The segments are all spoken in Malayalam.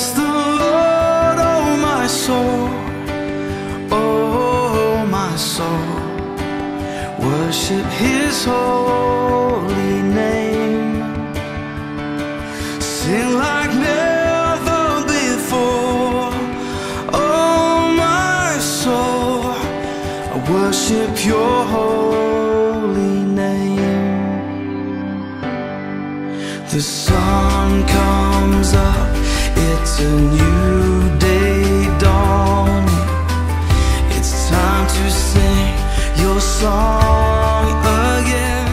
Bless the Lord, oh my soul, oh my soul. Worship His holy name. Sing like never before, oh my soul. I worship Your holy name. The sun comes up, it's a new day dawning. It's time to sing Your song again.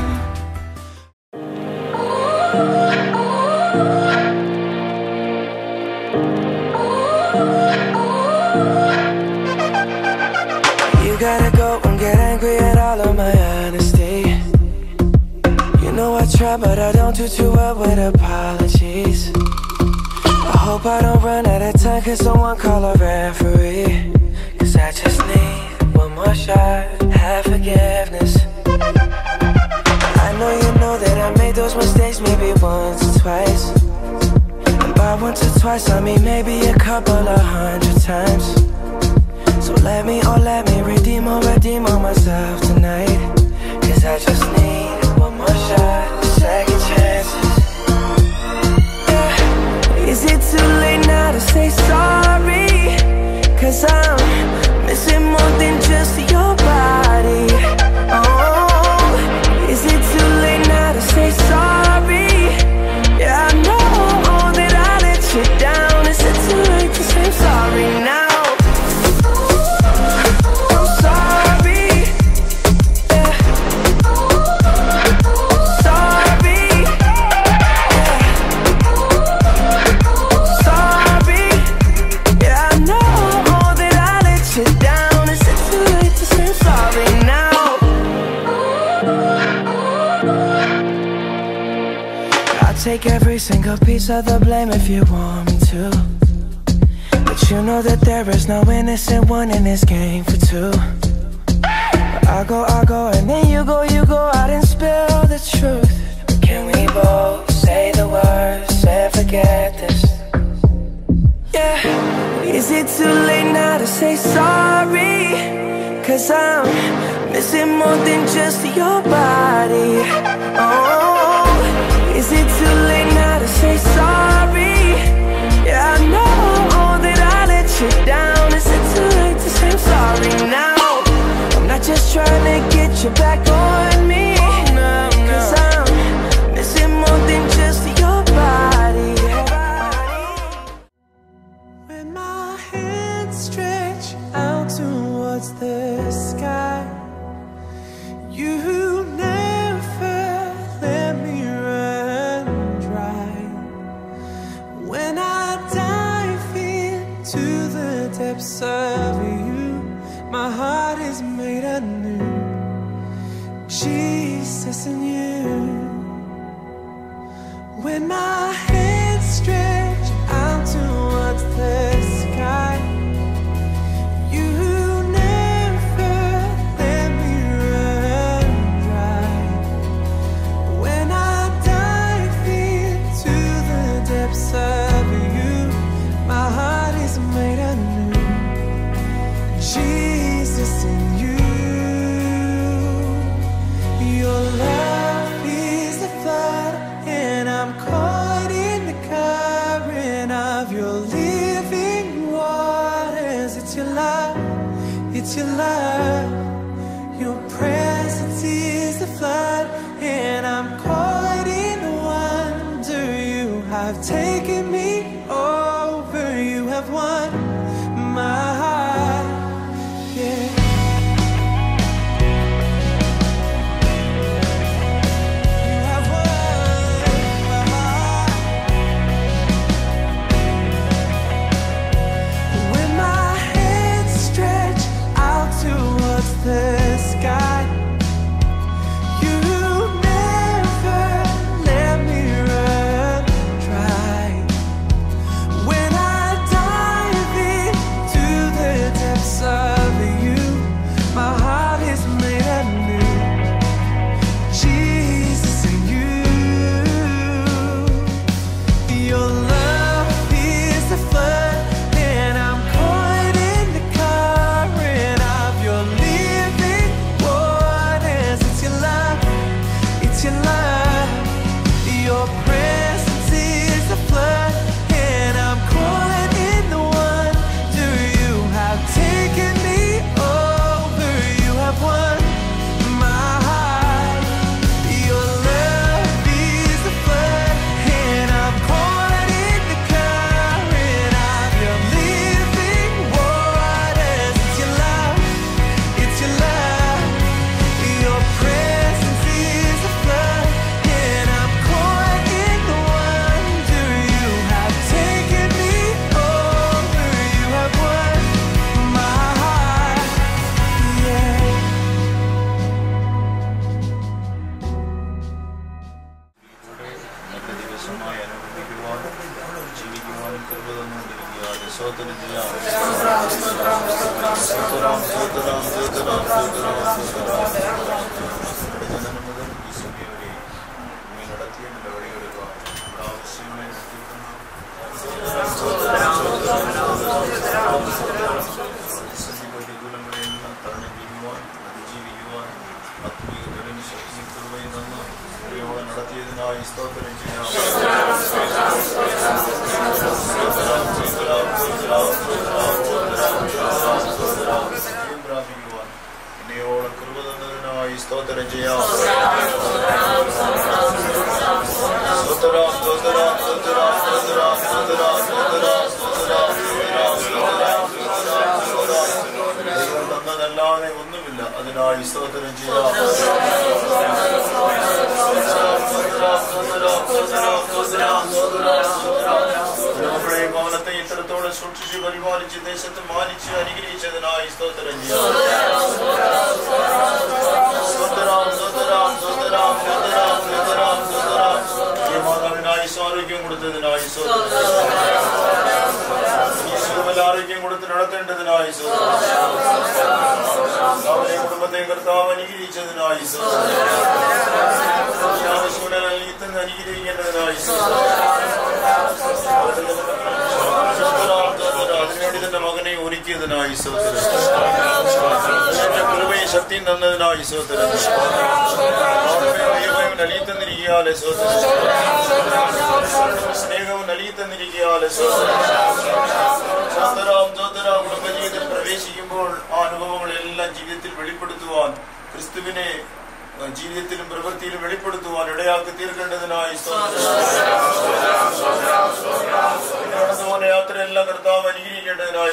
You gotta go and get angry at all of my honesty. You know I try, but I don't do too well with apologies. I hope I don't run out of time, cause someone call a referee. Cause I just need one more shot, have forgiveness. I know that I made those mistakes maybe once or twice. And by once or twice I mean maybe a couple of 100 times. So let me redeem on myself tonight. Cause I just need one more shot, second chances. Yeah. Is it too late now to say sorry? Cause I'm missing more than just your body. Oh, is it too late now to say sorry? Yeah, I know that I let you down. Is it too late to say sorry now? Take every single piece of the blame if you want me to. But you know that there is no innocent one in this game for two. But I go, and then you go out and spill the truth. Can we both say the words and forget this? Yeah. Is it too late now to say sorry? Cause I'm missing more than just your body. Oh, is it too late now to say sorry? Yeah, I know that I let you down. Is it too late to say I'm sorry now? I'm not just trying to get you back on me. Cause I'm missing more than just your body. When my hands stretch out towards the sky, you never let me run dry. When I dive into the depths of you, my heart is made anew. Jesus in you. When my hands stretch out towards the sky, you never let me run dry. When I dive into the depths of you, my heart is made anew. Jesus in you. Your love is the flood, and I'm caught in the current of your living waters. It's your love, it's your love. Your presence is the flood, and I'm caught in the wonder. You have taken me over, you have won my heart, yeah. The sky, you never let me run dry. When I dive നടത്തിയതിനായി സ്തോത്രം ചെയ്യാം. പ്രാപിക്കുവാൻ എന്നയോളം കൃപ തന്നതിനായി സ്തോത്രം ചെയ്യാം. ദൈവം തന്നതല്ലാതെ ഒന്നുമില്ല, അതിനായി സ്തോത്രം ചെയ്യാം. നമ്മുടെ ഭവനത്തെ ഇത്രത്തോടെ സൂക്ഷിച്ച് പരിപാലിച്ച് ദേശത്ത് മാനിച്ച് അനുഗ്രഹിച്ചതിനായി സ്തോത്രം ചെയ്യാം. മാതാവിനായി ആരോഗ്യം കൊടുത്തതിനായി ആരോഗ്യം കൊടുത്ത് നടത്തേണ്ടതിനായി കുടുംബത്തെ കർത്താവ് അനുഗ്രഹിച്ചതിനായി അനുഗ്രഹിക്കേണ്ടതിനായി അതിനുവേണ്ടി തന്റെ മകനെ ഒരുക്കിയതിനായി കൃപയും ശക്തിയും തന്നതിനായി നൽകി തന്നിരിക്കാലെ സ്നേഹവും നൽകി തന്നിരിക്കാലെ കുടുംബജീവിതത്തിൽ പ്രവേശിക്കുമ്പോൾ ആ അനുഭവങ്ങളെല്ലാം ജീവിതത്തിൽ വെളിപ്പെടുത്തുവാൻ, ക്രിസ്തുവിനെ ജീവിതത്തിലും പ്രവൃത്തിയിലും വെളിപ്പെടുത്തുവാൻ ഇടയാക്കി തീർക്കേണ്ടതിനായി യാത്രയെല്ലാം കർത്താവ് അനുഗ്രഹിക്കേണ്ടതിനായി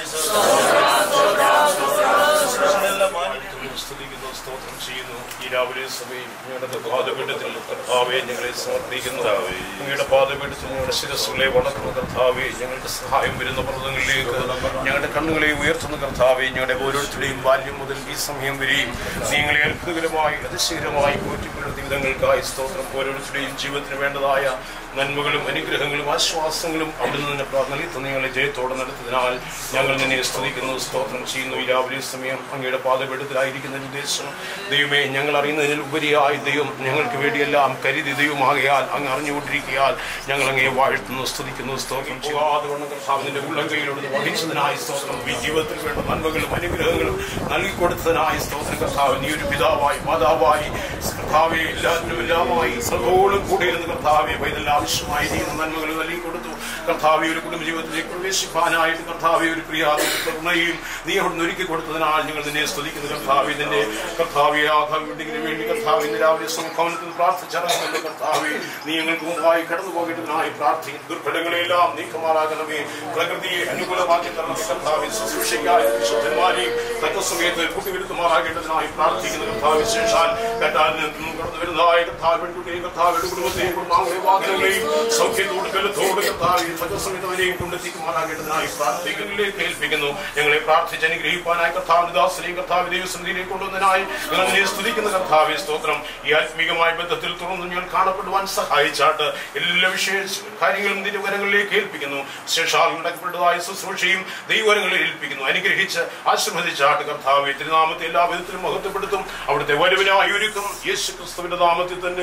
എല്ലാം സ്തുതിക്കുന്നു, സ്തോത്രം ചെയ്യുന്നു. ഈ രാവിലെ സമയം ഞങ്ങളുടെ പാദപീഠത്തിൽ കർത്താവെ ഞങ്ങളെ സമർപ്പിക്കുന്നു. ഞങ്ങളുടെ പാദപീഠത്തിൽ ഞങ്ങളുടെ ശിരസ്സുകളെ വളർത്തുന്ന കർത്താവെ, ഞങ്ങളുടെ സഹായം വരുന്ന പർവ്വതങ്ങളിലേക്ക് ഞങ്ങളുടെ കണ്ണുകളെ ഉയർത്തുന്ന കർത്താവെ, ഞങ്ങളുടെ ഓരോരുത്തരുടെയും ബാല്യം മുതൽ ഈ സമയം വരെയും നിങ്ങളെ അത്ഭുതകരമായി അതിശയകരമായി പോറ്റിക്കൊള്ളുന്ന വിധങ്ങൾക്കായി സ്തോത്രം. ഓരോരുത്തരുടെയും ജീവിതത്തിന് വേണ്ടതായ നന്മകളും അനുഗ്രഹങ്ങളും ആശ്വാസങ്ങളും അവിടുന്ന് തന്നെ നൽകി നിങ്ങളെ ജയത്തോടെ നടത്തുന്നതിനാൽ ഞങ്ങൾ നിന്നെ സ്തുതിക്കുന്നു, സ്തോത്രം ചെയ്യുന്നു. ഈ രാവിലെ സമയം അങ്ങയുടെ പാദപീഠത്തിലായിരിക്കുന്ന ഉദ്ദേശം ദൈവമേ, ഞങ്ങൾ അറിയുന്നതിൽ ഉപരിയായി ദൈവം ഞങ്ങൾക്ക് വേണ്ടിയെല്ലാം കരുതി ദൈവമാകയാൽ അങ്ങ് അറിഞ്ഞുകൊണ്ടിരിക്കയാൽ ഞങ്ങൾ അങ്ങയെ വാഴ്ത്തുന്നു, സ്തുതിക്കുന്നു, സ്തോത്രം. പോകാതെ കർത്താവിന്റെ ഉള്ളം കൈയിലൂടെ വഹിച്ചതിനായി സ്തോത്രം. ഈ ജീവിതത്തിൽ വേണ്ട നന്മകളും അനുഗ്രഹങ്ങളും നൽകിക്കൊടുത്തതിനായി സ്തോത്രം. കർത്താവ്, നീ ഒരു പിതാവായി മാതാവായി കർത്താവെ എല്ലാത്തിനും എല്ലാമായി സർവോളം കൂടിയിരുന്ന കർത്താവെ ഇതെല്ലാം ആവശ്യമായിരിക്കുന്ന നന്മകൾ നൽകിക്കൊടുത്തു. കർത്താവെ, ഒരു കുടുംബ ജീവിതത്തിലേക്ക് പ്രവേശിക്കാനായിട്ട് കർത്താവെ ഒരു പ്രിയാതയും നീ അവിടെ ഒരുക്കി കൊടുത്തതിനാൽ ഞങ്ങൾ നിന്നെ സ്തുതിക്കുന്നു. കർത്താവെ, നിന്റെ കർത്താവെ ആഘാവിന് വേണ്ടി കർത്താവ് ഇന്ന് രാവിലെ ഭവനത്തിൽ പ്രാർത്ഥിച്ചിറങ്ങുന്നുണ്ട്. കർത്താവെ, നീ ഞങ്ങൾക്ക് മുമ്പായി കടന്നു പോകേണ്ടതിനായി പ്രാർത്ഥിക്കുന്നു. ദുർഘടങ്ങളെല്ലാം നീക്കമാറാകണമേ, പ്രകൃതിയെ അനുകൂലമാക്കി തരണമേ. കർത്താവെ, ശുശ്രൂഷയ്ക്കായി വിശുദ്ധന്മാരെയും തത്വസമയത്ത് കൂട്ടിവരുത്തുമാറാകേണ്ടതിനായി പ്രാർത്ഥിക്കുന്നു. കർത്താവ്, വിശേഷാൽ കെട്ടാലിൽ നിന്നും കടന്നു വരുന്നതായ കർത്താവ് പെൺകുട്ടിയെയും കർത്താവിന്റെ കുടുംബത്തെയും കുടുംബാംഗങ്ങളെ വാഹനങ്ങളെയും സൗഖ്യത്തോട് ബലത്തോട് കർത്താവ് തത്വസമയത്തവരെയും കൊണ്ടെത്തിക്കുമാറാകേണ്ടതിനായി പ്രാർത്ഥിക്കുന്നതിലേക്ക് ഏൽപ്പിക്കുന്നു. ഞങ്ങളെ പ്രാർത്ഥിച്ച് അനുഗ്രഹിക്കാനായി കർത്താവിന്റെ ദാസനെയും കർത്താവ് ദൈവസന്നിധിയിലേക്ക് കൊണ്ടുവന്നതിനായി ഞങ്ങൾ നിന്നെ സ്തുതിക്കുന്ന കർത്താവെ സ്തോത്രം. ഈ ആത്മീകമായ ബന്ധത്തിൽ തുറന്ന് ഞങ്ങൾ കാണപ്പെടുവാൻ സഹായിച്ചാട്ട് എല്ലാ വിഷയ കാര്യങ്ങളും തിരുവരങ്ങളിലേക്ക് ഏൽപ്പിക്കുന്നു. ശേഷാൽ ഉണ്ടാക്കപ്പെട്ടതായ ശുശ്രൂഷയും ദൈവങ്ങളിൽ ഏൽപ്പിക്കുന്നു. അനുഗ്രഹിച്ച് ആശീർവദിച്ചാട്ട് കർത്താവെ തിരുനാമത്തെ എല്ലാ വിധത്തിലും മഹത്വപ്പെടുത്തും. അവിടുത്തെ വരവിനായി ഒരുക്കും യേശു ക്രിസ്തുവിന്റെ നാമത്തിൽ തന്നെ.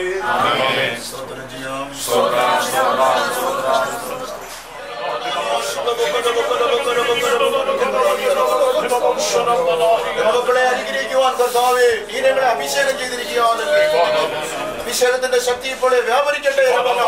മക്കളെ അനുഗ്രഹിക്കുവാൻ കർത്താവേ, നീ ഞങ്ങളെ അഭിഷേകം ചെയ്തിരിക്കുകയാണല്ലേ. അഭിഷേകത്തിന്റെ ശക്തി ഇപ്പോൾ വ്യാപരിക്കട്ടെ.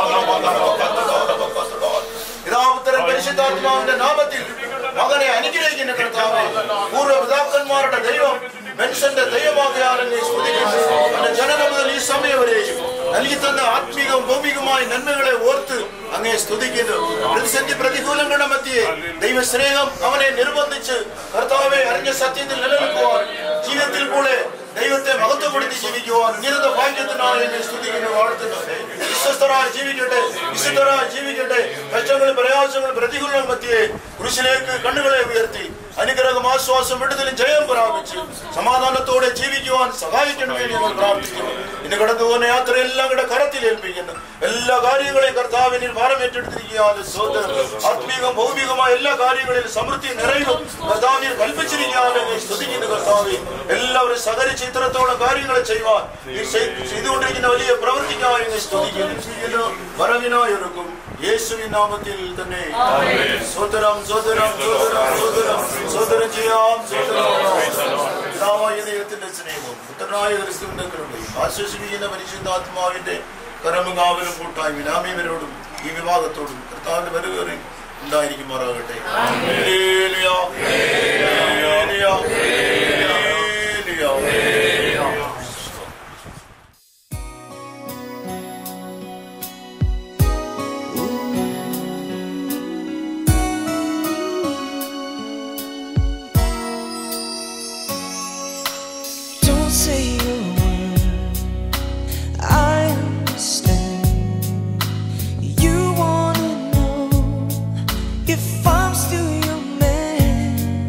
പിതാപുത്രൻ പരിശുദ്ധാത്മാവിന്റെ നാമത്തിൽ മകനെ അനുഗ്രഹിക്കുന്ന കർത്താവേ, പൂർവ്വപിതാക്കന്മാരുടെ ദൈവം മനുഷ്യന്റെ ദൈവമാകയാണെന്ന് സ്തുതിക്കുന്നു. എന്റെ ജനനം മുതൽ ഈ സമയം വരെയും നൽകി തന്ന ആത്മീകവും ഭൗമികമായ നന്മകളെ ഓർത്ത് അങ്ങേ സ്തുതിക്കുന്നു. പ്രതിസന്ധി പ്രതികൂലങ്ങളുടെ മധ്യേ ദൈവസ്നേഹം അവനെ നിർബന്ധിച്ച് കർത്താവെ അറിഞ്ഞ സത്യത്തിൽ നിലനിൽക്കുവാൻ, ജീവിതത്തിൽ കൂടെ ദൈവത്തെ മഹത്വപ്പെടുത്തി ജീവിക്കുവാൻ ഉന്നത ഭാഗ്യത്തിനായി എന്നെ സ്തുതിക്കുന്നു, വാഴ്ത്തുന്നു. വിശ്വസ്തരായി ജീവിക്കട്ടെ, വിശുദ്ധരായി ജീവിക്കട്ടെ. കഷ്ടങ്ങളും പ്രയാസങ്ങളും പ്രതികൂലങ്ങളും മധ്യേ കുരിശിലേക്ക് കണ്ണുകളെ ഉയർത്തി അനുഗ്രഹം, ആശ്വാസം, വിടുതലും ജയം പ്രാപിച്ച് സമാധാനത്തോടെ ജീവിക്കുവാൻ സഹായിക്കണമെന്ന് ഞങ്ങൾ പ്രാർത്ഥിക്കുന്നു. ഇന്ന് കടന്നു പോകുന്ന യാത്രയെല്ലാം കൂടെ കരത്തിൽ ഏൽപ്പിക്കുന്നു. എല്ലാ കാര്യങ്ങളെയും കർത്താവിന് ഭാരമേറ്റെടുത്തിരിക്കുകയാണ്. ആത്മീകം ഭൗമികമായ എല്ലാ കാര്യങ്ങളിലും സമൃദ്ധി നിറയും കർത്താവിനെ കൽപ്പിച്ചിരിക്കുകയാണ്. സ്തുതിക്കുന്നു കർത്താവെ. എല്ലാവരും സഹകരിച്ച് ഇത്രത്തോളം കാര്യങ്ങൾ ചെയ്യുവാൻ ചെയ്തുകൊണ്ടിരിക്കുന്ന വലിയ പ്രവർത്തിക്കായി സ്തുതിക്കുന്നു. വരവിനായൊരുക്കും യേശുവിൻ നാമത്തിൽ തന്നെ സ്വതരം സ്വതരം സ്വതരം സ്വതരം സ്വതരം ചെയ്യാം. പിതാവായ ദൈവത്തിന്റെ സ്നേഹവും പുത്രനായ ക്രിസ്തുവിന്റെ കൃപയും ആശ്വസിപ്പിക്കുന്ന പരിശുദ്ധാത്മാവിന്റെ കരമും കാവലും കൂട്ടായ്മ നാമീവരോടും ഈ വിഭാഗത്തോടും കർത്താവിന്റെ വരവേറി ഉണ്ടായിരിക്കുമാറാകട്ടെ. If I'm still your man,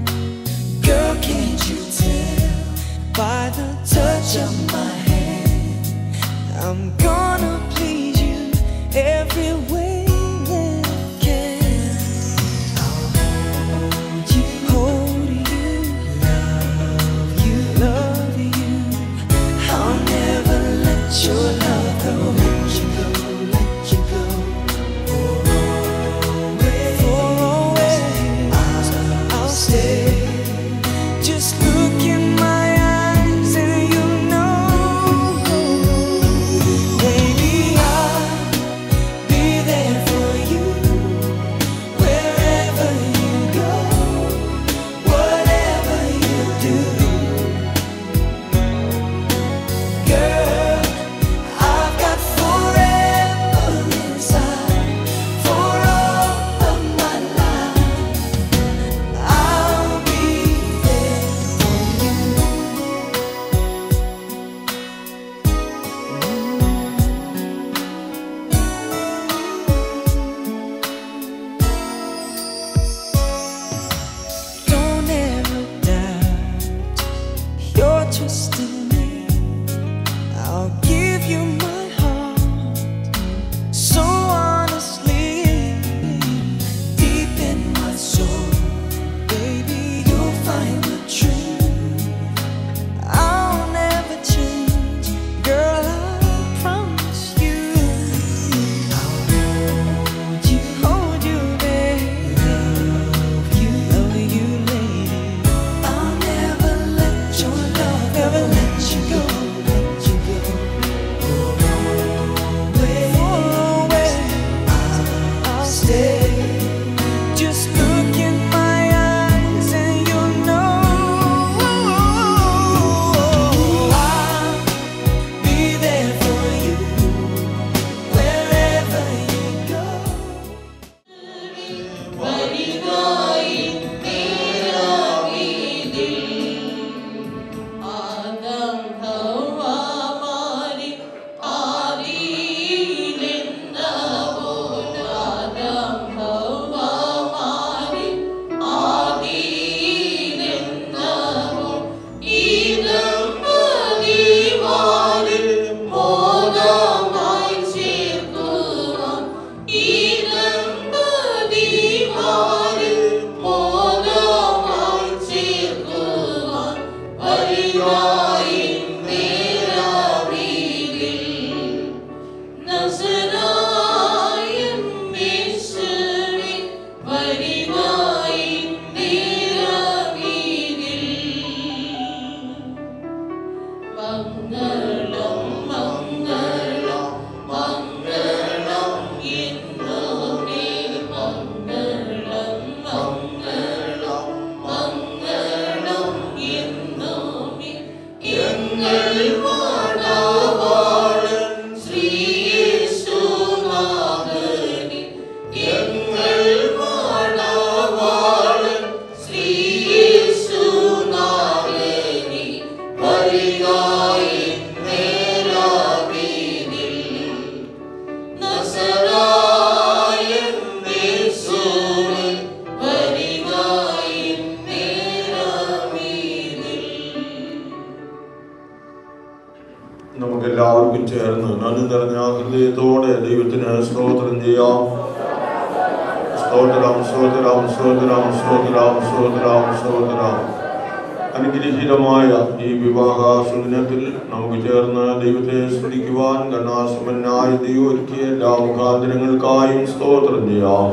ചേർന്ന് നന്ദി നിറഞ്ഞ ഹൃദയത്തോടെ ദൈവത്തിന് സ്തോത്രം ചെയ്യാം. സ്തോത്രം, സ്തോത്രം, സ്തോത്രം, സ്തോത്രം, സ്തോത്രം, സ്തോത്രം. അനുഗ്രഹീതമായ ഈ വിവാഹ സുദിനത്തിൽ നമുക്ക് ചേർന്ന് ദൈവത്തെ സ്തുതിക്കുവാൻ കരുണാസമ്പന്നനായ ദൈവം ഒരുക്കിയ എല്ലാ മുഖാന്തരങ്ങൾക്കായും സ്തോത്രം ചെയ്യാം.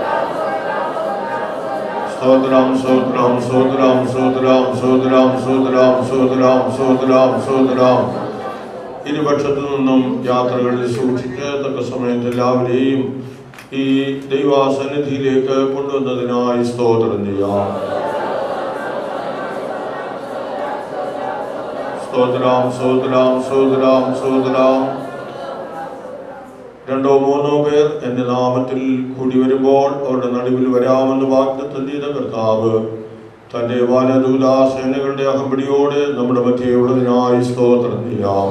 സ്തോത്രം, സ്തോത്രം, സ്തോത്രം, സ്തോത്രം, സ്തോത്രം, സ്തോത്രം, സ്തോത്രം, സ്തോത്രം, സ്തോത്രം. ഇരുപക്ഷത്തു നിന്നും യാത്രകളിൽ സൂക്ഷിച്ച് തക്ക സമയത്ത് എല്ലാവരെയും ഈ ദൈവസന്നിധിയിലേക്ക് കൊണ്ടുവന്നതിനായി സ്തോത്രം ചെയ്യാം. സ്തോത്രം, സ്തോത്രം, സ്തോത്രം, സ്തോത്രം. 2-3 പേർ എൻ്റെ നാമത്തിൽ കൂടി വരുമ്പോൾ അവരുടെ നടുവിൽ വരാമെന്ന് വാഗ്ദത്തം ചെയ്ത കർത്താവ് തൻ്റെ വാനദൂതാസേനകളുടെ അകമ്പടിയോടെ നമ്മുടെ മധ്യയുള്ളതിനായി സ്തോത്രം ചെയ്യാം.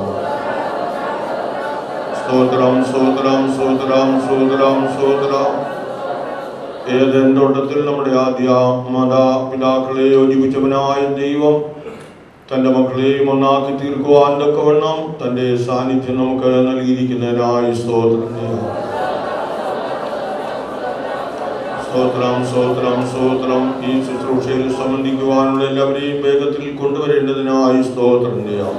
സ്തോത്രം, സ്തോത്രം, സ്തോത്രം, സ്തോത്രം, സ്തോത്രം. ഏദൻ തോട്ടത്തിൽ നമ്മുടെ ആദ്യ മാതാപിതാക്കളെ യോജിപ്പിച്ചവനായ ദൈവം തൻ്റെ മക്കളെയും ഒന്നാക്കി തീർക്കുവാൻ തക്കവണ്ണം തൻ്റെ സാന്നിധ്യം നമുക്ക് നൽകിയിരിക്കുന്നതിനായി സ്തോത്രം ചെയ്യാം. സ്തോത്രം, സ്തോത്രം, സ്തോത്രം. ഈ ശുശ്രൂഷയിൽ സംബന്ധിക്കുവാനുള്ള എല്ലാവരെയും വേഗത്തിൽ കൊണ്ടുവരേണ്ടതിനായി സ്തോത്രം ചെയ്യാം.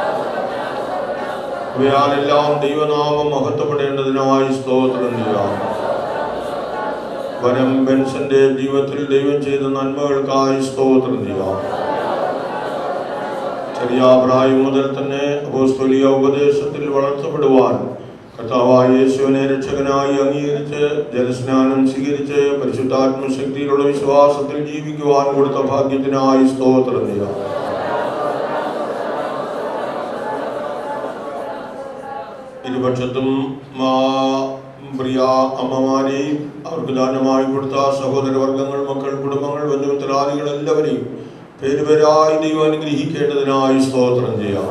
ഇവയാലെല്ലാം ദൈവനാമം മഹത്വപ്പെടേണ്ടതിനായി സ്തോത്രം ചെയ്യാം. വരം ബെൻസന്റെ ജീവിതത്തിൽ ദൈവം ചെയ്ത നന്മകൾക്കായി സ്തോത്രം ചെയ്യാം. ചെറിയ പ്രായം മുതൽ തന്നെ അപ്പോസ്തോലിക ഉപദേശത്തിൽ വളർത്തപ്പെടുവാൻ കർത്താവായ യേശുവിനെ രക്ഷകനായി അംഗീകരിച്ച് ജലസ്നാനം സ്വീകരിച്ച് പരിശുദ്ധാത്മശക്തിയിലുള്ള വിശ്വാസത്തിൽ ജീവിക്കുവാൻ കൊടുത്ത ഭാഗ്യത്തിനായി സ്തോത്രം ചെയ്യാം. ഇരുപക്ഷത്തും പ്രിയ അമ്മമാരെയും അവർക്ക് ദാനമായി കൊടുത്ത സഹോദരവർഗങ്ങൾ, മക്കൾ, കുടുംബങ്ങൾ, ബന്ധുമിത്രാദികൾ എല്ലാവരെയും പേരുപേരായി ദൈവം അനുഗ്രഹിക്കേണ്ടതിനായി സ്തോത്രം ചെയ്യാം.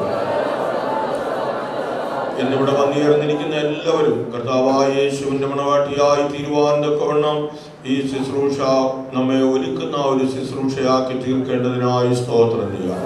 എന്നിവിടെ വന്നുയർന്നിരിക്കുന്ന എല്ലാവരും കർത്താവായ യേശുവിന്റെ മണവാട്ടിയായി തീരുവാൻ തക്കവണ്ണം ഈ ശുശ്രൂഷ നമ്മെ ഒരുക്കുന്ന ഒരു ശുശ്രൂഷയാക്കി തീർക്കേണ്ടതിനായി സ്തോത്രം ചെയ്യാം.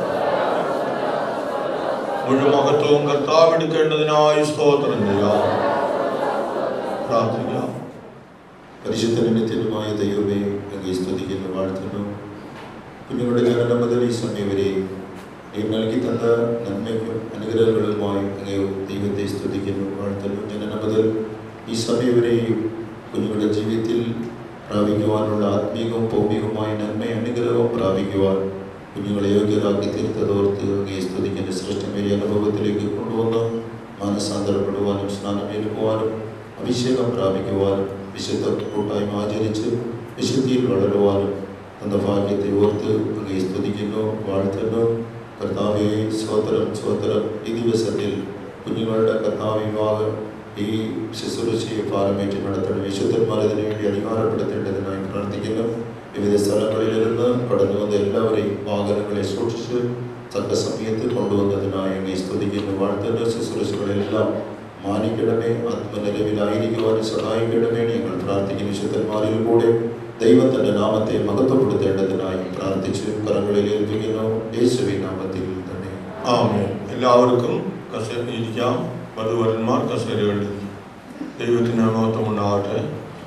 മുഴുവൻ മഹത്വവും കർത്താവ് എടുക്കേണ്ടതിനായി സ്തോത്രം ചെയ്യാം. പ്രാർത്ഥിക്കാം. പരിശുദ്ധ നിത്യനുമായ ദൈവമേ, അങ്ങേ സ്തുതിക്കുന്നു, വാഴ്ത്തുന്നു. കുഞ്ഞുങ്ങളുടെ ജനനം മുതൽ ഈ സമയം വരെ നീ നൽകി തന്ന നന്മയ്ക്കും അനുഗ്രഹങ്ങളുമായി അങ്ങേ ദൈവത്തെ സ്തുതിക്കുന്നു, വാഴ്ത്തുന്നു. ജനനം മുതൽ ഈ സമയം വരെയും കുഞ്ഞുങ്ങളുടെ ജീവിതത്തിൽ പ്രാപിക്കുവാനുള്ള ആത്മീയവും ഭൗമികവുമായ നന്മ അനുഗ്രഹവും പ്രാപിക്കുവാൻ കുഞ്ഞുങ്ങളെ യോഗ്യരാക്കി തീർത്തതോർത്ത് അങ്ങേ സ്തുതിക്കുന്ന ശ്രേഷ്ഠമേറിയ അനുഭവത്തിലേക്ക് കൊണ്ടുവന്ന് മാനസാന്തരപ്പെടുവാനും സ്നാനമേൽക്കുവാനും അഭിഷേകം പ്രാപിക്കുവാനും വിശുദ്ധ കൂട്ടായ്മ ആചരിച്ച് വിശുദ്ധിയിൽ വളരുവാനും തന്റെ ഭാഗ്യത്തെ ഓർത്ത് അങ്ങേ സ്തുതിക്കുന്നു, വാഴ്ത്തുന്നു. കർത്താവേ, സ്വതന്ത്രം, സ്വതന്ത്രം. ഈ ദിവസത്തിൽ കുഞ്ഞുങ്ങളുടെ കർത്താവ് വിവാഹം ഈ ശുശ്രൂഷയെ പാരമേറ്റ് നടത്തണം. വിശുദ്ധന്മാർ അതിനു വേണ്ടി അധികാരപ്പെടുത്തേണ്ടതിനായി പ്രാർത്ഥിക്കുന്നു. വിവിധ സ്ഥലങ്ങളിലിരുന്ന് കടന്നു വന്ന എല്ലാവരെയും വാഹനങ്ങളെ സൂക്ഷിച്ച് തക്ക സമയത്ത് കൊണ്ടുവന്നതിനായി അങ്ങേ സ്തുതിക്കുന്നു, വാഴ്ത്തുന്നു. ശുശ്രൂഷകളെല്ലാം മാനിക്കണമേ, ആത്മനിലവിലായിരിക്കുവാൻ സഹായിക്കണമേ. ഞങ്ങൾ പ്രാർത്ഥിക്കുന്ന വിശുദ്ധന്മാരിൽ കൂടെ ദൈവം തന്റെ നാമത്തെ മഹത്വപ്പെടുത്തേണ്ടതിനായി പ്രാർത്ഥിച്ച് കരങ്ങളിൽ ഏൽപ്പിക്കുന്നു, യേശുവിൻ നാമത്തിൽ തന്നെ. ആമേൻ. എല്ലാവർക്കും ഇരിക്കാം. വധുവരന്മാർ കസേരകളിൽ. ദൈവത്തിന് മഹത്വമുണ്ടാകട്ടെ.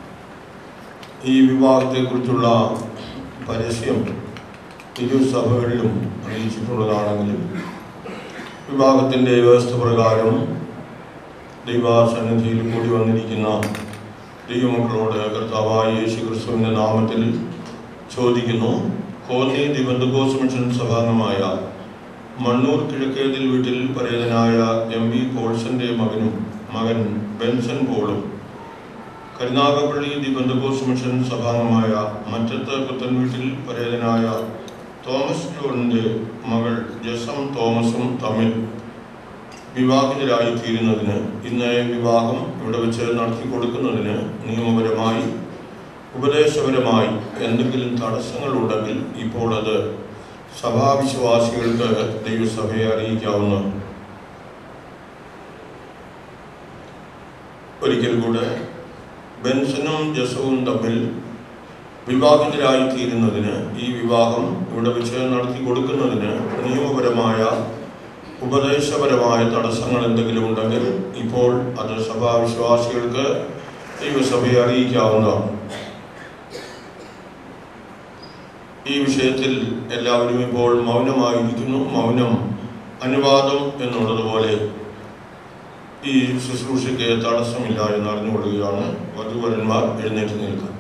ഈ വിവാഹത്തെക്കുറിച്ചുള്ള പരസ്യം ഇരു സഭകളിലും അറിയിച്ചിട്ടുള്ളതാണെങ്കിലും വിവാഹത്തിൻ്റെ വ്യവസ്ഥ പ്രകാരം ദൈവസന്നിധിയിൽ കൂടി വന്നിരിക്കുന്ന ദൈവമക്കളോട് കർത്താവായ യേശു ക്രിസ്തുവിൻ്റെ നാമത്തിൽ ചോദിക്കുന്നു. കോന്നി ദി പെന്തക്കോസ്ത് മിഷൻ സഭാംഗമായ മണ്ണൂർ കിഴക്കേതിൽ വീട്ടിൽ പരേതനായ MV പോൾസന്റെ മകൻ ബെൻസൺ പോളും, കരുനാഗപ്പള്ളി ദി പെന്തക്കോസ്ത് മിഷൻ സഭാംഗമായ മറ്റത്ത് പുത്തൻ വീട്ടിൽ പരേതനായ തോമസ് ജോണിൻ്റെ മകൾ ജസം തോമസും തമ്മിൽ വിവാഹിതരായി തീരുന്നതിന്, ഇന്ന് വിവാഹം ഇവിടെ വെച്ച് നടത്തി കൊടുക്കുന്നതിന് നിയമപരമായി ഉപദേശപരമായി എന്തെങ്കിലും തടസ്സങ്ങളുണ്ടെങ്കിൽ ഇപ്പോൾ അത് സഭാവിശ്വാസികൾക്ക് ദൈവസഭയെ അറിയിക്കാവുന്ന. ഒരിക്കൽ കൂടെ ബെൻസനും ജസവും തമ്മിൽ വിവാഹിതരായി തീരുന്നതിന്, ഈ വിവാഹം ഇവിടെ വെച്ച് നടത്തി കൊടുക്കുന്നതിന് നിയമപരമായ ഉപദേശപരമായ തടസ്സങ്ങൾ എന്തെങ്കിലും ഉണ്ടെങ്കിൽ ഇപ്പോൾ അത് സഭാവിശ്വാസികൾക്ക് ദൈവസഭയെ അറിയിക്കാവുന്നതാണ്. ഈ വിഷയത്തിൽ എല്ലാവരും ഇപ്പോൾ മൗനമായിരിക്കുന്നു. മൗനം അനുവാദം എന്നുള്ളതുപോലെ ഈ ശുശ്രൂഷയ്ക്ക് തടസ്സമില്ല എന്ന് അറിഞ്ഞുകൊള്ളുകയാണ്. വധുവരന്മാർ എഴുന്നേറ്റ് നിൽക്കുക.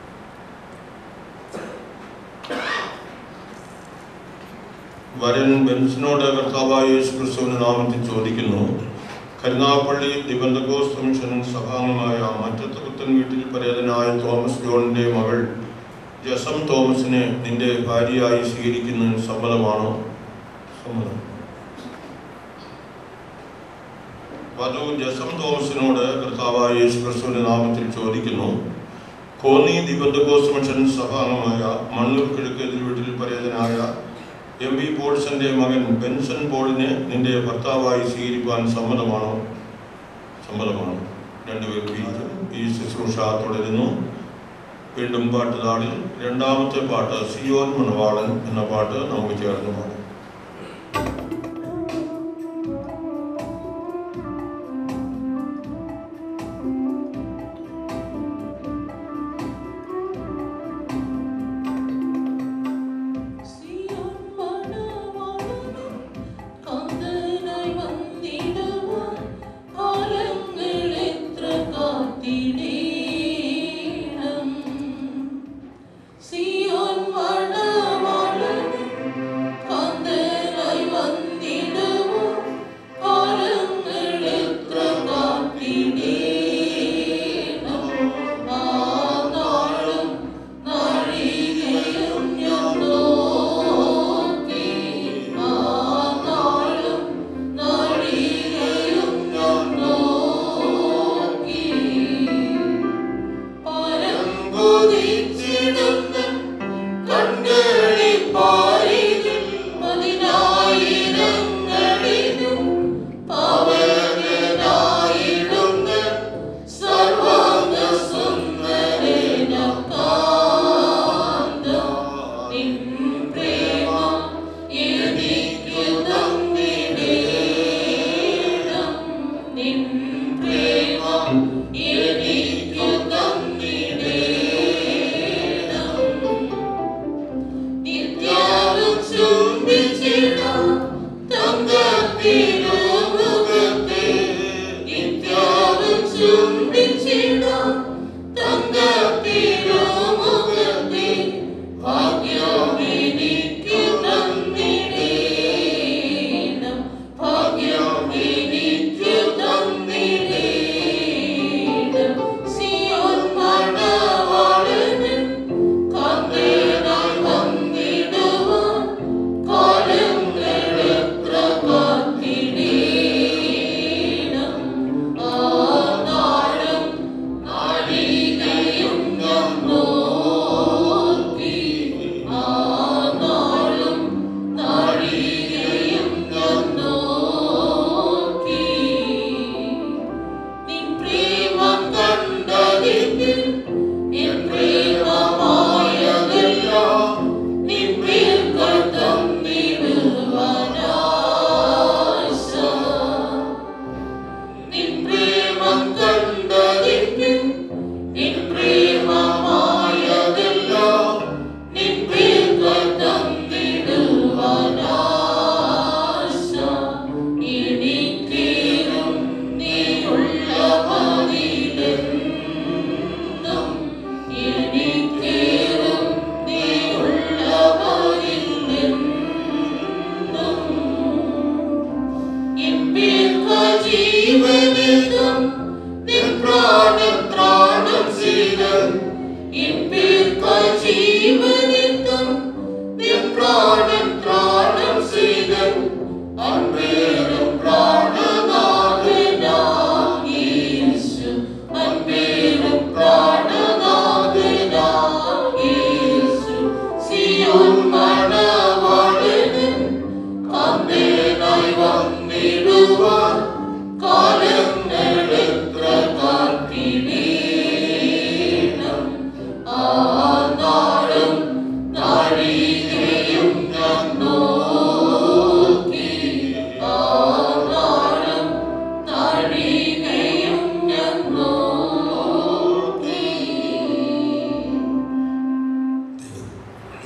വരൻ ബെൻസിനോട് കർത്താവായ യേശു ക്രിസ്തുവിന്റെ നാമത്തിൽ ചോദിക്കുന്നു, കരുനാഗപ്പള്ളി പെന്തക്കോസ്ത് മിഷൻ സഭാംഗമായ മറ്റത്ത് പുത്തൻ വീട്ടിൽ പരേതനായ തോമസ് ജോണിന്റെ മകൾ ജസം തോമസിനെ നിന്റെ ഭാര്യയായി സ്വീകരിക്കുന്നതിന് സമ്മതമാണോ? സമ്മതം. വധു ജസം തോമസിനോട് കർത്താവായ യേശു ക്രിസ്തുവിന്റെ നാമത്തിൽ ചോദിക്കുന്നു, കോന്നി പെന്തക്കോസ്ത് മിഷൻ സഭാംഗമായ മണ്ണൂർ കിഴക്കേതിൽ വീട്ടിൽ പരേതനായ എം വി പോൾസന്റെ മകൻ ബെൻസൺ പോളിനെ നിന്റെ ഭർത്താവായി സ്വീകരിക്കാൻ സമ്മതമാണോ? സമ്മതമാണ്. രണ്ടുപേർ പിരിക്കും. ഈ ശുശ്രൂഷ തുടരുന്നു. വീണ്ടും പാട്ടുതാളിൽ രണ്ടാമത്തെ പാട്ട് സിയോൻ മണവാളൻ എന്ന പാട്ട് നമുക്ക് ചേർന്ന് പാടാം.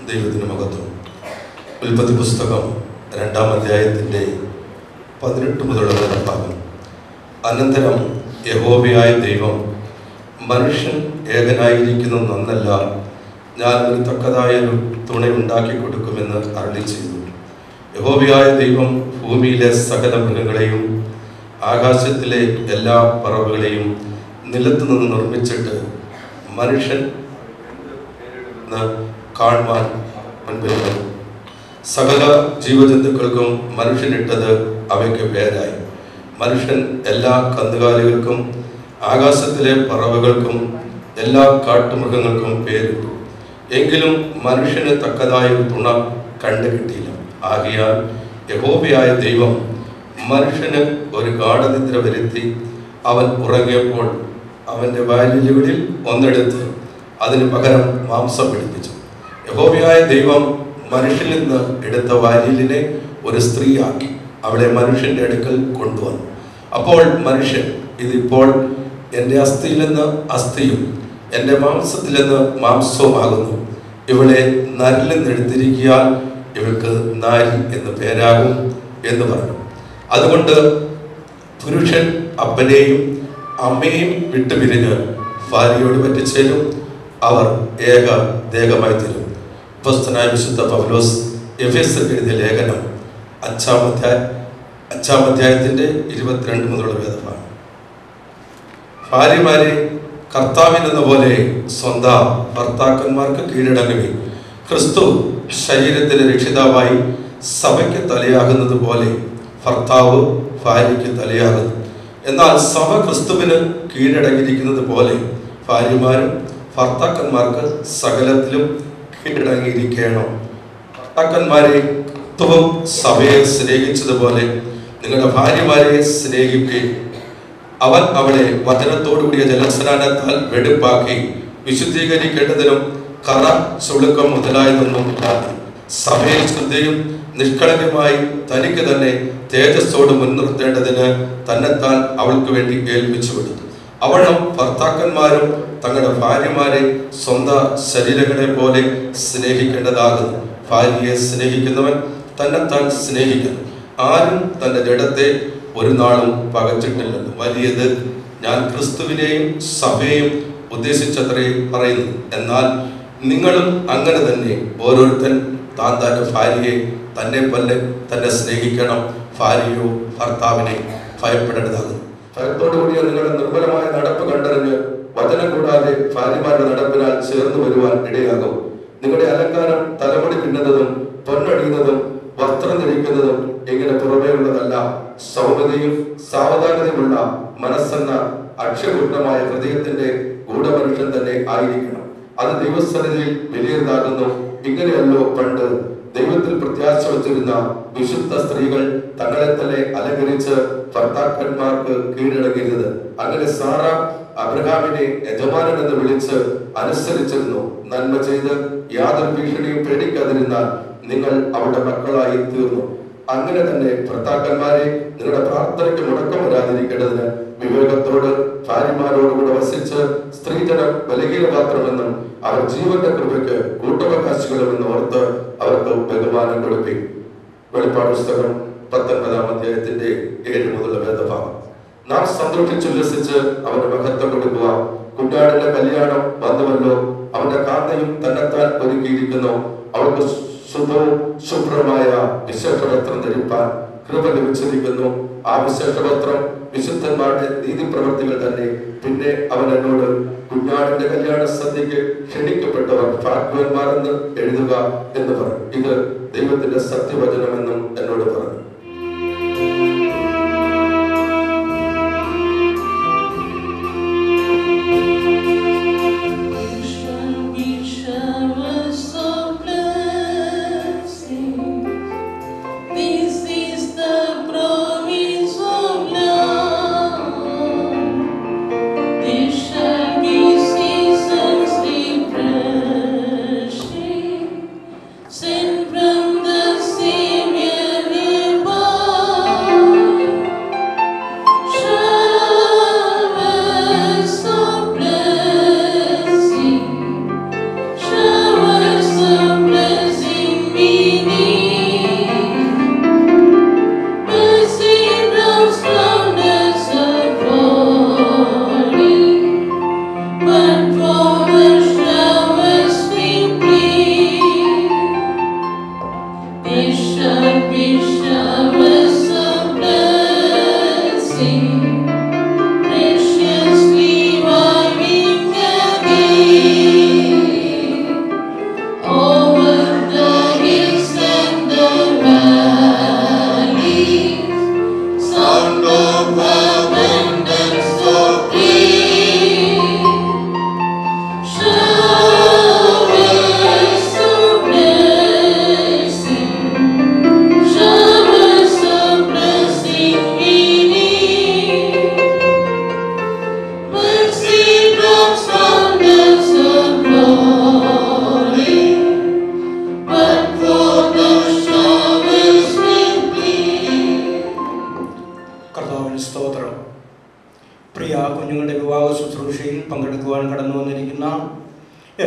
ദൈവത്തിന് മഹത്വം. ഉൽപ്പത്തി പുസ്തകം 2-ാം അധ്യായത്തിൻ്റെ 18 മുതലുള്ള ഭാഗം. അനന്തരം യഹോവയായ ദൈവം, മനുഷ്യൻ ഏകനായിരിക്കുന്നത് നന്നല്ല, ഞാൻ ഒരു തക്കതായൊരു തുണ ഉണ്ടാക്കി കൊടുക്കുമെന്ന് അരുളി ചെയ്തു. യഹോവയായ ദൈവം ഭൂമിയിലെ സകല മൃഗങ്ങളെയും ആകാശത്തിലെ എല്ലാ പറവുകളെയും നിലത്തു നിന്ന് നിർമ്മിച്ചിട്ട് മനുഷ്യൻ കാണുവാൻ മുൻപിൽ വന്നു. സകല ജീവജന്തുക്കൾക്കും മനുഷ്യനിട്ടത് അവയ്ക്ക് പേരായി. മനുഷ്യൻ എല്ലാ കന്നുകാലികൾക്കും ആകാശത്തിലെ പറവകൾക്കും എല്ലാ കാട്ടുമൃഗങ്ങൾക്കും പേരിട്ടു. എങ്കിലും മനുഷ്യന് തക്കതായ തുണ കണ്ടുകിട്ടിയില്ല. ആകയാൽ യഹോവയായ ദൈവം മനുഷ്യന് ഒരു ഗാഢനിദ്ര വരുത്തി. അവൻ ഉറങ്ങിയപ്പോൾ അവൻ്റെ വാരിയലുകളിൽ ഒന്നെടുത്ത് അതിന് പകരം മാംസം പിടിപ്പിച്ചു. യഹോവയായ ദൈവം മനുഷ്യനിൽ നിന്ന് എടുത്ത വാരിയലിനെ ഒരു സ്ത്രീയാക്കി അവളെ മനുഷ്യൻ്റെ അടുക്കൽ കൊണ്ടുവന്നു. അപ്പോൾ മനുഷ്യൻ, ഇതിപ്പോൾ എൻ്റെ അസ്ഥിയിൽ നിന്ന് അസ്ഥിയും എൻ്റെ മാംസത്തിൽ നിന്ന് മാംസവുമാകുന്നു. ഇവളെ നരിൽ നിന്ന് എടുത്തിരിക്കാൻ ഇവൾക്ക് നാരി എന്ന് പേരാകും എന്ന് പറഞ്ഞു. അതുകൊണ്ട് പുരുഷൻ അപ്പനെയും അമ്മയും വിട്ടുപിരിഞ്ഞ് ഭാര്യയോട് പറ്റിച്ചേരും, അവർ ഏക ദേഹമായി തീരും. അപ്പോസ്തലനായ വിശുദ്ധ പൗലോസ് എഫേസ്യർക്ക് എഴുതിയ ലേഖനം 5-ാം അധ്യായത്തിൻ്റെ 22 മുതലുള്ള വേദഭാഗം. ഭാര്യമാരെ കർത്താവിനെന്ന പോലെ സ്വന്തം ഭർത്താക്കന്മാർക്ക് കീഴടങ്ങുകയും ക്രിസ്തു ശരീരത്തിലെ രക്ഷിതാവായി സഭയ്ക്ക് തലയാകുന്നത് പോലെ ഭർത്താവ് ഭാര്യയ്ക്ക് തലയാകുന്നു. എന്നാൽ സഭ ക്രിസ്തുവിന് കീഴടങ്ങിയിരിക്കുന്നത് പോലെ ഭാര്യമാരും ഭർത്താക്കന്മാർക്ക് സകലത്തിലും കീഴടങ്ങിയിരിക്കണം. ഭർത്താക്കന്മാരെ ക്രിസ്തുവും സഭയെ സ്നേഹിച്ചതുപോലെ നിങ്ങളുടെ ഭാര്യമാരെ സ്നേഹിക്കുകയും അവൻ അവളെ വചനത്തോടുകൂടിയ ജലസ്നാനത്താൽ വെടുപ്പാക്കി വിശുദ്ധീകരിക്കേണ്ടതിനും കറ ചുളുക്കം മുതലായതൊന്നും സഭയിൽ ശുദ്ധിയും നിഷ്കളങ്കമായി തനിക്ക് തന്നെ തേജസ്സോട് മുൻനിർത്തേണ്ടതിന് തന്നെത്താൻ അവൾക്ക് വേണ്ടി ഏൽപ്പിച്ചു കൊടുത്തു. അവളും ഭർത്താക്കന്മാരും തങ്ങളുടെ ഭാര്യമാരെ സ്വന്തം ശരീരങ്ങളെ പോലെ സ്നേഹിക്കേണ്ടതാകുന്നു. ഭാര്യയെ സ്നേഹിക്കുന്നവൻ തന്നെത്താൻ സ്നേഹിക്കുന്നു. ആരും തൻ്റെ ജഡത്തെ ഒരു നാളും പകച്ചിട്ടില്ലെന്ന്. വലിയത് ഞാൻ ക്രിസ്തുവിനെയും സഭയെയും ഉദ്ദേശിച്ചത്രേ പറയുന്നു. എന്നാൽ നിങ്ങളും അങ്ങനെ തന്നെ ഓരോരുത്തൻ താൻ തൻ്റെ ഭാര്യയെ തന്നെ പോലെ തന്നെ സ്നേഹിക്കണം. ഭാര്യയോ ഭർത്താവിനെ ഭയപ്പെടേണ്ടതാകുന്നു. ഭയത്തോടുകൂടിയ നിങ്ങളുടെ നിർമ്മലമായ നടപ്പ് കണ്ടറിഞ്ഞ് വചനം കൂടാതെ ഭാര്യമാരുടെ നടപ്പിനാൽ ചേർന്ന് വരുവാൻ ഇടയാകും. നിങ്ങളുടെ അലങ്കാരം തലമുടി പിന്നുന്നതും പൊന്നണിയുന്നതും വസ്ത്രം ധരിക്കുന്നതും ഇങ്ങനെ പുറമേ ഉള്ളതല്ല, സൗമ്യതയും സാവധാനതയുമുള്ള മനസ്സെന്ന അക്ഷയപൂർണമായ ഹൃദയത്തിന്റെ ഗൂഢമനുഷ്യൻ തന്നെ ആയിരിക്കണം. അത് ദൈവസന്നിധിയിൽ വലിയതാകുന്നു. ഇങ്ങനെയല്ലോ പണ്ട് ദൈവത്തിൽ പ്രത്യാശ വച്ചിരുന്ന വിശുദ്ധ സ്ത്രീകൾ തങ്ങളെ തന്നെ അലങ്കരിച്ച് ഭർത്താക്കന്മാർക്ക് കീഴടങ്ങിയിരുന്നത്. അങ്ങനെ സാറ അബ്രഹാമിനെ യജമാനൻ എന്ന് വിളിച്ച് അനുസരിച്ചിരുന്നു. നന്മ ചെയ്ത് യാതൊരു ഭീഷണിയും പേടിക്കാതിരുന്നാൽ നിങ്ങൾ അവരുടെ മക്കളായി തീർന്നു. അങ്ങനെ തന്നെ ഭർത്താക്കന്മാരെ നിങ്ങളുടെ പ്രാർത്ഥനയ്ക്ക് മുടക്കം വരാതിരിക്കേണ്ടതിന് വിവേകത്തോട് ഭാര്യമാരോടുകൂടെ വസിച്ച് സ്ത്രീജനം ബലഹീനപാത്രമെന്നും അവർ ജീവന്റെ കൃപയ്ക്ക് കൂട്ടവകാശികളുമെന്ന് ഓർത്ത് അവർക്ക് ബഹുമാനം കൊടുപ്പിക്കും. വെളിപ്പാട് പുസ്തകം 19-ാം അധ്യായത്തിന്റെ 7 മുതലുള്ള വേദഭാഗം. നാം സന്തോഷിച്ചുല്ലസിച്ച് അവന്റെ മഹത്വം കൊടുക്കുക. കുഞ്ഞാടിന്റെ കല്യാണം വന്നുവല്ലോ, അവന്റെ കാന്തയും തന്നെത്താൻ ഒരുക്കിയിരിക്കുന്നു. അവൾക്ക് ശുദ്ധവും ശുഭ്രമായ വിശേഷവസ്ത്രം ധരിപ്പാൻ കൃപ ലഭിച്ചിരിക്കുന്നു. ആ വിശേഷവസ്ത്രം വിശുദ്ധന്മാരുടെ നീതിപ്രവർത്തികൾ തന്നെ. പിന്നെ അവൻ എന്നോട്, കുഞ്ഞാടിന്റെ കല്യാണ സദ്യക്ക് ക്ഷണിക്കപ്പെട്ടവർ ഭാഗ്യവാന്മാരെന്ന് എഴുതുക എന്ന് പറഞ്ഞു. ഇത് ദൈവത്തിന്റെ സത്യവചനമെന്നും എന്നോട് പറഞ്ഞു. Sent from the Savior in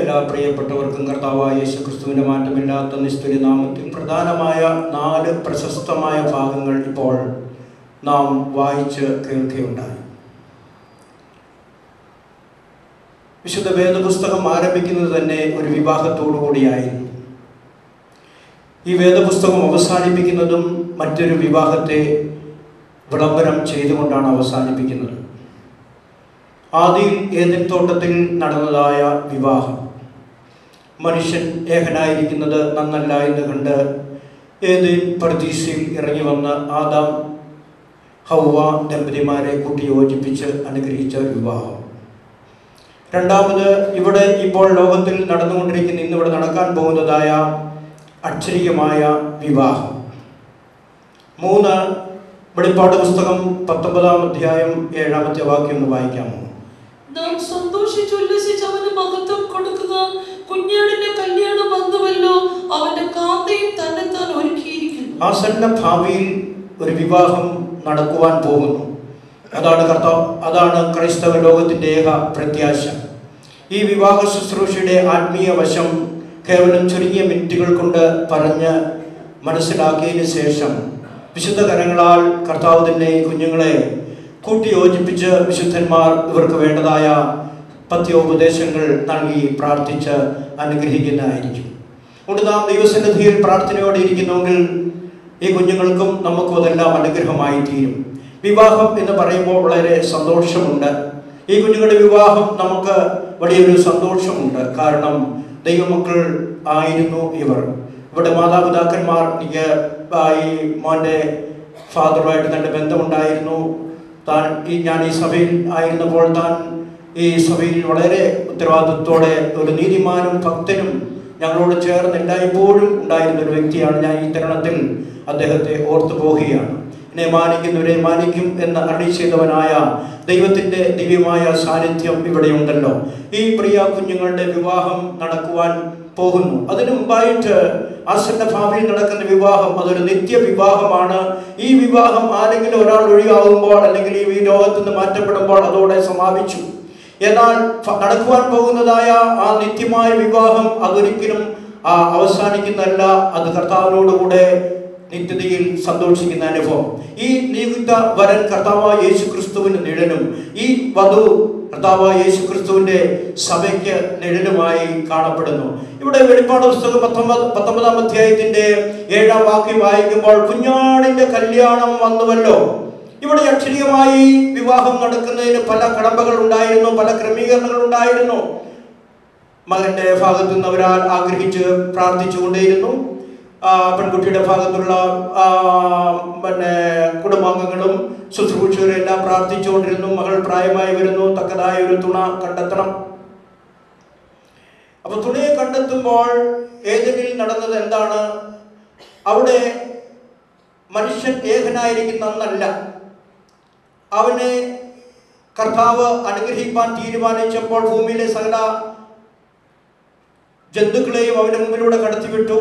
എല്ലാ പ്രിയപ്പെട്ടവർക്കും കർത്താവായ യേശുക്രിസ്തുവിൻ്റെ മാറ്റമില്ലാത്ത നിസ്തുല്യ നാമത്തിൽ പ്രധാനമായ 4 പ്രശസ്തമായ ഭാഗങ്ങൾ ഇപ്പോൾ നാം വായിച്ച് കേൾക്കുകയുണ്ടായി. വിശുദ്ധ വേദപുസ്തകം ആരംഭിക്കുന്നത് തന്നെ ഒരു വിവാഹത്തോടു കൂടിയായിരുന്നു. ഈ വേദപുസ്തകം അവസാനിപ്പിക്കുന്നതും മറ്റൊരു വിവാഹത്തെ വിളംബരം ചെയ്തുകൊണ്ടാണ് അവസാനിപ്പിക്കുന്നത്. ആദിയിൽ ഏദൻ തോട്ടത്തിൽ നടന്നതായ വിവാഹം, മനുഷ്യൻ ഏകനായിരിക്കുന്നത് നന്നല്ല എന്ന് കണ്ട് ഏദൻ പർദീസയിൽ ഇറങ്ങി വന്ന് ആദാം ഹൗവ ദമ്പതിമാരെ കൂട്ടിയോജിപ്പിച്ച് അനുഗ്രഹിച്ച ഒരു വിവാഹം. രണ്ടാമത്, ഇവിടെ ഇപ്പോൾ ലോകത്തിൽ നടന്നുകൊണ്ടിരിക്കുന്ന ഇന്നിവിടെ നടക്കാൻ പോകുന്നതായ അക്ഷരീയമായ വിവാഹം. 3, വെളിപ്പാട് പുസ്തകം 19-ാം അധ്യായം 7-ാമത്തെ വാക്യം ഒന്ന് വായിക്കാമോ? നാം സന്തോഷിച്ചുല്ലസിച്ച് അവന് മഹത്വം കൊടുക്കുക, കുഞ്ഞാടിന്റെ കല്യാണം വന്നുവല്ലോ, അവന്റെ കാന്തയും തന്നെത്താൻ ഒരുക്കിയിരിക്കുന്നു. ആസന്ന ഭാവിയിൽ ഒരു വിവാഹം നടക്കുവാൻ പോകുന്നു. അതാണ് ക്രൈസ്തവ ലോകത്തിന്റെ ഏക പ്രത്യാശ. ഈ വിവാഹ ശുശ്രൂഷയുടെ ആത്മീയ വശം കേവലം ചുരുങ്ങിയ മിനിറ്റുകൾ കൊണ്ട് പറഞ്ഞ് മനസ്സിലാക്കിയതിന് ശേഷം വിശുദ്ധ കരങ്ങളാൽ കർത്താവ് തന്നെ ഈ കുഞ്ഞുങ്ങളെ കൂട്ടിയോജിപ്പിച്ച് വിശുദ്ധന്മാർ ഇവർക്ക് വേണ്ടതായ പഥ്യോപദേശങ്ങൾ നൽകി പ്രാർത്ഥിച്ച് അനുഗ്രഹിക്കുന്നതായിരിക്കും. അതുകൊണ്ട് നാം ദൈവസന്നിധിയിൽ പ്രാർത്ഥനയോടെ ഇരിക്കുന്നുവെങ്കിൽ ഈ കുഞ്ഞുങ്ങൾക്കും നമുക്കും അതെല്ലാം അനുഗ്രഹമായി തീരും. വിവാഹം എന്ന് പറയുമ്പോൾ വളരെ സന്തോഷമുണ്ട്. ഈ കുഞ്ഞുങ്ങളുടെ വിവാഹം നമുക്ക് വലിയൊരു സന്തോഷമുണ്ട്. കാരണം ദൈവമക്കൾ ആയിരുന്നു ഇവർ. ഇവിടെ മാതാപിതാക്കന്മാർ, എനിക്ക് ഈ മോൻ്റെ ഫാദറുമായിട്ട് നല്ല ബന്ധമുണ്ടായിരുന്നു. ഞാൻ ഈ സഭയിൽ ആയിരുന്നപ്പോൾ താൻ ഈ സഭയിൽ വളരെ ഉത്തരവാദിത്വത്തോടെ ഒരു നീതിമാനും ഭക്തനും ഞങ്ങളോട് ചേർന്ന് എല്ലായ്പ്പോഴും ഉണ്ടായിരുന്ന ഒരു വ്യക്തിയാണ്. ഞാൻ ഈ തരുണത്തിൽ അദ്ദേഹത്തെ ഓർത്തു പോവുകയാണ്. എന്നെ മാനിക്കുന്നവരെ മാനിക്കും എന്ന് അരുളി ചെയ്തവനായ ദൈവത്തിൻ്റെ ദിവ്യമായ സാന്നിധ്യം ഇവിടെയുണ്ടല്ലോ. ഈ പ്രിയ കുഞ്ഞുങ്ങളുടെ വിവാഹം നടക്കുവാൻ പോകുന്നു. അതിനു മുമ്പായിട്ട് ആസന്ന ഭാവിയിൽ നടക്കുന്ന വിവാഹം അതൊരു നിത്യ വിവാഹമാണ്. ഈ വിവാഹം ആരെങ്കിലും ഒരാൾ ഒഴിവാകുമ്പോൾ അല്ലെങ്കിൽ ഈ ലോകത്ത് നിന്ന് മാറ്റപ്പെടുമ്പോൾ അതോടെ സമാപിച്ചു. എന്നാൽ നടക്കുവാൻ പോകുന്നതായ ആ നിത്യമായ വിവാഹം അതൊരിക്കലും അവസാനിക്കുന്നതല്ല. അത് കർത്താവിനോടുകൂടെ നിത്യതയിൽ സന്തോഷിക്കുന്ന അനുഭവം. ഈ നിയുക്ത വരൻ കർത്താവായ യേശുക്രിസ്തുവിന് നിഴലും ഈ വധു കർത്താവായ യേശുക്രിസ്തുവിന്റെ സഭയ്ക്ക് നിഴലുമായി കാണപ്പെടുന്നു. ഇവിടെ വെളിപ്പാട് പുസ്തകം 19-ാം അധ്യായത്തിന്റെ 7-ാം വാക്യം വായിക്കുമ്പോൾ കുഞ്ഞാടിന്റെ കല്യാണം വന്നുവല്ലോ. ഇവിടെ അക്ഷരീയമായി വിവാഹം നടക്കുന്നതിന് പല കടമ്പകൾ ഉണ്ടായിരുന്നു, പല ക്രമീകരണങ്ങൾ ഉണ്ടായിരുന്നു. മകന്റെ ഭാഗത്തു നിന്ന് ഒരാൾ ആഗ്രഹിച്ച് പ്രാർത്ഥിച്ചുകൊണ്ടേയിരുന്നു. പെൺകുട്ടിയുടെ ഭാഗത്തുള്ള കുടുംബാംഗങ്ങളും ശുശ്രൂഷകരും എല്ലാം പ്രാർത്ഥിച്ചുകൊണ്ടിരുന്നു. മകൾ പ്രായമായി വരുന്നു, തക്കതായ ഒരു തുണ കണ്ടെത്തണം. അപ്പൊ തുണയെ കണ്ടെത്തുമ്പോൾ ഏദനിൽ നടന്നത് എന്താണ്? അവിടെ മനുഷ്യൻ ഏകനായിരിക്കുന്നല്ല. അവനെ കർത്താവ് അനുഗ്രഹിക്കാൻ തീരുമാനിച്ചപ്പോൾ ഭൂമിയിലെ സകല ജന്തുക്കളെയും അവന്റെ മുമ്പിലൂടെ കടത്തിവിട്ടു.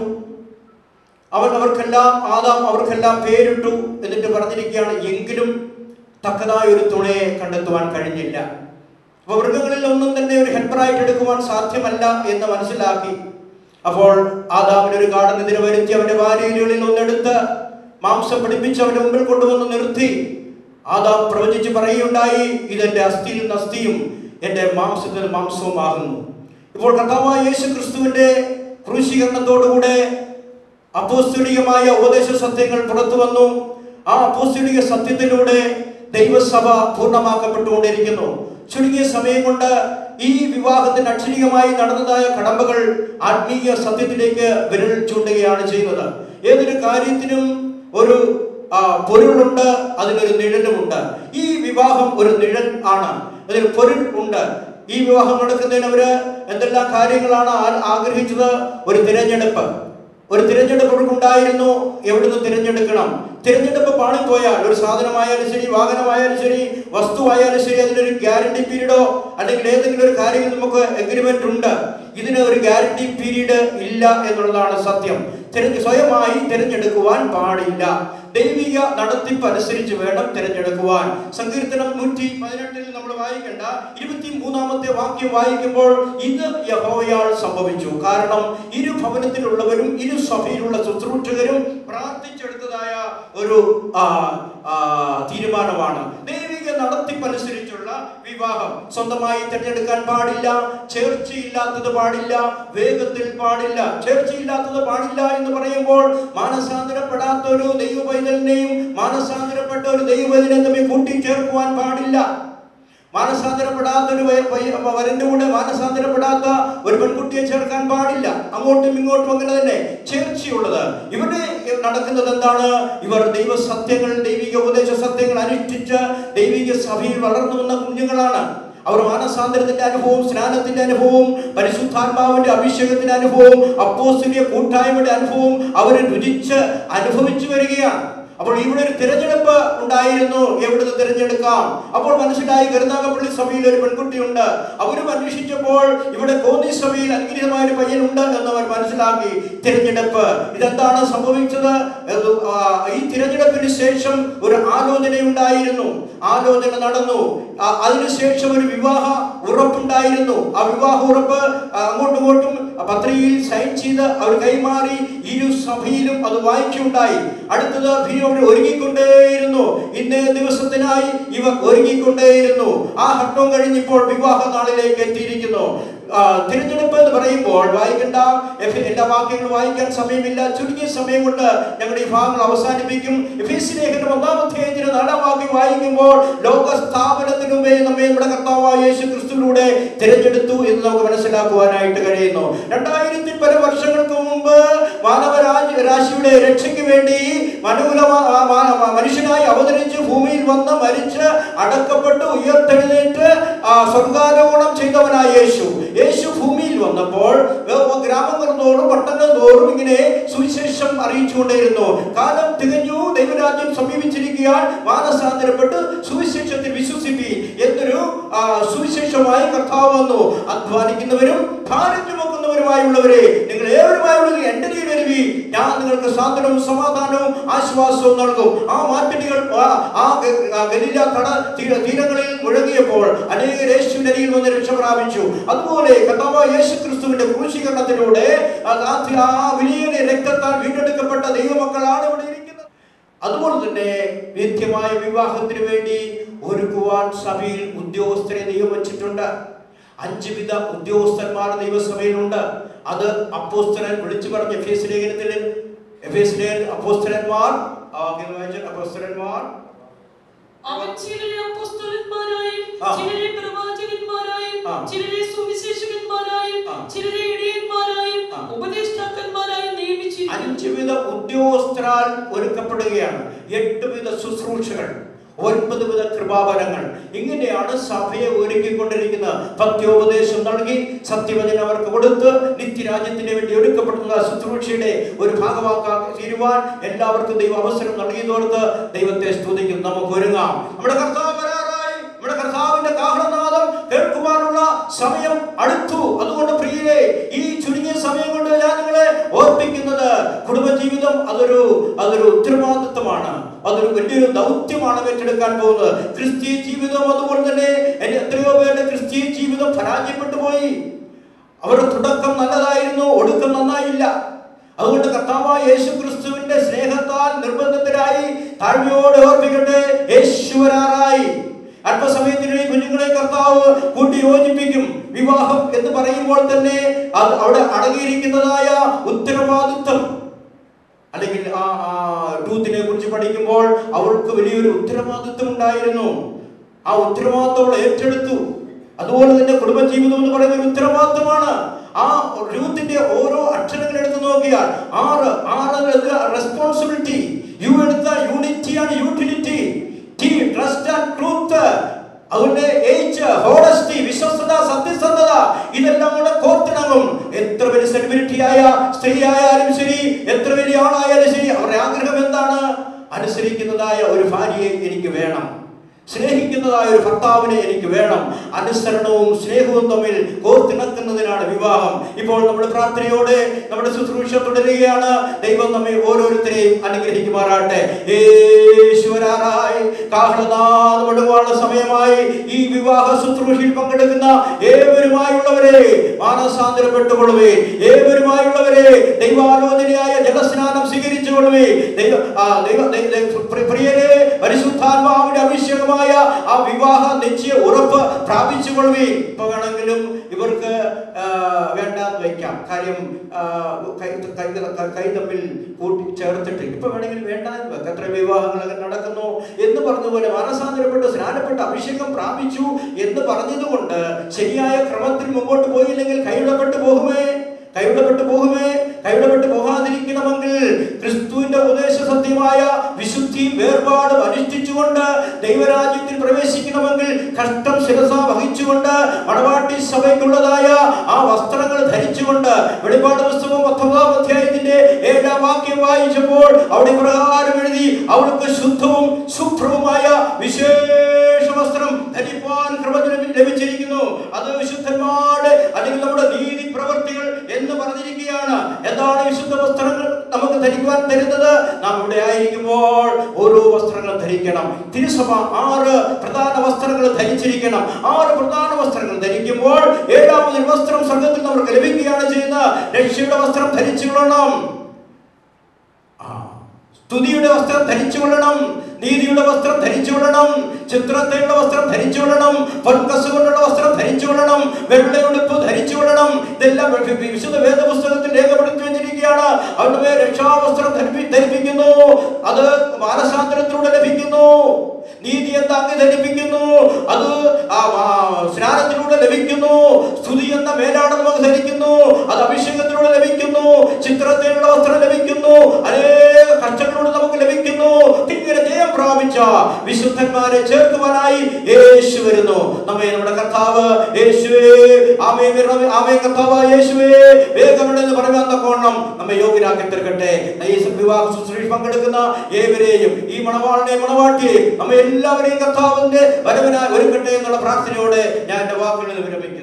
ആദാം അവർക്കെല്ലാം പേരിട്ടു. എന്നിട്ട് പറഞ്ഞിരിക്കുകയാണ്, എങ്കിലും തക്കതായ ഒരു തുണയെ കണ്ടെത്തുവാൻ കഴിഞ്ഞില്ല. അപ്പൊ മൃഗങ്ങളിൽ ഒന്നും തന്നെ ഒരു ഹെൽപ്പറായിട്ട് എടുക്കുവാൻ സാധ്യമല്ല എന്ന് മനസ്സിലാക്കി. അപ്പോൾ ആദാമിനൊരു കാടനെതിരെ വരുത്തി അവന്റെ വാരിയലുകളിൽ ഒന്നെടുത്ത് മാംസം പിടിപ്പിച്ച് അവന്റെ മുമ്പിൽ കൊണ്ടുവന്ന് നിർത്തി. ആദാം പ്രവചിച്ച് പറയുകയുണ്ടായി, ഇതെന്റെ അസ്ഥിയിൽ നിന്ന് അസ്ഥിയും എന്റെ മാംസത്തിൽ മാംസവുമാകുന്നു. ഇപ്പോൾ കർത്താവായ യേശുക്രിസ്തുവിന്റെ ക്രൂശീകരണത്തോടുകൂടെ അപ്പോസ്തലികമായ ഉപദേശ സത്യങ്ങൾ പുറത്തു വന്നു. ആ അപ്പോസ്തലിക സത്യത്തിലൂടെ ദൈവസഭ പൂർണ്ണമാക്കപ്പെട്ടുകൊണ്ടിരിക്കുന്നു. ചുരുങ്ങിയ സമയം കൊണ്ട് ഈ വിവാഹത്തിന് അക്ഷരീയമായി നടന്നതായ കടമ്പകൾ ആത്മീയ സത്യത്തിലേക്ക് വിരൽ ചൂണ്ടുകയാണ് ചെയ്യുന്നത്. ഏതൊരു കാര്യത്തിനും ഒരു പൊരുളുണ്ട്, അതിനൊരു നിഴലുമുണ്ട്. ഈ വിവാഹം ഒരു നിഴൽ ആണ്, അതിന് പൊരുൾ ഉണ്ട്. ഈ വിവാഹം നടക്കുന്നതിന് അവര് എന്തെല്ലാം കാര്യങ്ങളാണ് ആഗ്രഹിച്ചത്? ഒരു തിരഞ്ഞെടുപ്പ് ഉണ്ടായിരുന്നു. എവിടുന്ന് തിരഞ്ഞെടുക്കണം? തിരഞ്ഞെടുപ്പ് പാളിപ്പോയാൽ ഒരു സാധനമായാലും ശരി, വാഹനമായാലും ശരി, വസ്തുവായാലും ശരി, അതിനൊരു ഗ്യാരണ്ടി പീരീഡോ അല്ലെങ്കിൽ ഏതെങ്കിലും ഒരു കാര്യത്തിൽ നമുക്ക് എഗ്രിമെന്റ് ഉണ്ട്. ഇതിന് ഒരു ഗ്യാരണ്ടി പീരീഡ് ഇല്ല എന്നുള്ളതാണ് സത്യം. സ്വയമായി തിരഞ്ഞെടുക്കുവാൻ പാടില്ല. ദൈവിക നടത്തിപ്പ് അനുസരിച്ച് വേണം തിരഞ്ഞെടുക്കുവാൻ. സങ്കീർത്തനം 118 നമ്മൾ വായിക്കേണ്ട 23-ാമത്തെ വാക്യം വായിക്കുമ്പോൾ ഇത് യഹോവയാൽ സംഭവിച്ചു. കാരണം ഇരു ഭവനത്തിലുള്ളവരും ഇരു സഭയിലുള്ള ശുശ്രൂഷകരും പ്രാർത്ഥിച്ചെടുത്തതായ ഒരു തീരുമാനമാണ്. ദൈവിക നടത്തിപ്പനുസരിച്ചുള്ള വിവാഹം. സ്വന്തമായി തിരഞ്ഞെടുക്കാൻ പാടില്ല. ചേർച്ചയില്ലാത്തത് പാടില്ല. വേഗത്തിൽ പാടില്ല. ചേർച്ചയില്ലാത്തത് പാടില്ല എന്ന് പറയുമ്പോൾ മാനസാന്തരപ്പെടാത്ത ഒരു ദൈവവൈതലിനെയും മാനസാന്തരപ്പെട്ട ഒരു ദൈവവൈതലിനെ തമ്മിൽ കൂട്ടിച്ചേർക്കുവാൻ പാടില്ല. മാനസാന്തരപ്പെടാത്ത ഒരു വരന്റെ കൂടെ മാനസാന്തരപ്പെടാത്ത ഒരു പെൺകുട്ടിയെ ചേർക്കാൻ പാടില്ല. അങ്ങോട്ടും ഇങ്ങോട്ടും അങ്ങനെ തന്നെ ചേർച്ചയുള്ളത്. ഇവിടെ നടക്കുന്നത് എന്താണ്? ഇവർ ദൈവസത്യങ്ങൾ, ദൈവിക ഉപദേശ സത്യങ്ങൾ അനുഷ്ഠിച്ച് ദൈവിക സഭയിൽ വളർന്നു വന്ന കുഞ്ഞുങ്ങളാണ്. അവർ മാനസാന്തരത്തിന്റെ അനുഭവവും സ്നാനത്തിന്റെ അനുഭവവും പരിശുദ്ധാത്മാവിന്റെ അഭിഷേകത്തിന്റെ അനുഭവവും അപ്പോസ്തലിക കൂട്ടായ്മയുടെ അനുഭവവും അവർ രുചിച്ച് അനുഭവിച്ചു വരികയാണ്. അപ്പോൾ ഇവിടെ ഒരു തിരഞ്ഞെടുപ്പ് ഉണ്ടായിരുന്നു. എവിടുന്ന് തിരഞ്ഞെടുക്കാം? അപ്പോൾ മനസ്സിലായി കരുനാഗപ്പള്ളി സഭയിൽ ഒരു പെൺകുട്ടിയുണ്ട്. അവരും അന്വേഷിച്ചപ്പോൾ ഇവിടെ കോന്നി സഭയിൽ അനുഗ്രഹമായ ഒരു പയ്യനുണ്ട് എന്നവർ മനസ്സിലാക്കി. തിരഞ്ഞെടുപ്പ്. ഇതെന്താണ് സംഭവിച്ചത്? ഈ തിരഞ്ഞെടുപ്പിന് ശേഷം ഒരു ആലോചനയുണ്ടായിരുന്നു. ആലോചന നടന്നു. അതിനുശേഷം ഒരു വിവാഹ ഉറപ്പുണ്ടായിരുന്നു. ആ വിവാഹ ഉറപ്പ് അങ്ങോട്ടും ഇങ്ങോട്ടും പത്രികയിൽ സൈൻ ചെയ്ത് അവർ കൈമാറി. ഇരു സഭയിലും അത് വായിക്കുകയുണ്ടായി. അടുത്തത് അവർ ഒരുങ്ങിക്കൊണ്ടേയിരുന്നു. ഇന്നേ ദിവസത്തിനായി ഇവർ ഒരുങ്ങിക്കൊണ്ടേയിരുന്നു. ആ ഘട്ടം കഴിഞ്ഞിപ്പോൾ വിവാഹ നാളിലേക്ക് എത്തിയിരിക്കുന്നു. തിരഞ്ഞെടുപ്പ് എന്ന് പറയുമ്പോൾ വായിക്കേണ്ട എല്ലാ വാക്യങ്ങളും വായിക്കാൻ സമയമില്ല. ചുരുങ്ങിയ സമയം കൊണ്ട് ഞങ്ങളുടെ ഈ ഭാഗങ്ങൾ അവസാനിപ്പിക്കും. എഫേസ്യ ലേഖനം 1-ാം അധ്യായത്തിന്റെ 4-ാം വാക്യം വായിക്കുമ്പോൾ ലോക സ്ഥാപനത്തിനു മുമ്പേ നമ്മെ നമ്മുടെ കർത്താവായ യേശു ക്രിസ്തുവിലൂടെ തിരഞ്ഞെടുത്തു എന്ന് നമുക്ക് മനസ്സിലാക്കുവാനായിട്ട് കഴിയുന്നു. 2000 പല വർഷങ്ങൾക്ക് മുമ്പ് മാനവരാശിയുടെ രക്ഷയ്ക്ക് വേണ്ടി മനുഷ്യനായി അവതരിച്ച് ഭൂമിയിൽ വന്ന് മരിച്ച് അടക്കപ്പെട്ട് ഉയർത്തെഴുന്നേറ്റ് സ്വർഗാരോഹണം ചെയ്തവനായ യേശു ഭൂമിയിൽ വന്നപ്പോൾ ഗ്രാമങ്ങൾ തോറും പട്ടണങ്ങൾ തോറും ഇങ്ങനെ സുവിശേഷം അറിയിച്ചുകൊണ്ടേയിരുന്നു. കാലം തികഞ്ഞു, ദൈവരാജ്യം സമീപിച്ചിരിക്കാൻ, മാനസാന്തരപ്പെട്ട് സുവിശേഷത്തിൽ വിശ്വസിപ്പി എന്നൊരു സുവിശേഷമായി കർത്താവ് വന്നു. അധ്വാനിക്കുന്നവരും ഭാരം ചുമക്കുന്നവരുമായുള്ളവരെ നിങ്ങൾ ഏവരുമായുള്ളത് എന്റെ കീഴിൽ വരുവി, ഞാൻ നിങ്ങൾക്ക് സാന്ത്വനവും സമാധാനവും ആശ്വാസവും നൽകും. ആ മാറ്റടികൾ ആ ഗലീല തീരങ്ങളിൽ മുഴങ്ങിയപ്പോൾ അനേകർ യേശുവിന്റെ അരികിൽ വന്ന് രക്ഷ പ്രാപിച്ചു. അതുപോലെ കർത്താവായ യേശു ക്രിസ്തുവിന്റെ ക്രൂശീകരണത്തിലൂടെ ആ വലിയ രക്തത്താൽ വീണ്ടെടുക്കപ്പെട്ട ദൈവമക്കളാണ് ഇവിടെ ഇരിക്കുന്നത്. അതുപോലെ തന്നെ നിത്യമായ വിവാഹത്തിന് വേണ്ടി ഒരുക്കുവാൻ സഭയിൽ ഉദ്യോഗസ്ഥരെ നിയമിച്ചിട്ടുണ്ട്. 5 വിധ ഉദ്യോഗസ്ഥന്മാർ ദൈവസഭയിലുണ്ട്. അത് അപ്പോസ്തലൻ വിളിച്ചു പറഞ്ഞ എഫേസ്യ ലേഖനത്തിൽ അപ്പോസ്തലന്മാർ അവൻ ചിലരെ അപ്പോസ്തലന്മാരായും ചിലരെ പ്രവാചകന്മാരായും ചിലരെ സുവിശേഷകന്മാരായും ചിലരെ ഇടയന്മാരായും ഉപദേഷ്ടാക്കന്മാരായും നിയമിച്ചിരിക്കുന്നു. 5 വിധ ഉദ്യോഗസ്ഥരാൽ ഒരുക്കപ്പെടുകയാണ്. 8 വിധ ശുശ്രൂഷകൾ, 9 വിധ കൃപാവരങ്ങൾ. ഇങ്ങനെയാണ് സഭയെ ഒരുക്കിക്കൊണ്ടിരിക്കുന്നത്. പത്യോപദേശം നൽകി സത്യവചനം അവർക്ക് കൊടുത്ത് നിത്യരാജ്യത്തിന് വേണ്ടി ഒരുക്കപ്പെടുന്ന ശുശ്രൂഷയുടെ ഒരു ഭാഗമാക്കാൻ തീരുവാൻ എല്ലാവർക്കും ദൈവം അവസരം നൽകിയതോർത്ത് ദൈവത്തെ സ്തുതിക്കും. നമുക്ക് ഒരുങ്ങാം. നമ്മുടെ കർത്താവ് വരാറായി. നമ്മുടെ കർത്താവിന്റെ കാഹളനാദം കേൾക്കുവാനുള്ള സമയം അടുത്തു. അതുകൊണ്ട് പ്രിയരെ, ഈ ചുരുങ്ങിയ സമയം കൊണ്ട് ഞാൻ നിങ്ങളെ ഓർപ്പിക്കുന്നത് കുടുംബജീവിതം അതൊരു ഉത്തരവാദിത്വമാണ്. അതൊരു വലിയൊരു ദൗത്യമാണ് ഏറ്റെടുക്കാൻ പോകുന്നത്. ക്രിസ്തീയ ജീവിതം അതുപോലെ തന്നെ എത്രയോ പേരുടെ ക്രിസ്തീയ ജീവിതം പരാജയപ്പെട്ടു പോയി. അവരുടെ തുടക്കം നല്ലതായിരുന്നു, ഒടുക്കം നന്നായില്ല. അതുകൊണ്ട് കർത്താവായ യേശു ക്രിസ്തുവിന്റെ സ്നേഹത്താൽ നിർബന്ധത്തിലായി താഴ്മയോടെ ഓർപ്പിക്കട്ടെ, യേശു വരാറായി. അല്പസമയത്തിനുള്ളിൽ കുഞ്ഞുങ്ങളെ കർത്താവ് കൂട്ടി യോജിപ്പിക്കും. വിവാഹം എന്ന് പറയുമ്പോൾ തന്നെ അവിടെ അടങ്ങിയിരിക്കുന്നതായ ഉത്തരവാദിത്വം, അല്ലെങ്കിൽ ട്രൂത്തിനെ കുറിച്ച് പഠിക്കുമ്പോൾ അവൾക്ക് വലിയൊരു ഉത്തരവാദിത്വം ഉണ്ടായിരുന്നു. ആ ഉത്തരവാദിത്വം ഏറ്റെടുത്തു. അതുപോലെ തന്നെ കുടുംബജീവിതം എന്ന് പറയുന്ന ഒരു ഉത്തരവാദിത്വമാണ്. ആ ട്രൂത്തിന്റെ ഓരോ അക്ഷരങ്ങൾ എടുത്തു നോക്കിയാൽ 6 റെസ്പോൺസിബിലിറ്റി. യു എടുത്ത യൂണിറ്റി ആണ് utility. T trust and truth. അതുകൊണ്ട് ഹോണസ്റ്റി, വിശ്വസ്തത, സത്യസന്ധത, ഇതെല്ലാം കൂടെ കോർത്തിണങ്ങും. എത്ര വലിയ സെലിബ്രിറ്റിയായ സ്ത്രീ ആയാലും ശരി, എത്ര വലിയ ആളായാലും ശരി, അവരുടെ ആഗ്രഹം എന്താണ്? അനുസരിക്കുന്നതായ ഒരു ഭാര്യയെ എനിക്ക് വേണം. സ്നേഹിക്കുന്നതായ ഒരു ഭർത്താവിനെ എനിക്ക് വേണം. അനുസരണവും സ്നേഹവും തമ്മിൽ കോർത്തിണക്കുന്നതിനാണ് വിവാഹം. ഇപ്പോൾ നമ്മൾ പ്രാർത്ഥനയോടെ നമ്മുടെ ശുശ്രൂഷ തുടരുകയാണ്. ദൈവം നമ്മെ ഓരോരുത്തരെയും അനുഗ്രഹിക്കുമാറാട്ടെ. യേശുവരാറായി കാഹളനാദം മുഴങ്ങുവാനുള്ള സമയമായി. ഈ വിവാഹ ശുശ്രൂഷയിൽ പങ്കെടുക്കുന്ന ഏവരുമായുള്ളവരെ മാനസാന്തരപ്പെട്ടുകൊള്ളുവേ. ഏവരുമായുള്ളവരെ ദൈവാലോചനയായ ജലസ്നാനം സ്വീകരിച്ചുകൊള്ളുവേ. പ്രിയരെ, പരിശുദ്ധാത്മാവിന്റെ അഭിഷേകമായ ആ വിവാഹ നിശ്ചയ ഉറപ്പ് പ്രാപിച്ചുകൊള്ളുവേ. ഇപ്പൊ വേണമെങ്കിലും ഇവർക്ക് വേണ്ടാന്ന് വയ്ക്കാം. കാര്യം കൈ തമ്മിൽ കൂട്ടി ചേർത്തിട്ട് ഇപ്പൊ വേണമെങ്കിൽ വേണ്ടാന്ന് വെക്കാം. എത്ര വിവാഹങ്ങളൊക്കെ നടക്കുന്നു എന്ന് പറഞ്ഞതുപോലെ മാനസാന്തരപ്പെട്ട് സ്നാനപ്പെട്ട് അഭിഷേകം പ്രാപിച്ചു എന്ന് പറഞ്ഞതുകൊണ്ട് ശരിയായ ക്രമത്തിൽ മുമ്പോട്ട് പോയില്ലെങ്കിൽ കൈവിടപ്പെട്ടു പോകുമേ. കൈവിടപ്പെട്ടു പോകാതിരിക്കണമെങ്കിൽ ക്രിസ്തുവിന്റെ ഉപദേശ സത്യമായ വിശുദ്ധിയും വേർപാടും അനുഷ്ഠിച്ചുകൊണ്ട് ദൈവരാജ്യത്തിൽ പ്രവേശിക്കണമെങ്കിൽ കഷ്ടം ശിരസ വഹിച്ചുകൊണ്ട് മണവാട്ടി സഭയ്ക്കുള്ളതായ ആ വസ്ത്രങ്ങൾ ധരിച്ചുകൊണ്ട് വെളിപ്പാട് പുസ്തകം 19-ാം അധ്യായത്തിന്റെ 7-ാം വാക്യം വായിച്ചപ്പോൾ അവിടെ പ്രകാരം എഴുതി, അവൾക്ക് ശുദ്ധവും ശുഭ്രവുമായ വിശേഷ വസ്ത്രം ധരിപ്പാൻ കൃപ ലഭിച്ചിരിക്കുന്നു. അത് വിശുദ്ധന്മാരുടെ അല്ലെങ്കിൽ നമ്മുടെ നീതി പ്രവർത്തികൾ എന്ന് പറഞ്ഞിരിക്കുകയാണ്. എന്താണ് വിശുദ്ധ വസ്ത്രങ്ങൾ നമുക്ക് ധരിക്കുവാൻ തരുന്നത്? നാം ഇവിടെ ആയിരിക്കുമ്പോൾ ഓരോ വസ്ത്രങ്ങൾ ധരിക്കണം. തിരുസഭ 6 പ്രധാന വസ്ത്രങ്ങൾ ധരിച്ചിരിക്കണം. 6 പ്രധാന വസ്ത്രങ്ങൾ ധരിക്കുമ്പോൾ 7ാമതൊരു വസ്ത്രം സംഘത്തിൽ നമുക്ക് ലഭിക്കുകയാണ് ചെയ്യുന്നത്. രക്ഷയുടെ വസ്ത്രം ധരിച്ചുകൊള്ളണം, സ്തുതിയുടെ വസ്ത്രം ധരിച്ചുകൊള്ളണം, നീതിയുടെ വസ്ത്രം ധരിച്ചുകൊള്ളണം, ചിത്രത്തിലുള്ള വസ്ത്രം ധരിച്ചുകൊള്ളണം, പൊൻകസ് കൊണ്ടുള്ള വസ്ത്രം ധരിച്ചുകൊള്ളണം, വെള്ളയുടുപ്പ് ധരിച്ചുകൊള്ളണം. ഇതെല്ലാം വിശുദ്ധ വേദപുസ്തകത്തിൽ രേഖപ്പെടുത്തി വെച്ചിരിക്കുകയാണ്. അവിടെ രക്ഷാവസ്ത്രം ധരിപ്പിക്കുന്നു. അത് മാനസാന്തരത്തിലൂടെ ലഭിക്കുന്നു. നീതി എന്ന അംഗി ധരിപ്പിക്കുന്നു. അത് സ്നാനത്തിലൂടെ ലഭിക്കുന്നു. സ്തുതി എന്ന മേലാണ് നമുക്ക് ധരിക്കുന്നു. അത് അഭിഷേകത്തിലൂടെ ലഭിക്കുന്നു. ചിത്രത്തിലുള്ള വസ്ത്രം ലഭിക്കുന്നു. അനേക കഷ്ടങ്ങളിലൂടെ നമുക്ക് ലഭിക്കുന്നു. ഇങ്ങനെ ജയം പ്രാപിച്ച വിശുദ്ധന്മാരെ ചേർക്കുവാനായി യേശു വരുന്നു. നമ്മെ നമ്മുടെ കർത്താവ് യേശുവേ, ആമേൻ കർത്താവ് യേശുവേ വേഗമുണ്ടെന്ന് പറയാൻ തക്കോണം നമ്മെ യോഗ്യരാക്കി തീർക്കട്ടെ. ഈ വിവാഹ ശുശ്രൂഷ പങ്കെടുക്കുന്ന ഏവരെയും ഈ മണവാളിനെ മണവാട്ടിയെ നമ്മെ എല്ലാവരെയും കർത്താവിന്റെ വരവിനായി ഒരുക്കട്ടെ എന്നുള്ള പ്രാർത്ഥനയോടെ ഞാൻ എന്റെ വാക്കുകളിൽ നിന്ന് വിരമിക്കുന്നു.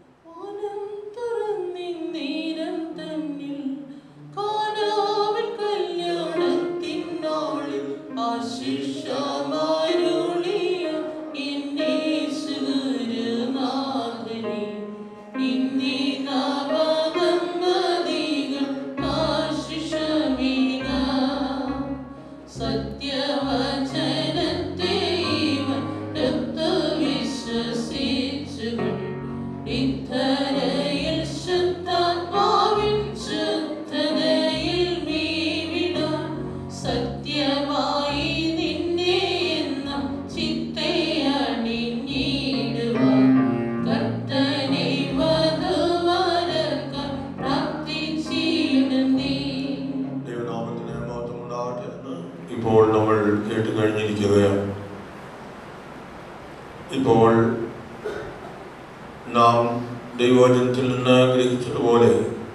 ഇപ്പോൾ നാം ദൈവവചനത്തിൽ നിന്ന് ഗ്രഹിച്ചതുപോലെ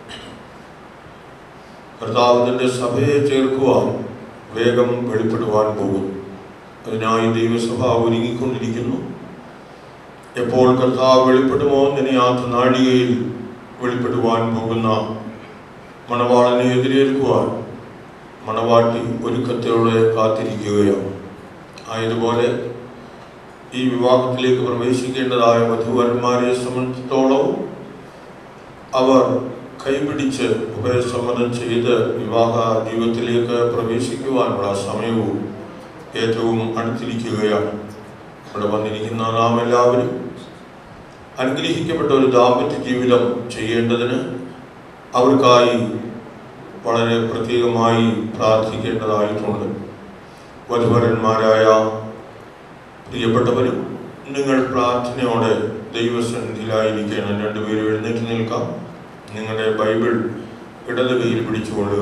കർത്താവിന്റെ സഭയെ ചേർക്കുവാൻ വേഗം വെളിപ്പെടുവാൻ പോകും. അതിനായി ദൈവസഭ ഒരുങ്ങിക്കൊണ്ടിരിക്കുന്നു. എപ്പോൾ കർത്താവ് വെളിപ്പെടുമോ ഇനി ആ നാഴികയിൽ വെളിപ്പെടുവാൻ പോകുന്ന മണവാളനെ എതിരേൽക്കുവാൻ മണവാട്ടി ഒരുക്കത്തോടെ കാത്തിരിക്കുകയാണ്. ആയതുപോലെ ഈ വിവാഹത്തിലേക്ക് പ്രവേശിക്കേണ്ടതായ വധുവരന്മാരെ സംബന്ധിച്ചിടത്തോളം അവർ കൈപിടിച്ച് ഉഭയസമ്മതം ചെയ്ത് വിവാഹ ജീവിതത്തിലേക്ക് പ്രവേശിക്കുവാനുള്ള സമയവും ഏറ്റവും അടുത്തിരിക്കുകയാണ്. ഇവിടെ വന്നിരിക്കുന്ന നാം എല്ലാവരും അനുഗ്രഹിക്കപ്പെട്ട ഒരു ദാമ്പത്യ ജീവിതം ചെയ്യേണ്ടതിന് അവർക്കായി വളരെ പ്രത്യേകമായി പ്രാർത്ഥിക്കേണ്ടതായിട്ടുണ്ട്. വധുവരന്മാരായ പ്രിയപ്പെട്ടവരും നിങ്ങൾ പ്രാർത്ഥനയോടെ ദൈവസന്നിധിയിലായിരിക്കണം. രണ്ടുപേരും എഴുന്നേറ്റ് നിൽക്കാം. നിങ്ങളുടെ ബൈബിൾ ഇടത് കൈയിൽ പിടിച്ചുകൊള്ളുക.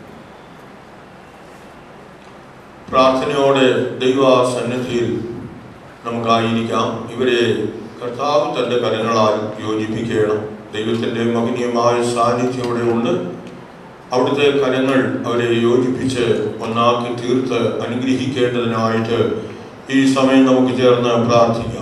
പ്രാർത്ഥനയോടെ ദൈവസന്നിധിയിൽ നമുക്കായിരിക്കാം. ഇവരെ കർത്താവ് തൻ്റെ കരങ്ങളാൽ യോജിപ്പിക്കണം. ദൈവത്തിൻ്റെ മഹനീയമായ സാന്നിധ്യം ഇവിടെ ഉണ്ട്. അവിടുത്തെ കരങ്ങൾ അവരെ യോജിപ്പിച്ച് ഒന്നാക്കി തീർത്ത് അനുഗ്രഹിക്കേണ്ടതിനായിട്ട് ഈ സമയം നമുക്ക് ചേർന്ന് പ്രാർത്ഥിക്കാം.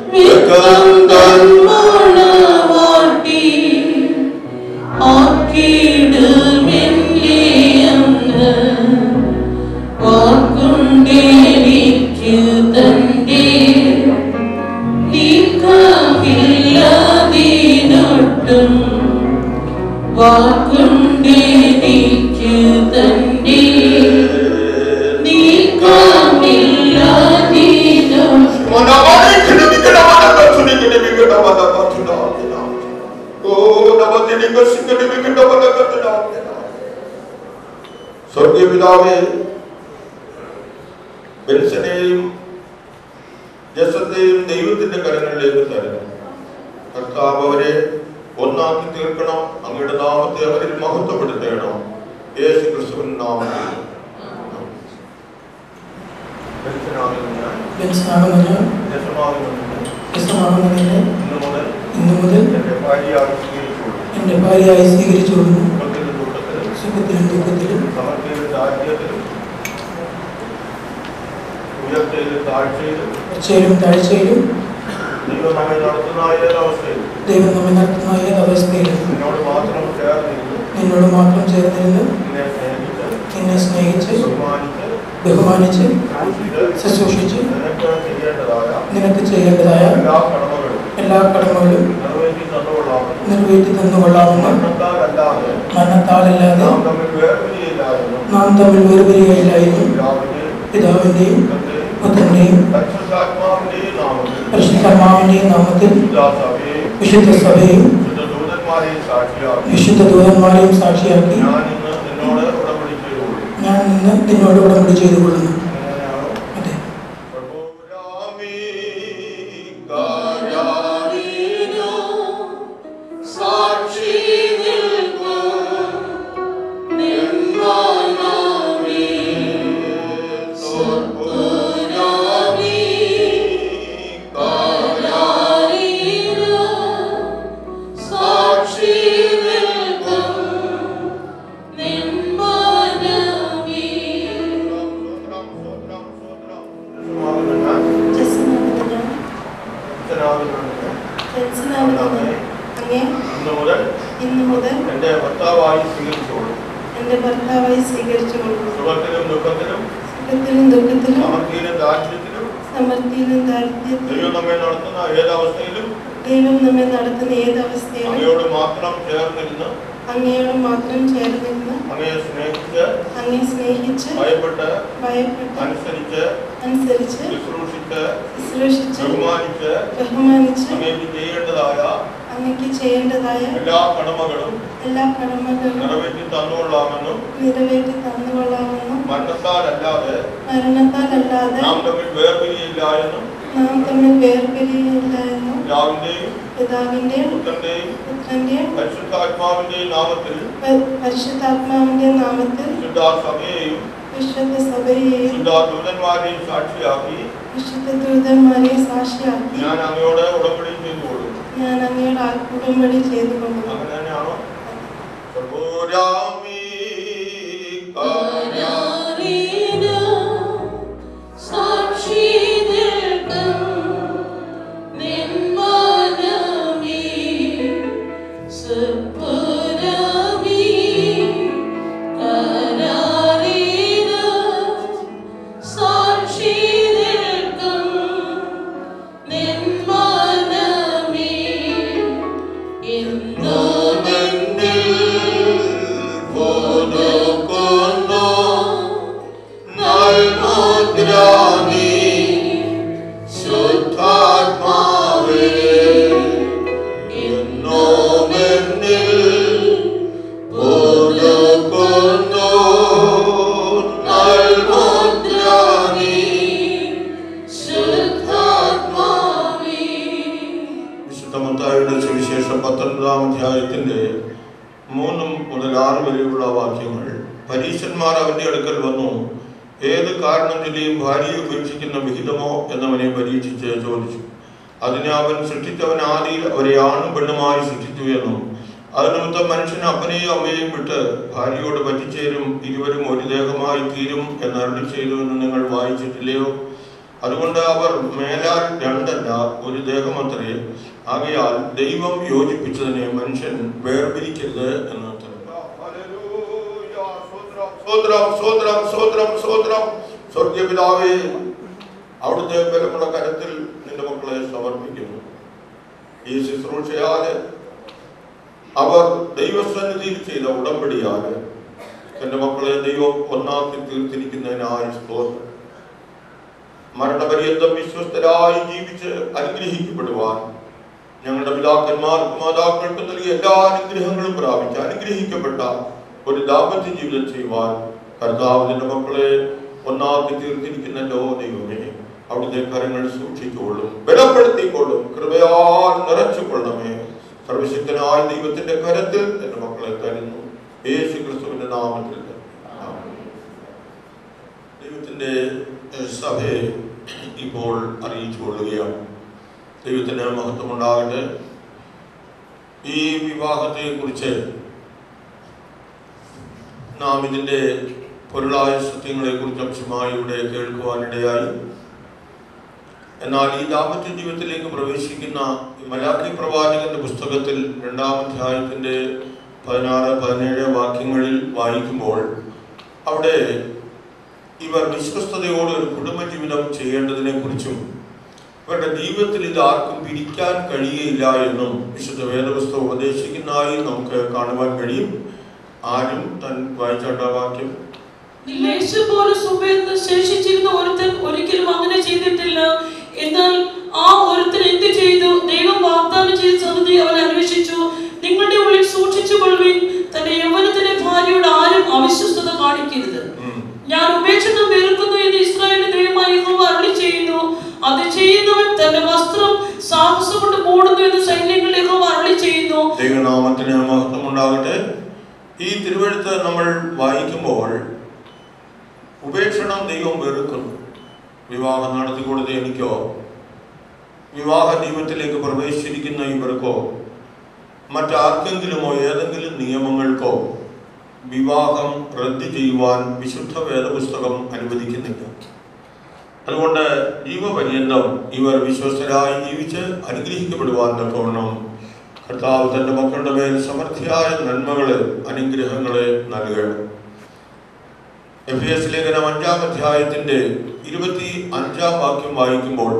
സ്വർഗീയ പിതാവേ, ബെൻസനെയും ജസത്തെയും ദൈവത്തിന്റെ കരങ്ങളിലേക്ക് തരണം. കർത്താവ് അവരെ ഒന്നാക്കി തീർക്കണം. അങ്ങയുടെ നാമത്തെ അവരിൽ മഹത്വപ്പെടുത്തണം. യേശു ക്രിസ്തുവിന്റെ നാമത്തിൽ. ഇന്നു മുതൽ എന്റെ ഭാര്യയായി സ്വീകരിച്ചുകൊള്ളുന്നു. സുഖത്തിലും ദുഃഖത്തിലും ഉയർച്ചയിലും താഴ്ചയിലും ദൈവം നമ്മെ നടത്തുന്ന ഏത് അവസ്ഥയിലും നിന്നോട് മാത്രം ചേർന്നിരുന്ന് നിന്നെ സ്നേഹിച്ച് ബഹുമാനിച്ച് ശുശ്രൂഷിച്ച് നിനക്ക് ചെയ്യേണ്ടതായ എല്ലാ കടമകളും നിറവേറ്റി തന്നുകൊള്ളാവുന്ന മരണത്താലല്ലാതെ നാം തമ്മിൽ വേർപിരികയില്ലായിരുന്നു. പിതാവിന്റെയും പുത്രന്റെയും പരിശുദ്ധാത്മാവിന്റെയും നാമത്തിൽ വിശുദ്ധ സഭയും വിശുദ്ധ ദൂതന്മാരെയും സാക്ഷിയാക്കി ഞാൻ ഇന്ന് നിന്നോട് ഉടമ്പടി ചെയ്തുകൊള്ളുന്നു. അതെ. ഇന്നു മുതൽ എന്റെ ഭർത്താവായി സ്വീകരിച്ചുകൊള്ളുന്നു. സുഖത്തിലും ദുഃഖത്തിലും സമൃദ്ധിയിലും ദാരിദ്ര്യത്തിലും ദൈവം നമ്മെ നടത്തുന്ന ഏതവസ്ഥയിലും അങ്ങയോട് മാത്രം ചേർന്നിരുന്ന് അങ്ങയെ സ്നേഹിച്ച് ഭയപ്പെട്ട് അനുസരിച്ച് ശുശ്രൂഷിച്ച് ബഹുമാനിച്ച് അങ്ങേക്ക് ചെയ്യേണ്ടതായ എല്ലാ കടമകളും നിറവേറ്റി തന്നുകൊള്ളാമെന്നും മരണത്താലല്ലാതെ നാം തമ്മിൽ വേർപിരിയില്ല എന്നും പിതാവിന്റെയും പുത്രന്റെയും പരിശുദ്ധാത്മാവിന്റെയും നാമത്തിൽ വിശുദ്ധ സഭയെയും ദൂതന്മാരെയും സാക്ഷിയാക്കി ഞാൻ അങ്ങയോട് ഉടമ്പടി ചെയ്തുകൊള്ളും. അങ്ങനെ തന്നെയാണോ? സുവിശേഷം 19-ാം അധ്യായത്തിന്റെ 3 മുതൽ 6 വരെയുള്ള വാക്യങ്ങൾ. പരീശന്മാർ അവന്റെ അടുക്കൽ വന്നു, ഏത് കാരണം ചൊല്ലിയും ഭാര്യയെ ഉപേക്ഷിക്കുന്ന വിഹിതമോ എന്നവനെ പരീക്ഷിച്ച് ചോദിച്ചു. അതിന് അവൻ, സൃഷ്ടിച്ചവൻ ആദിയിൽ അവരെ ആണും പെണ്ണുമായി സൃഷ്ടിച്ചു എന്നും അതിനിമിത്തം മനുഷ്യൻ അപ്പനെയും അമ്മയെയും വിട്ട് ഭാര്യയോട് പറ്റിച്ചേരും, ഇരുവരും ഒരു ദേഹമായി തീരും എന്നരുളി ചെയ്തു എന്ന് നിങ്ങൾ വായിച്ചിട്ടില്ലയോ? അതുകൊണ്ട് അവർ മേലാൽ രണ്ടല്ല ഒരു ദേഹമത്രേ. ആകയാൽ ദൈവം യോജിപ്പിച്ചതിനെ മനുഷ്യൻ വേർപിരിക്കരുത് എന്ന് സ്വർഗീയ പിതാവേ, അവിടുത്തെ ബലമുള്ള കരത്തിൽ നിന്റെ മക്കളെ സമർപ്പിക്കുന്നു. ഈ ശുശ്രൂഷയാല് അവർ ദൈവസന്നിധിയിൽ ചെയ്ത ഉടമ്പടിയാല് തന്റെ മക്കളെ ദൈവം ഒന്നാക്കി തീർത്തിരിക്കുന്നതിനായി സ്തോത്രം. മരണപര്യന്തം വിശ്വസ്തരായി ജീവിച്ച് അനുഗ്രഹിക്കപ്പെടുവാൻ ഞങ്ങളുടെ പിതാക്കന്മാർക്കും മാതാക്കൾക്കും നൽകിയ എല്ലാ അനുഗ്രഹങ്ങളും പ്രാപിച്ച് അനുഗ്രഹിക്കപ്പെട്ട ഒരു ദാമ്പത്യ ജീവിതം ചെയ്യുവാൻ കർത്താവിന്റെ മക്കളെ ഒന്നാക്കി തീർത്തിരിക്കുന്നല്ലോ ദൈവമേ. അവിടുത്തെ കരങ്ങൾ സൂക്ഷിച്ചുകൊള്ളും, ബലപ്പെടുത്തിക്കൊള്ളും, കൃപയാൽ നിറച്ചുകൊള്ളണമേ. സർവശക്തനായ ദൈവത്തിന്റെ കരത്തിൽ എന്റെ മക്കളെ തരുന്നു, യേശു ക്രിസ്തുവിന്റെ നാമത്തിൽ. ദൈവത്തിന്റെ സഭയെ ഇപ്പോൾ അറിയിച്ചു കൊള്ളുകയാണ്. ദൈവത്തിന് മഹത്വം ഉണ്ടാകട്ടെ. ഈ വിവാഹത്തെ കുറിച്ച് നാം ഇതിന്റെ പൊരുളായ സത്യങ്ങളെ കുറിച്ച് അംശമായി ഇവിടെ കേൾക്കുവാനിടയായി. എന്നാൽ ഈ ദാമ്പത്യ ജീവിതത്തിലേക്ക് പ്രവേശിക്കുന്ന മലാക്കി പ്രവാചകന്റെ പുസ്തകത്തിൽ 2-ാം അധ്യായത്തിന്റെ 16-17 വാക്യങ്ങളിൽ വായിക്കുമ്പോൾ അവിടെ ഇവർ വിശ്വസ്തയോടെ ഒരു കുടുംബജീവിതം ചെയ്യേണ്ടതിനെ കുറിച്ചും ഇവരുടെ ജീവിതത്തിൽ ഇത് ആർക്കും പിരിക്കാൻ കഴിയുകയില്ല എന്നും വിശുദ്ധ വേദപുസ്തകം ഉപദേശിക്കുന്നതായി നമുക്ക് കാണുവാൻ കഴിയും. ആരും തൻ വായിച്ചാട്ട വാക്യം, ശേഷിച്ചിരുന്ന ഒരുത്തൻ ഒരിക്കലും അങ്ങനെ ചെയ്തിട്ടില്ല. എന്നാൽ ആ ഒരുത്തൻ എന്ത് ചെയ്തു? ദൈവം വാഗ്ദാനം ചെയ്ത സംഗതി അവൻ അന്വേഷിച്ചു. നിങ്ങളുടെ ഉള്ളിൽ സൂക്ഷിച്ചു കൊള്ളുവിൻ, തന്റെ യൗവനത്തിന്റെ ഭാര്യയോട് ആരും അവിശ്വസ്തത കാണിക്കരുത്. ഞാൻ ഉപേക്ഷണം വെറുക്കുന്നു എന്ന് ഇസ്രായേലിന്റെ ദൈവമായ യഹോവ അരുളി ചെയ്യുന്നു. അത് ചെയ്യുന്നവൻ തന്റെ വസ്ത്രം സാഹസം കൊണ്ട് മൂടുന്നു എന്ന് സൈന്യങ്ങളുടെ യഹോവ അരുളി ചെയ്യുന്നു. ദൈവനാമത്തിന് മഹത്വം ഉണ്ടാകട്ടെ. ഈ തിരുവെഴുത്ത് നമ്മൾ വായിക്കുമ്പോൾ ഉപേക്ഷണം ദൈവം വെറുക്കുന്നു. വിവാഹം നടത്തിക്കൊടുത്ത എനിക്കോ വിവാഹ ജീവിതത്തിലേക്ക് പ്രവേശിച്ചിരിക്കുന്ന ഇവർക്കോ മറ്റാർക്കെങ്കിലുമോ ഏതെങ്കിലും നിയമങ്ങൾക്കോ വിവാഹം റദ്ദ് ചെയ്യുവാൻ വിശുദ്ധ വേദപുസ്തകം അനുവദിക്കുന്നില്ല. അതുകൊണ്ട് ജീവപര്യന്തം ഇവർ വിശ്വസ്തരായി ജീവിച്ച് അനുഗ്രഹിക്കപ്പെടുവാൻ തക്കവണ്ണം കർത്താവ് തന്റെ മക്കളുടെ മേൽ സമൃദ്ധിയായ നന്മകളെ അനുഗ്രഹങ്ങളെ നൽകണം. എഫേസ്യ ലേഖനം 5-ാം അധ്യായത്തിന്റെ 25-ാം വാക്യം വായിക്കുമ്പോൾ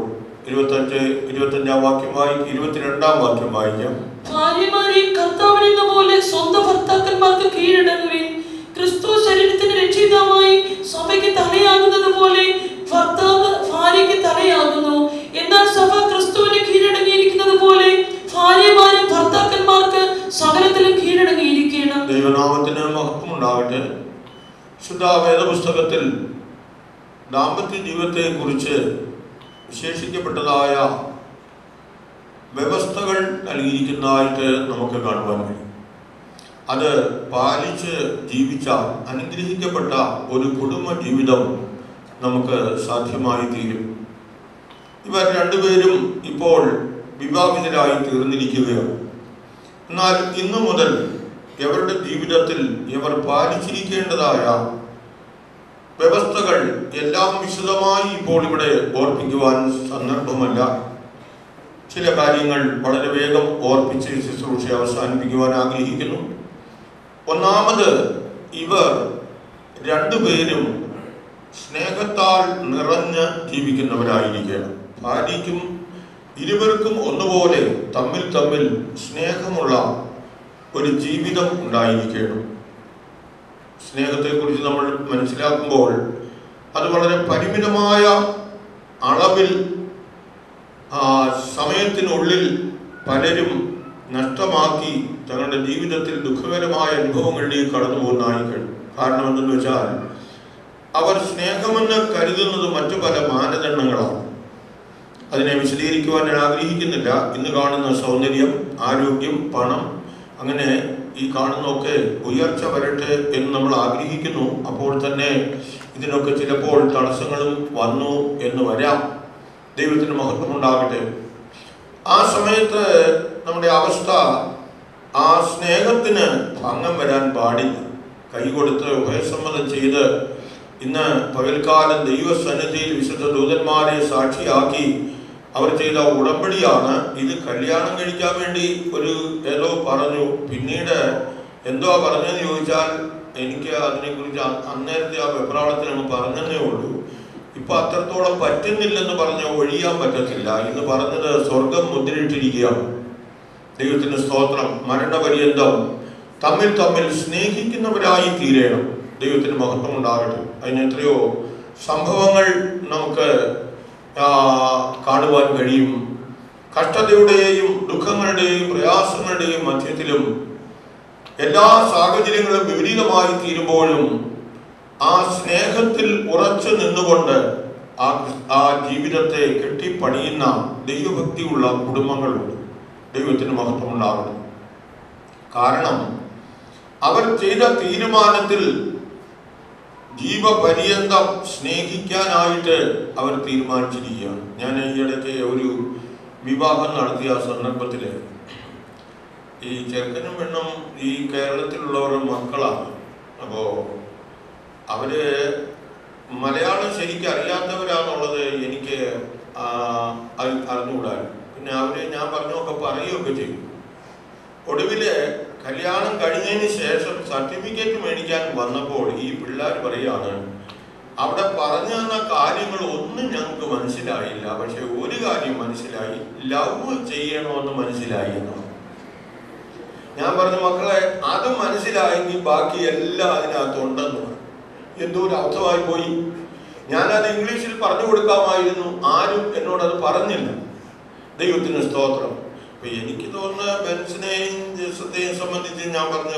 25-ാം വാക്യം വായിക്കും, 22-ാം വാക്യം വായിക്കാം. ഭാര്യമാരെ കർത്താവിനെന്ന പോലെ സ്വന്തം ഭർത്താക്കന്മാർക്ക് കീഴടങ്ങുവിൻ. ക്രിസ്തു ശരീരത്തിന്റെ രക്ഷിതാവായി സഭയ്ക്ക് തലയാകുന്നത് പോലെ ഭർത്താവ് ഭാര്യയ്ക്ക് തലയാകുന്നു. എന്നാൽ സഭ ക്രിസ്തുവിന് കീഴടങ്ങിയിരിക്കുന്നത് പോലെ ഭാര്യമാരും ഭർത്താക്കന്മാർക്ക് സകലത്തിലും കീഴടങ്ങിയിരിക്കണം. ദൈവനാമത്തിന് മഹത്വം ഉണ്ടാകട്ടെ. ശുദ്ധ വേദപുസ്തകത്തിൽ ദാമ്പത്യ ജീവിതത്തെ കുറിച്ച് വിശേഷിക്കപ്പെട്ടതായ വ്യവസ്ഥകൾ നൽകിയിരിക്കുന്നതായിട്ട് നമുക്ക് കാണുവാൻ കഴിയും. അത് പാലിച്ച് ജീവിച്ചാൽ അനുഗ്രഹിക്കപ്പെട്ട ഒരു കുടുംബ ജീവിതം നമുക്ക് സാധ്യമായി തീരും. ഇവർ രണ്ടുപേരും ഇപ്പോൾ വിവാഹിതരായി തീർന്നിരിക്കുകയാണ്. എന്നാൽ ഇന്നു മുതൽ ഇവരുടെ ജീവിതത്തിൽ ഇവർ പാലിച്ചിരിക്കേണ്ടതായ വ്യവസ്ഥകൾ എല്ലാം വിശദമായി ഇപ്പോൾ ഇവിടെ ഓർപ്പിക്കുവാൻ സന്ദർഭമല്ല. ചില കാര്യങ്ങൾ വളരെ വേഗം ഓർപ്പിച്ച് ശുശ്രൂഷ അവസാനിപ്പിക്കുവാൻ ആഗ്രഹിക്കുന്നു. ഒന്നാമത്, ഇവർ രണ്ടുപേരും സ്നേഹത്താൽ നിറഞ്ഞ് ജീവിക്കുന്നവരായിരിക്കണം. ഭാര്യയ്ക്കും ഇരുവർക്കും ഒന്നുപോലെ തമ്മിൽ സ്നേഹമുള്ള ഒരു ജീവിതം ഉണ്ടായിരിക്കണം. സ്നേഹത്തെക്കുറിച്ച് നമ്മൾ മനസ്സിലാക്കുമ്പോൾ അത് വളരെ പരിമിതമായ അളവിൽ സമയത്തിനുള്ളിൽ പലരും നഷ്ടമാക്കി തങ്ങളുടെ ജീവിതത്തിൽ ദുഃഖകരമായ അനുഭവങ്ങളിലേക്ക് കടന്നു പോകുന്നതായി കഴിയും. കാരണം എന്തെന്ന് വെച്ചാൽ അവർ സ്നേഹമെന്ന് കരുതുന്നത് മറ്റു പല മാനദണ്ഡങ്ങളാണ്. അതിനെ വിശദീകരിക്കുവാൻ ഞാൻ ആഗ്രഹിക്കുന്നില്ല. ഇന്ന് കാണുന്ന സൗന്ദര്യം, ആരോഗ്യം, പണം, അങ്ങനെ ഈ കാണുന്നതൊക്കെ ഉയർച്ച വരട്ടെ എന്ന് നമ്മൾ ആഗ്രഹിക്കുന്നു. അപ്പോൾ തന്നെ ഇതിനൊക്കെ ചിലപ്പോൾ തടസ്സങ്ങളും വന്നു എന്ന് വരാം. ദൈവത്തിന് മഹത്വം ഉണ്ടാകട്ടെ. ആ സമയത്ത് നമ്മുടെ അവസ്ഥ ആ സ്നേഹത്തിന് ഭംഗം വരാൻ പാടില്ല. കൈകൊടുത്ത് ഉഭയസമ്മതം ചെയ്ത് ഇന്ന് പകൽക്കാലം ദൈവസന്നിധിയിൽ വിശുദ്ധ ദൂതന്മാരെ സാക്ഷിയാക്കി അവർ ചെയ്ത ഉടമ്പടിയാണ്. ഇത് കല്യാണം കഴിക്കാൻ വേണ്ടി ഏതോ പറഞ്ഞു. പിന്നീട് എന്തോ പറഞ്ഞെന്ന് ചോദിച്ചാൽ എനിക്ക് അതിനെക്കുറിച്ച് അന്നേരത്തെ ആ വെപ്രാളത്തിൽ അങ്ങ് പറഞ്ഞതേ ഉള്ളൂ. ഇപ്പൊ അത്രത്തോളം പറ്റുന്നില്ലെന്ന് പറഞ്ഞ ഒഴിയാൻ പറ്റത്തില്ല. ഇന്ന് പറഞ്ഞത് സ്വർഗം മുദ്രയിട്ടിരിക്കുകയാണ്. ദൈവത്തിന് സ്തോത്രം. മരണപര്യന്തം തമ്മിൽ തമ്മിൽ സ്നേഹിക്കുന്നവരായി തീരണം. ദൈവത്തിന് മഹത്വം ഉണ്ടാകട്ടെ. അതിന് എത്രയോ സംഭവങ്ങൾ നമുക്ക് കാണുവാൻ കഴിയും. കഷ്ടതയുടെയും ദുഃഖങ്ങളുടെയും പ്രയാസങ്ങളുടെയും മധ്യത്തിലും എല്ലാ സാഹചര്യങ്ങളും വിപരീതമായി തീരുമ്പോഴും ആ സ്നേഹത്തിൽ ഉറച്ചു നിന്നുകൊണ്ട് ആ ജീവിതത്തെ കെട്ടിപ്പണിയുന്ന ദൈവഭക്തിയുള്ള കുടുംബങ്ങളുണ്ട്. ദൈവത്തിന് മഹത്വം ഉണ്ടാകണം. കാരണം അവർ ചെയ്ത തീരുമാനത്തിൽ ജീവപര്യന്തം സ്നേഹിക്കാനായിട്ട് അവർ തീരുമാനിച്ചിരിക്കുകയാണ്. ഞാൻ ഈ ഇടയ്ക്ക് ഒരു വിവാഹം നടത്തിയ സന്ദർഭത്തിൽ ഈ ചെറുക്കനും പെണ്ണും ഈ കേരളത്തിലുള്ളവരുടെ മക്കളാണ്. അപ്പോൾ അവര് മലയാളം ശരിക്കും അറിയാത്തവരാണെന്നുള്ളത് എനിക്ക് അറിഞ്ഞുകൂടാൻ. പിന്നെ ഞാൻ പറഞ്ഞൊക്കെ പറയുകയൊക്കെ ചെയ്യും. ഒടുവില് കല്യാണം കഴിഞ്ഞതിന് ശേഷം സർട്ടിഫിക്കറ്റ് മേടിക്കാൻ വന്നപ്പോൾ ഈ പിള്ളേർ പറയാണ്, അവിടെ പറഞ്ഞു തന്ന കാര്യങ്ങൾ ഒന്നും ഞങ്ങൾക്ക് മനസ്സിലായില്ല, പക്ഷെ ഒരു കാര്യം മനസ്സിലായി, ലവ് ചെയ്യണമെന്ന് മനസ്സിലായി എന്നാണ്. ഞാൻ പറഞ്ഞു, മക്കളെ അത് മനസ്സിലായെങ്കിൽ ബാക്കി എല്ലാം അതിനകത്തുണ്ടെന്ന്. എന്തോ ഒരു അർത്ഥമായി പോയി. ഞാനത് ഇംഗ്ലീഷിൽ പറഞ്ഞു കൊടുക്കാമായിരുന്നു. ആരും എന്നോടത് പറഞ്ഞില്ല. ദൈവത്തിന് സ്തോത്രം. അപ്പൊ എനിക്ക് തോന്നുന്ന ബെൻസിനെയും ജസത്തെയും സംബന്ധിച്ച് ഞാൻ പറഞ്ഞ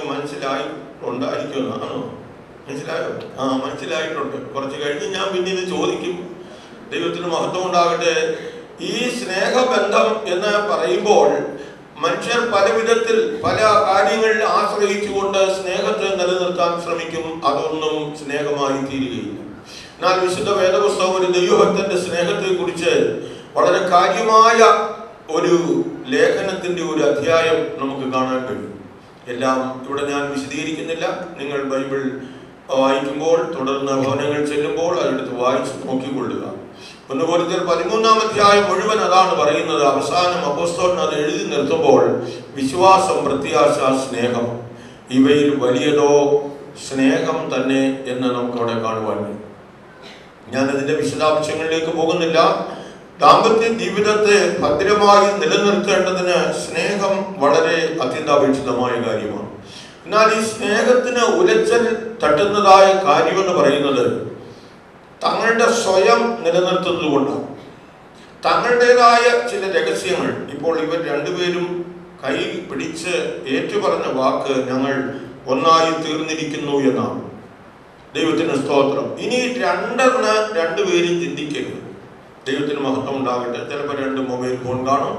മനസ്സിലായിട്ടുണ്ടായിരിക്കുമെന്നാണോ? മനസ്സിലായോ? മനസ്സിലായിട്ടുണ്ട്. കുറച്ച് കഴിഞ്ഞ് ഞാൻ പിന്നീട് ചോദിക്കും. ദൈവത്തിന് മഹത്വം ഉണ്ടാകട്ടെ. ഈ സ്നേഹബന്ധം എന്ന് പറയുമ്പോൾ മനുഷ്യർ പല വിധത്തിൽ പല കാര്യങ്ങളിൽ ആശ്രയിച്ചുകൊണ്ട് സ്നേഹത്തെ നിലനിർത്താൻ ശ്രമിക്കും. അതൊന്നും സ്നേഹമായി തീരുകയില്ല. എന്നാൽ വിശുദ്ധ വേദപുസ്തകം ഒരു ദൈവഭക്തന്റെ സ്നേഹത്തെ കുറിച്ച് വളരെ കാര്യമായ ഒരു ലേഖനത്തിന്റെ ഒരു അധ്യായം നമുക്ക് കാണാൻ കഴിയും. എല്ലാം ഇവിടെ ഞാൻ വിശദീകരിക്കുന്നില്ല. നിങ്ങൾ ബൈബിൾ വായിക്കുമ്പോൾ തുടർന്ന് ഭവനങ്ങൾ ചെല്ലുമ്പോൾ അതെടുത്ത് വായിച്ച് നോക്കിക്കൊള്ളുക. 1 കൊരിന്ത്യർ 13-ാം അധ്യായം മുഴുവൻ അതാണ് പറയുന്നത്. അവസാനം അപ്പോസ്തലൻ അത് എഴുതി നിർത്തുമ്പോൾ വിശ്വാസം, പ്രത്യാശ, സ്നേഹം, ഇവയിൽ വലിയതോ സ്നേഹം തന്നെ എന്ന് നമുക്കവിടെ കാണുവാൻ കഴിയും. ഞാനതിന്റെ വിശദാംശങ്ങളിലേക്ക് പോകുന്നില്ല. ദാമ്പത്യ ജീവിതത്തെ ഭദ്രമായി നിലനിർത്തേണ്ടതിന് സ്നേഹം വളരെ അത്യന്താപേക്ഷിതമായ കാര്യമാണ്. എന്നാൽ ഈ സ്നേഹത്തിന് ഉലച്ചൽ തട്ടുന്നതായ കാര്യമെന്ന് പറയുന്നത് തങ്ങളുടെ സ്വയം നിലനിർത്തുന്നത് കൊണ്ടാണ്. തങ്ങളുടേതായ ചില രഹസ്യങ്ങൾ. ഇപ്പോൾ ഇവർ രണ്ടുപേരും കൈ പിടിച്ച് ഏറ്റുപറഞ്ഞ വാക്ക് ഞങ്ങൾ ഒന്നായി തീർന്നിരിക്കുന്നു എന്നാണ്. ദൈവത്തിന് സ്തോത്രം. ഇനി രണ്ടുപേരും ചിന്തിക്കരുത്. ദൈവത്തിന് മഹത്വം ഉണ്ടാകട്ടെ. ചിലപ്പോൾ 2 മൊബൈൽ ഫോൺ കാണും,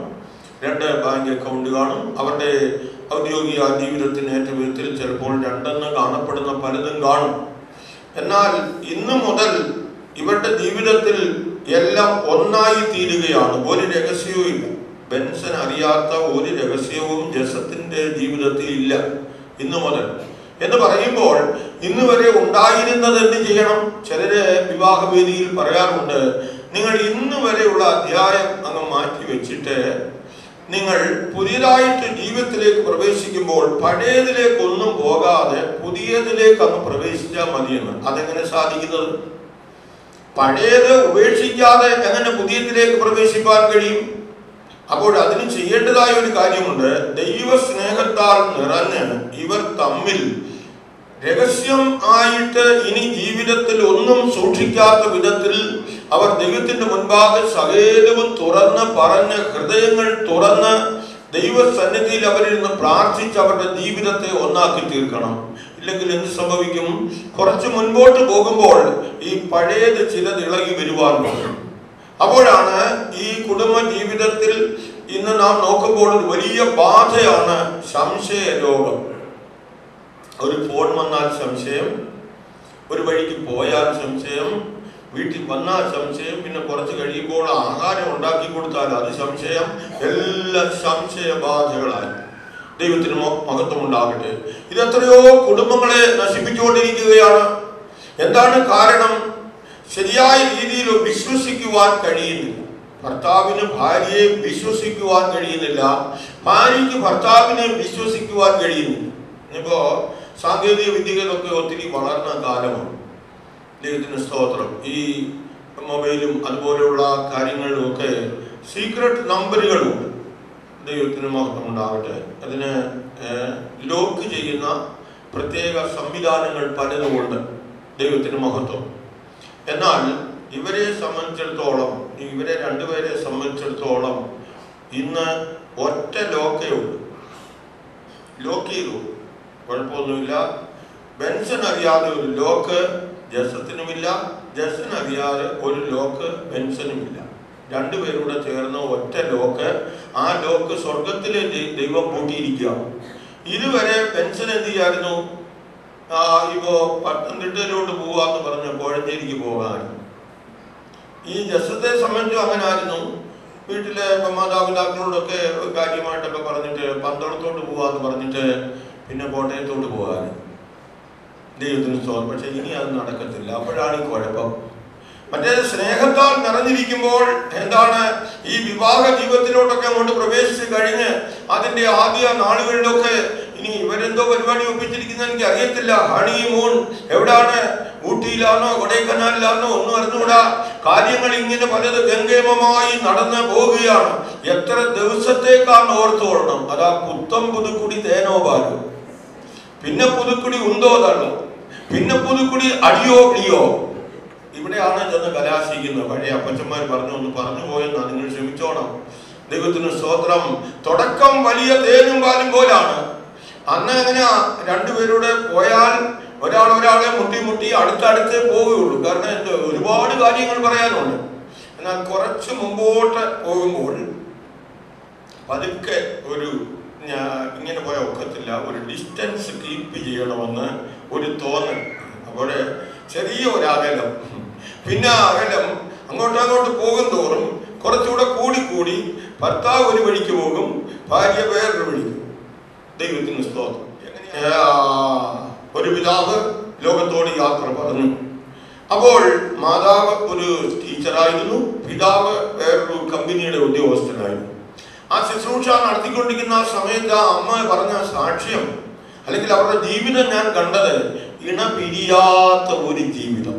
2 ബാങ്ക് അക്കൗണ്ട് കാണും. അവരുടെ ഔദ്യോഗിക ജീവിതത്തിന് ഏറ്റവും വിധത്തിൽ ചിലപ്പോൾ 2 കാണപ്പെടുന്ന പലതും കാണും. എന്നാൽ ഇന്ന് മുതൽ ഇവരുടെ ജീവിതത്തിൽ എല്ലാം ഒന്നായി തീരുകയാണ്. ഒരു രഹസ്യവും ഇല്ല. ബെൻസൻ അറിയാത്ത ഒരു രഹസ്യവും ജസത്തിന്റെ ജീവിതത്തിൽ ഇല്ല ഇന്നു മുതൽ എന്ന് പറയുമ്പോൾ ഇന്ന് വരെ ഉണ്ടായിരുന്നത് എന്ത് ചെയ്യണം? ചിലര് വിവാഹവേദിയിൽ പറയാറുണ്ട്, നിങ്ങൾ ഇന്ന് വരെയുള്ള അധ്യായം അങ്ങ് മാറ്റി വെച്ചിട്ട് നിങ്ങൾ പുതിയതായിട്ട് ജീവിതത്തിലേക്ക് പ്രവേശിക്കുമ്പോൾ പഴയതിലേക്കൊന്നും പോകാതെ പുതിയതിലേക്ക് അങ്ങ് പ്രവേശിച്ചാൽ മതിയെന്ന്. അതെങ്ങനെ സാധിക്കുന്നത്? പഴയത് ഉപേക്ഷിക്കാതെ എങ്ങനെ പുതിയതിലേക്ക് പ്രവേശിക്കാൻ കഴിയും? അപ്പോൾ അതിന് ചെയ്യേണ്ടതായ ഒരു കാര്യമുണ്ട്. ദൈവ സ്നേഹത്താൽ നിറഞ്ഞ് ഇവർ തമ്മിൽ രഹസ്യം ആയിട്ട് ഇനി ജീവിതത്തിൽ ഒന്നും സൂക്ഷിക്കാത്ത വിധത്തിൽ അവർ ദൈവത്തിന്റെ മുൻപാകെ സകലവും തുറന്ന് പറഞ്ഞ് ഹൃദയങ്ങൾ തുറന്ന് ദൈവസന്നിധിയിൽ അവരിരുന്ന് പ്രാർത്ഥിച്ച് അവരുടെ ജീവിതത്തെ ഒന്നാക്കി തീർക്കണം. ഇല്ലെങ്കിൽ എന്ത് സംഭവിക്കും? കുറച്ച് മുൻപോട്ട് പോകുമ്പോൾ ഈ പഴയത് ചിലത് ഇളകി വരുവാൻ പോകും. അപ്പോഴാണ് ഈ കുടുംബ ജീവിതത്തിൽ ഇന്ന് നാം നോക്കുമ്പോൾ ഒരു വലിയ ബാധയാണ് സംശയ രോഗം. ഒരു ഫോൺ വന്നാൽ സംശയം, ഒരു വഴിക്ക് പോയാൽ സംശയം, വീട്ടിൽ വന്നാൽ സംശയം, പിന്നെ കുറച്ച് കഴിയുമ്പോൾ ആഹാരം ഉണ്ടാക്കി കൊടുത്താൽ അത് സംശയം. എല്ലാം സംശയബാധകളായി. ദൈവത്തിന് മഹത്വം ഉണ്ടാകട്ടെ. ഇതെത്രയോ കുടുംബങ്ങളെ നശിപ്പിച്ചുകൊണ്ടിരിക്കുകയാണ്. എന്താണ് കാരണം? ശരിയായ രീതിയിൽ വിശ്വസിക്കുവാൻ കഴിയുന്നില്ല. ഭർത്താവിന് ഭാര്യയെ വിശ്വസിക്കുവാൻ കഴിയുന്നില്ല, ഭാര്യയ്ക്ക് ഭർത്താവിനെ വിശ്വസിക്കുവാൻ കഴിയുന്നില്ല. ഇപ്പോ സാങ്കേതിക വിദ്യകളൊക്കെ ഒത്തിരി വളർന്ന കാലമാണ്. ദൈവത്തിന് സ്തോത്രം. ഈ മൊബൈലും അതുപോലെയുള്ള കാര്യങ്ങളിലുമൊക്കെ സീക്രട്ട് നമ്പറുകളുണ്ട്. ദൈവത്തിന് മഹത്വം ഉണ്ടാവട്ടെ. അതിന് ലോക്ക് ചെയ്യുന്ന പ്രത്യേക സംവിധാനങ്ങൾ പലതുമുണ്ട്. ദൈവത്തിന് മഹത്വം. എന്നാൽ ഇവരെ സംബന്ധിച്ചിടത്തോളം, ഇവരെ രണ്ടുപേരെ സംബന്ധിച്ചിടത്തോളം ഇന്ന് ഒറ്റ ലോക്കേ ഉള്ളൂ. ലോക്ക് ചെയ്തു, കുഴപ്പമൊന്നുമില്ല. ബെൻസൺ അറിയാതെ ഒരു ലോക്ക് ജസത്തിനുമില്ല, ജസൻ അറിയാതെ ഒരു ലോക്ക് ബെൻസനുമില്ല. രണ്ടുപേരൂടെ ചേർന്ന ഒറ്റ ലോക്ക്. ആ ലോക്ക് സ്വർഗത്തിലെ ദൈവം പൂട്ടിയിരിക്കുക. ഇതുവരെ ബെൻസൺ എന്ത് ചെയ്യായിരുന്നു? ഇപ്പോ പത്തനംതിട്ടയിലോട്ട് പോവാന്ന് പറഞ്ഞ കോഴഞ്ചേരിക്ക് പോകാൻ. ഈ ജസത്തെ സംബന്ധിച്ചും അങ്ങനെ ആയിരുന്നു. വീട്ടിലെ മാതാപിതാക്കളോടൊക്കെ കാര്യമായിട്ടൊക്കെ പറഞ്ഞിട്ട് പന്തളത്തോട്ട് പോവാന്ന് പറഞ്ഞിട്ട് പിന്നെ കോട്ടയത്തോട്ട് പോകാൻ. ദൈവത്തിന് സ്തോത്രം. പക്ഷെ ഇനി അത് നടക്കത്തില്ല. അപ്പോഴാണ് ഈ കുഴപ്പം. മറ്റേത് സ്നേഹത്താൽ നിറഞ്ഞിരിക്കുമ്പോൾ എന്താണ്, ഈ വിവാഹ ജീവിതത്തിലോട്ടൊക്കെ അങ്ങോട്ട് പ്രവേശിച്ച് കഴിഞ്ഞ് അതിന്റെ ആദ്യ നാളുകളിലൊക്കെ ഇനി ഇവരെന്തോ പരിപാടി ഒപ്പിച്ചിരിക്കുന്ന എനിക്ക് അറിയത്തില്ല. ഹണിമൂൺ എവിടാണ്? ഊട്ടിയിലാണോ കൊടൈക്കനാലിലാണോ ഒന്നും അറിഞ്ഞുകൂടാ. കാര്യങ്ങൾ ഇങ്ങനെ പലത് ഗംഗേമമായി നടന്ന് പോവുകയാണ്. എത്ര ദിവസത്തേക്കാണ് ഓർത്തുകൊള്ളണം. അതാ പുത്തം പുതുക്കുടി തേനോ പാലോ, പിന്നെ പുതുക്കുടി ഉന്തോ തള്ളോ, പിന്നെ പുതുക്കുടി അടിയോ കിളിയോ. ഇവിടെയാണ് ചെന്ന് കലാശിക്കുന്നത്. പഴയ അപ്പച്ചന്മാർ ഒന്ന് പറഞ്ഞു പോയെന്നാ, നിങ്ങൾ ക്ഷമിച്ചോണം. ദൈവത്തിന് സ്തോത്രം. തുടക്കം വലിയ തേനും പാലും പോലാണ്. അന്ന് അങ്ങനെ രണ്ടുപേരൂടെ പോയാൽ ഒരാളെ മുട്ടി അടുത്തടുത്ത് പോവുകയുള്ളൂ. കാരണം ഒരുപാട് കാര്യങ്ങൾ പറയാനുണ്ട്. എന്നാൽ കുറച്ച് മുമ്പോട്ട് പോകുമ്പോൾ പതുക്കെ ഇങ്ങനെ പോയാൽ ഒക്കത്തില്ല, ഒരു ഡിസ്റ്റൻസ് കീപ്പ് ചെയ്യണമെന്ന് ഒരു തോന്നൽ. അപ്പോൾ ചെറിയ ഒരകലം, പിന്നെ അകലം അങ്ങോട്ട് പോകും തോറും കുറച്ചുകൂടെ കൂടി ഭർത്താവ് ഒരു വഴിക്ക് പോകും, ഭാര്യ വേറൊരു വഴിക്ക്. ദൈവത്തിന് സ്തോത്രം. ഒരു പിതാവ് ലോകത്തോട് യാത്ര പറഞ്ഞു. അപ്പോൾ മാതാവ് ഒരു ടീച്ചറായിരുന്നു, പിതാവ് വേറൊരു കമ്പനിയുടെ ഉദ്യോഗസ്ഥനായിരുന്നു. ആ ശുശ്രൂഷ നടത്തിക്കൊണ്ടിരിക്കുന്ന ആ സമയത്ത് ആ അമ്മ പറഞ്ഞ സാക്ഷ്യം അല്ലെങ്കിൽ അവരുടെ ജീവിതം ഞാൻ കണ്ടത് ഇണപിരിയാത്ത ഒരു ജീവിതം.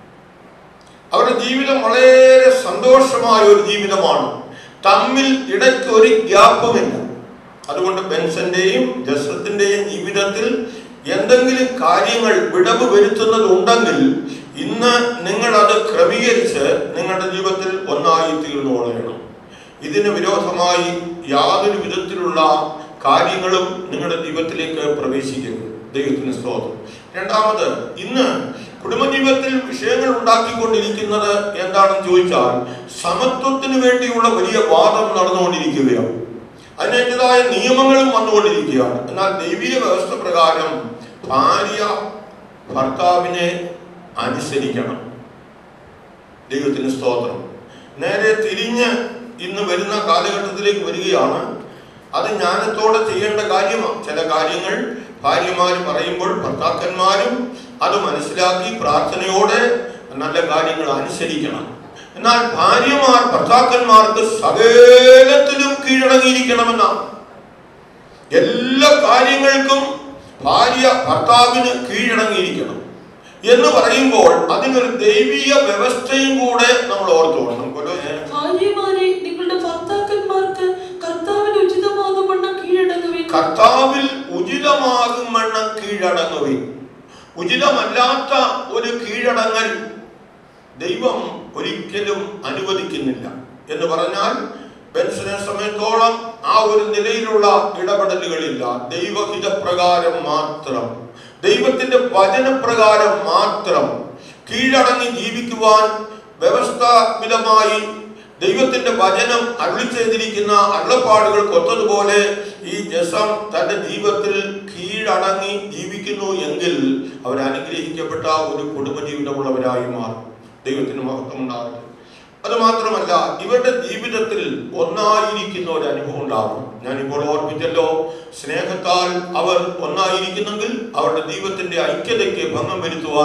അവരുടെ ജീവിതം വളരെ സന്തോഷമായ ഒരു ജീവിതമാണ്. തമ്മിൽ ഇടയ്ക്ക് ഒരു ഗ്യാപ്പുമില്ല. അതുകൊണ്ട് ബെൻസന്റെയും ജസത്തിന്റെയും ജീവിതത്തിൽ എന്തെങ്കിലും കാര്യങ്ങൾ വിടവ് വരുത്തുന്നതുണ്ടെങ്കിൽ ഇന്ന് നിങ്ങൾ അത് ക്രമീകരിച്ച് നിങ്ങളുടെ ജീവിതത്തിൽ ഒന്നായി തീർന്നു കൊള്ളണം. ഇതിന് വിരോധമായി യാതൊരു വിധത്തിലുള്ള കാര്യങ്ങളും നിങ്ങളുടെ ജീവിതത്തിലേക്ക് പ്രവേശിക്കരുത്. ദൈവത്തിന് സ്തോത്രം. രണ്ടാമത്, ഇന്ന് കുടുംബജീവിതത്തിൽ വിഷയങ്ങൾ ഉണ്ടാക്കിക്കൊണ്ടിരിക്കുന്നത് എന്താണെന്ന് ചോദിച്ചാൽ സമത്വത്തിന് വേണ്ടിയുള്ള വലിയ വാദം നടന്നുകൊണ്ടിരിക്കുകയാണ്. അതിനേറ്റതായ നിയമങ്ങളും വന്നുകൊണ്ടിരിക്കുകയാണ്. എന്നാൽ ദൈവിക വ്യവസ്ഥ പ്രകാരം ഭാര്യ ഭർത്താവിനെ അനുസരിക്കണം. ദൈവത്തിന് സ്തോത്രം. നേരെ തിരിഞ്ഞ് ഇന്ന് വരുന്ന കാലഘട്ടത്തിലേക്ക് വരികയാണ്. അത് ജ്ഞാനത്തോടെ ചെയ്യേണ്ട കാര്യമാണ്. ചില കാര്യങ്ങൾ ഭാര്യമാർ പറയുമ്പോൾ ഭർത്താക്കന്മാരും അത് മനസ്സിലാക്കി പ്രാർത്ഥനയോടെ നല്ല കാര്യങ്ങൾ അനുസരിക്കണം. എന്നാൽ ഭാര്യമാർ ഭർത്താക്കന്മാർക്ക് സകലത്തിലും കീഴടങ്ങിയിരിക്കണമെന്നാണ്. എല്ലാ കാര്യങ്ങൾക്കും ഭാര്യ ഭർത്താവിന് കീഴടങ്ങിയിരിക്കണം എന്ന് പറയുമ്പോൾ അതിനൊരു ദൈവിക വ്യവസ്ഥയും കൂടെ നമ്മൾ ഓർത്തോണം. ഭാര്യമാരെ നിങ്ങളുടെ ഭർത്താക്കന്മാർക്ക് കർത്താവിൽ ഉചിതമാകും വണ്ണം കീഴടങ്ങുവിൻ. കർത്താവിൽ ഉചിതമാകും വണ്ണം കീഴടങ്ങുവിൻ. ഉചിതമല്ലാത്ത ഒരു കീഴടങ്ങൽ ദൈവം ഒരിക്കലും അനുവദിക്കുന്നില്ല. എന്ന് പറഞ്ഞാൽ ബെൻസനെ സമയത്തോളം ആ ഒരു നിലയിലുള്ള ഇടപെടലുകളില്ല. ദൈവഹിതപ്രകാരം മാത്രം, ദൈവത്തിന്റെ വചനപ്രകാരം മാത്രം കീഴടങ്ങി ജീവിക്കുവാൻ വ്യവസ്ഥാപിതമായി ദൈവത്തിന്റെ വചനം അരുളി ചെയ്തിരിക്കുന്ന അരുളപ്പാടുകൾക്ക് ഒത്തതുപോലെ ഈ ജസം തന്റെ ജീവിതത്തിൽ കീഴടങ്ങി ജീവിക്കുന്നു എങ്കിൽ അവർ അനുഗ്രഹിക്കപ്പെട്ട ഒരു കുടുംബജീവിതമുള്ളവരായി മാറും. ദൈവത്തിന് മഹത്വം ഉണ്ടാകട്ടെ. അത് മാത്രമല്ല, ഇവരുടെ ജീവിതത്തിൽ ഒന്നായിരിക്കുന്ന ഒരു അനുഭവം ഉണ്ടാകും. ഞാനിപ്പോൾ ഓർപ്പിച്ചല്ലോ, സ്നേഹത്താൽ അവർ ഒന്നായിരിക്കുന്നെങ്കിൽ അവരുടെ ദൈവത്തിന്റെ ഐക്യതയ്ക്ക് ഭംഗം വരുത്തുവാൻ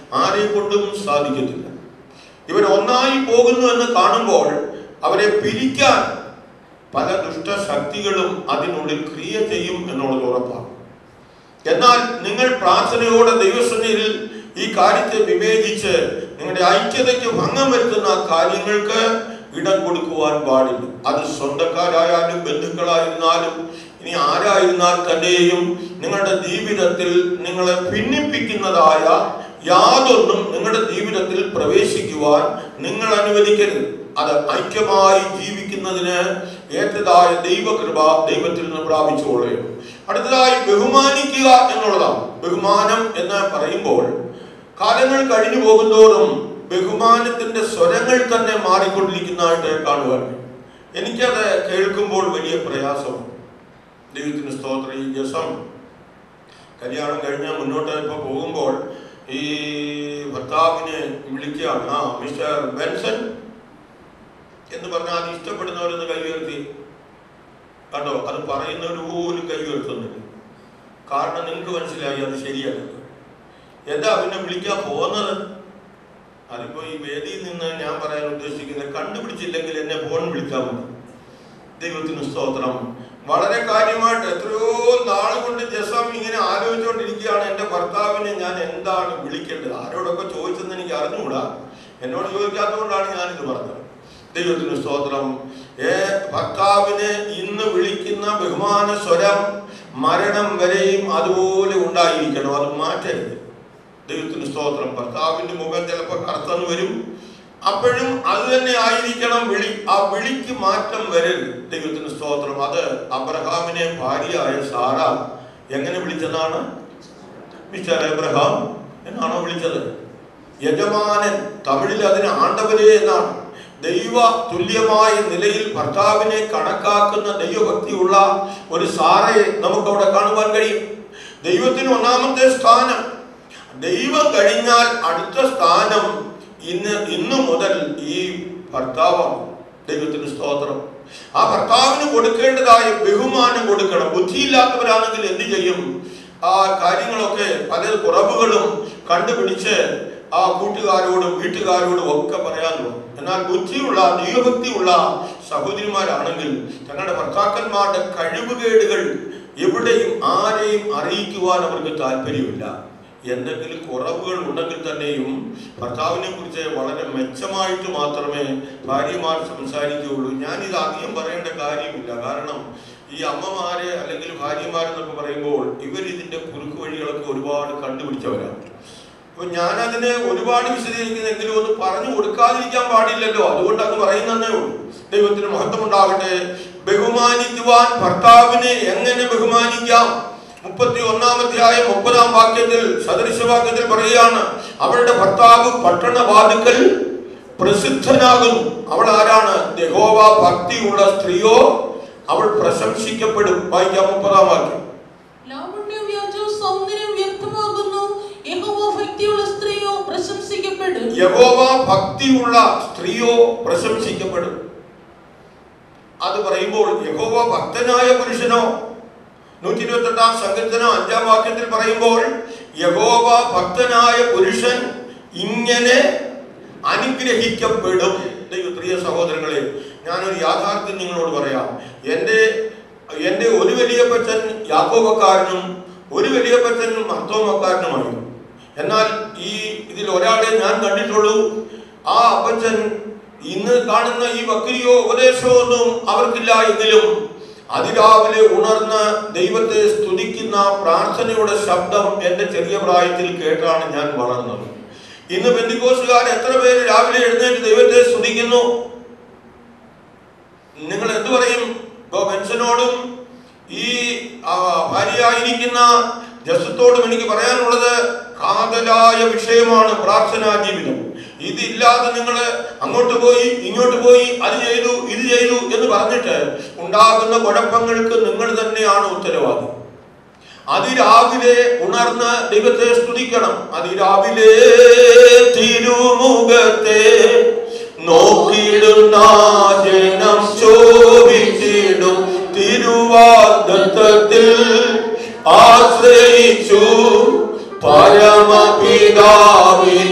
ആരെ കൊണ്ടും സാധിക്കത്തില്ല. ഇവർ ഒന്നായി പോകുന്നു എന്ന് കാണുമ്പോൾ അവരെ പിരിക്കാൻ പല ദുഷ്ടശക്തികളും അതിനുള്ളിൽ ക്രിയ ചെയ്യും എന്നുള്ളത് ഉറപ്പാണ്. എന്നാൽ നിങ്ങൾ പ്രാർത്ഥനയോടെ ദൈവസന്നിധിയിൽ ഈ കാര്യത്തെ വിവേചിച്ച് നിങ്ങളുടെ ഐക്യതയ്ക്ക് ഭംഗം വരുത്തുന്ന കാര്യങ്ങൾക്ക് ഇടം കൊടുക്കുവാൻ പാടില്ല. അത് സ്വന്തക്കാരായാലും ബന്ധുക്കളായിരുന്നാലും ഇനി ആരായിരുന്നാൽ തന്നെയും നിങ്ങളുടെ ജീവിതത്തിൽ നിങ്ങളെ ഭിന്നിപ്പിക്കുന്നതായ യാതൊന്നും നിങ്ങളുടെ ജീവിതത്തിൽ പ്രവേശിക്കുവാൻ നിങ്ങൾ അനുവദിക്കരുത്. അത് ഐക്യമായി ജീവിക്കുന്നതിന് ഏറ്റതായ ദൈവകൃപ ദൈവത്തിൽ നിന്ന് പ്രാപിച്ചുകൊള്ളുകയാണ്. അടുത്തതായി ബഹുമാനിക്കുക എന്നുള്ളതാണ്. ബഹുമാനം എന്ന് പറയുമ്പോൾ കാലങ്ങൾ കഴിഞ്ഞു പോകുന്തോറും ബഹുമാനത്തിന്റെ സ്വരങ്ങൾ തന്നെ മാറിക്കൊണ്ടിരിക്കുന്നതായിട്ട് കാണുവാൻ എനിക്കത് കേൾക്കുമ്പോൾ വലിയ പ്രയാസമാണ്. ദൈവത്തിന് സ്തോത്രം. ഈ ദിവസം കല്യാണം കഴിഞ്ഞ് മുന്നോട്ട് ഇപ്പോൾ പോകുമ്പോൾ ഈ ഭർത്താവിനെ വിളിക്കുകയാണ്, ആ മിസ്റ്റർ ബെൻസൺ എന്ന് പറഞ്ഞാൽ അത് ഇഷ്ടപ്പെടുന്നവരെന്ന് കൈ ഉയർത്തി. കണ്ടോ, അത് പറയുന്നവർ പോലും കൈ ഉയർത്തുന്നില്ല. കാരണം നിങ്ങൾക്ക് മനസ്സിലായി അത് ശരിയല്ല. എന്താ പിന്നെ വിളിക്കാൻ പോകുന്നത്? അതിപ്പോ ഈ വേദിയിൽ നിന്ന് ഞാൻ പറയാൻ ഉദ്ദേശിക്കുന്നത്, കണ്ടുപിടിച്ചില്ലെങ്കിൽ എന്നെ ഫോൺ വിളിക്കാൻ മതി. ദൈവത്തിന് സ്തോത്രം. വളരെ കാര്യമായിട്ട് എത്രയോ നാളുകൊണ്ട് ജസം ഇങ്ങനെ ആലോചിച്ചുകൊണ്ടിരിക്കുകയാണ്, എൻ്റെ ഭർത്താവിനെ ഞാൻ എന്താണ് വിളിക്കേണ്ടത്. ആരോടൊക്കെ ചോദിച്ചെന്ന് എനിക്ക് അറിഞ്ഞുകൂടാ. എന്നോട് ചോദിക്കാത്തതുകൊണ്ടാണ് ഞാനിത് പറഞ്ഞത്. ദൈവത്തിന് സ്തോത്രം. ഭർത്താവിനെ ഇന്ന് വിളിക്കുന്ന ബഹുമാന സ്വരം മരണം വരെയും അതുപോലെ ഉണ്ടായിരിക്കണം. അത് മാറ്റരുത്. ദൈവത്തിന് സ്തോത്രം. ഭർത്താവിന്റെ മുഖം ചിലപ്പോൾ കറുത്തെന്ന് വരും, അപ്പോഴും അത് തന്നെ ആയിരിക്കണം വിളി. ആ വിളിക്ക് മാറ്റം വരരുത്. ദൈവത്തിന് സ്തോത്രം. അത് അബ്രഹാമിനെ ഭാര്യയായ സാറ എങ്ങനെ വിളിച്ചതാണ്? മിസ്റ്റർ അബ്രഹാം എന്നാണോ വിളിച്ചത്? യജമാനൻ, തമിഴിൽ അതിന് ആണ്ടവരെ എന്നാണ്. ദൈവ തുല്യമായ നിലയിൽ ഭർത്താവിനെ കണക്കാക്കുന്ന ദൈവഭക്തിയുള്ള ഒരു സാറയെ നമുക്കവിടെ കാണുവാൻ കഴിയും. ദൈവത്തിന് ഒന്നാമത്തെ സ്ഥാനം. ദൈവം കഴിഞ്ഞാൽ അടുത്ത സ്ഥാനം ഇന്ന് മുതൽ ഈ ഭർത്താവാണ്. ദൈവത്തിന് സ്തോത്രം. ആ ഭർത്താവിന് കൊടുക്കേണ്ടതായ ബഹുമാനം കൊടുക്കണം. ബുദ്ധിയില്ലാത്തവരാണെങ്കിൽ എന്ത് ചെയ്യും? ആ കാര്യങ്ങളൊക്കെ പല കുറവുകളും കണ്ടുപിടിച്ച് ആ കൂട്ടുകാരോടും വീട്ടുകാരോടും ഒക്കെ പറയാനുള്ളൂ. എന്നാൽ ബുദ്ധിയുള്ള ദൈവഭക്തിയുള്ള സഹോദരിമാരാണെങ്കിൽ തങ്ങളുടെ ഭർത്താക്കന്മാരുടെ കഴിവുകേടുകൾ എവിടെയും ആരെയും അറിയിക്കുവാൻ അവർക്ക് താല്പര്യമില്ല. എന്തെങ്കിലും കുറവുകൾ ഉണ്ടെങ്കിൽ തന്നെയും ഭർത്താവിനെ കുറിച്ച് വളരെ മെച്ചമായിട്ട് മാത്രമേ ഭാര്യമാർ സംസാരിക്കുകയുള്ളൂ. ഞാനിത് അധികം പറയേണ്ട കാര്യമില്ല. കാരണം ഈ അമ്മമാരെ അല്ലെങ്കിൽ ഭാര്യമാരെന്നൊക്കെ പറയുമ്പോൾ ഇവരിതിൻ്റെ കുറുക്ക് വഴികളൊക്കെ ഒരുപാട് കണ്ടുപിടിച്ചവരാണ്. അപ്പൊ ഞാനതിനെ ഒരുപാട് വിശദീകരിക്കുന്നെങ്കിലും ഒന്ന് പറഞ്ഞു കൊടുക്കാതിരിക്കാൻ പാടില്ലല്ലോ. അതുകൊണ്ട് അങ്ങ് പറയുന്നതേ ഉള്ളൂ. ദൈവത്തിന് മഹത്വം ഉണ്ടാകട്ടെ. ബഹുമാനിക്കുവാൻ ഭർത്താവിനെ എങ്ങനെ ബഹുമാനിക്കാം? 31-ാം അധ്യായം 30-ാം വാക്യത്തിൽ സദൃശവാക്യത്തിൽ പറയുകയാണ്, അവളുടെ ഭർത്താവ് പട്ടണവാതിക്കൽ പ്രസിദ്ധനാകുന്നു. അവൾ ആരാണ്? യഹോവ ഭക്തിയുള്ള സ്ത്രീയോ അവൾ പ്രശംസിക്കപ്പെടും. വായിക്കാം 30-ാം വാക്യം. യഹോവ ഭക്തിയുള്ള സ്ത്രീയോ പ്രശംസിക്കപ്പെടും. അത് പറയുമ്പോൾ യഹോവ ഭക്തനായ പുരുഷനോ 128-ാം സങ്കീർത്തനം 5-ാം വാക്യത്തിൽ പറയുമ്പോൾ യഹോവ ഭക്തനായ പുരുഷൻ ഇങ്ങനെ അനുഗ്രഹിക്കപ്പെടും. പ്രിയ സഹോദരങ്ങളെ, ഞാനൊരു യാഥാർത്ഥ്യം നിങ്ങളോട് പറയാം. എൻ്റെ ഒരു വലിയപ്പച്ചൻ യാക്കോബക്കാരനും ഒരു വലിയപ്പച്ചൻ മർത്തോമക്കാരനുമായിരുന്നു. എന്നാൽ ഇതിൽ ഒരാളെ ഞാൻ കണ്ടിട്ടുള്ളൂ. ആ അപ്പച്ചൻ ഇന്ന് കാണുന്ന ഈ വക്രിയോ ഉപദേശമോ ഒന്നും അവർക്കില്ല. എങ്കിലും അതിരാവിലെ ഉണർന്ന് ദൈവത്തെ സ്തുതിക്കുന്ന പ്രാർത്ഥനയുടെ ശബ്ദം എൻ്റെ ചെറിയ പ്രായത്തിൽ കേട്ടാണ് ഞാൻ വളർന്നത്. ഇന്ന് പെന്തിക്കോസ്തുകാർ എത്ര പേര് രാവിലെ എഴുന്നേറ്റ് ദൈവത്തെ സ്തുതിക്കുന്നു? നിങ്ങൾ എന്തു പറയും? ബെൻസനോടും ഈ ഭാര്യയായിരിക്കുന്ന ജസത്തോടും എനിക്ക് പറയാനുള്ളത് കാതലായ വിഷയമാണ് പ്രാർത്ഥനാ ജീവിതം. ഇതില്ലാതെ നിങ്ങൾ അങ്ങോട്ട് പോയി ഇങ്ങോട്ട് പോയി അത് ചെയ്തു ഇത് ചെയ്തു എന്ന് പറഞ്ഞിട്ട് ഉണ്ടാകുന്ന കുഴപ്പങ്ങൾക്ക് നിങ്ങൾ തന്നെയാണ് ഉത്തരവാദി. അതിരാവിലെ ഉണർന്ന് ദൈവത്തെ സ്തുതിക്കണം. അതിരാവിലെ തിരുമുഖത്തെ നോക്കിയിടുന്ന ജനം ശോഭിച്ചിടും. തിരുവാഗ്ദത്തത്തിൽ ആശ്രയിച്ചു പരമപിതാവിനെ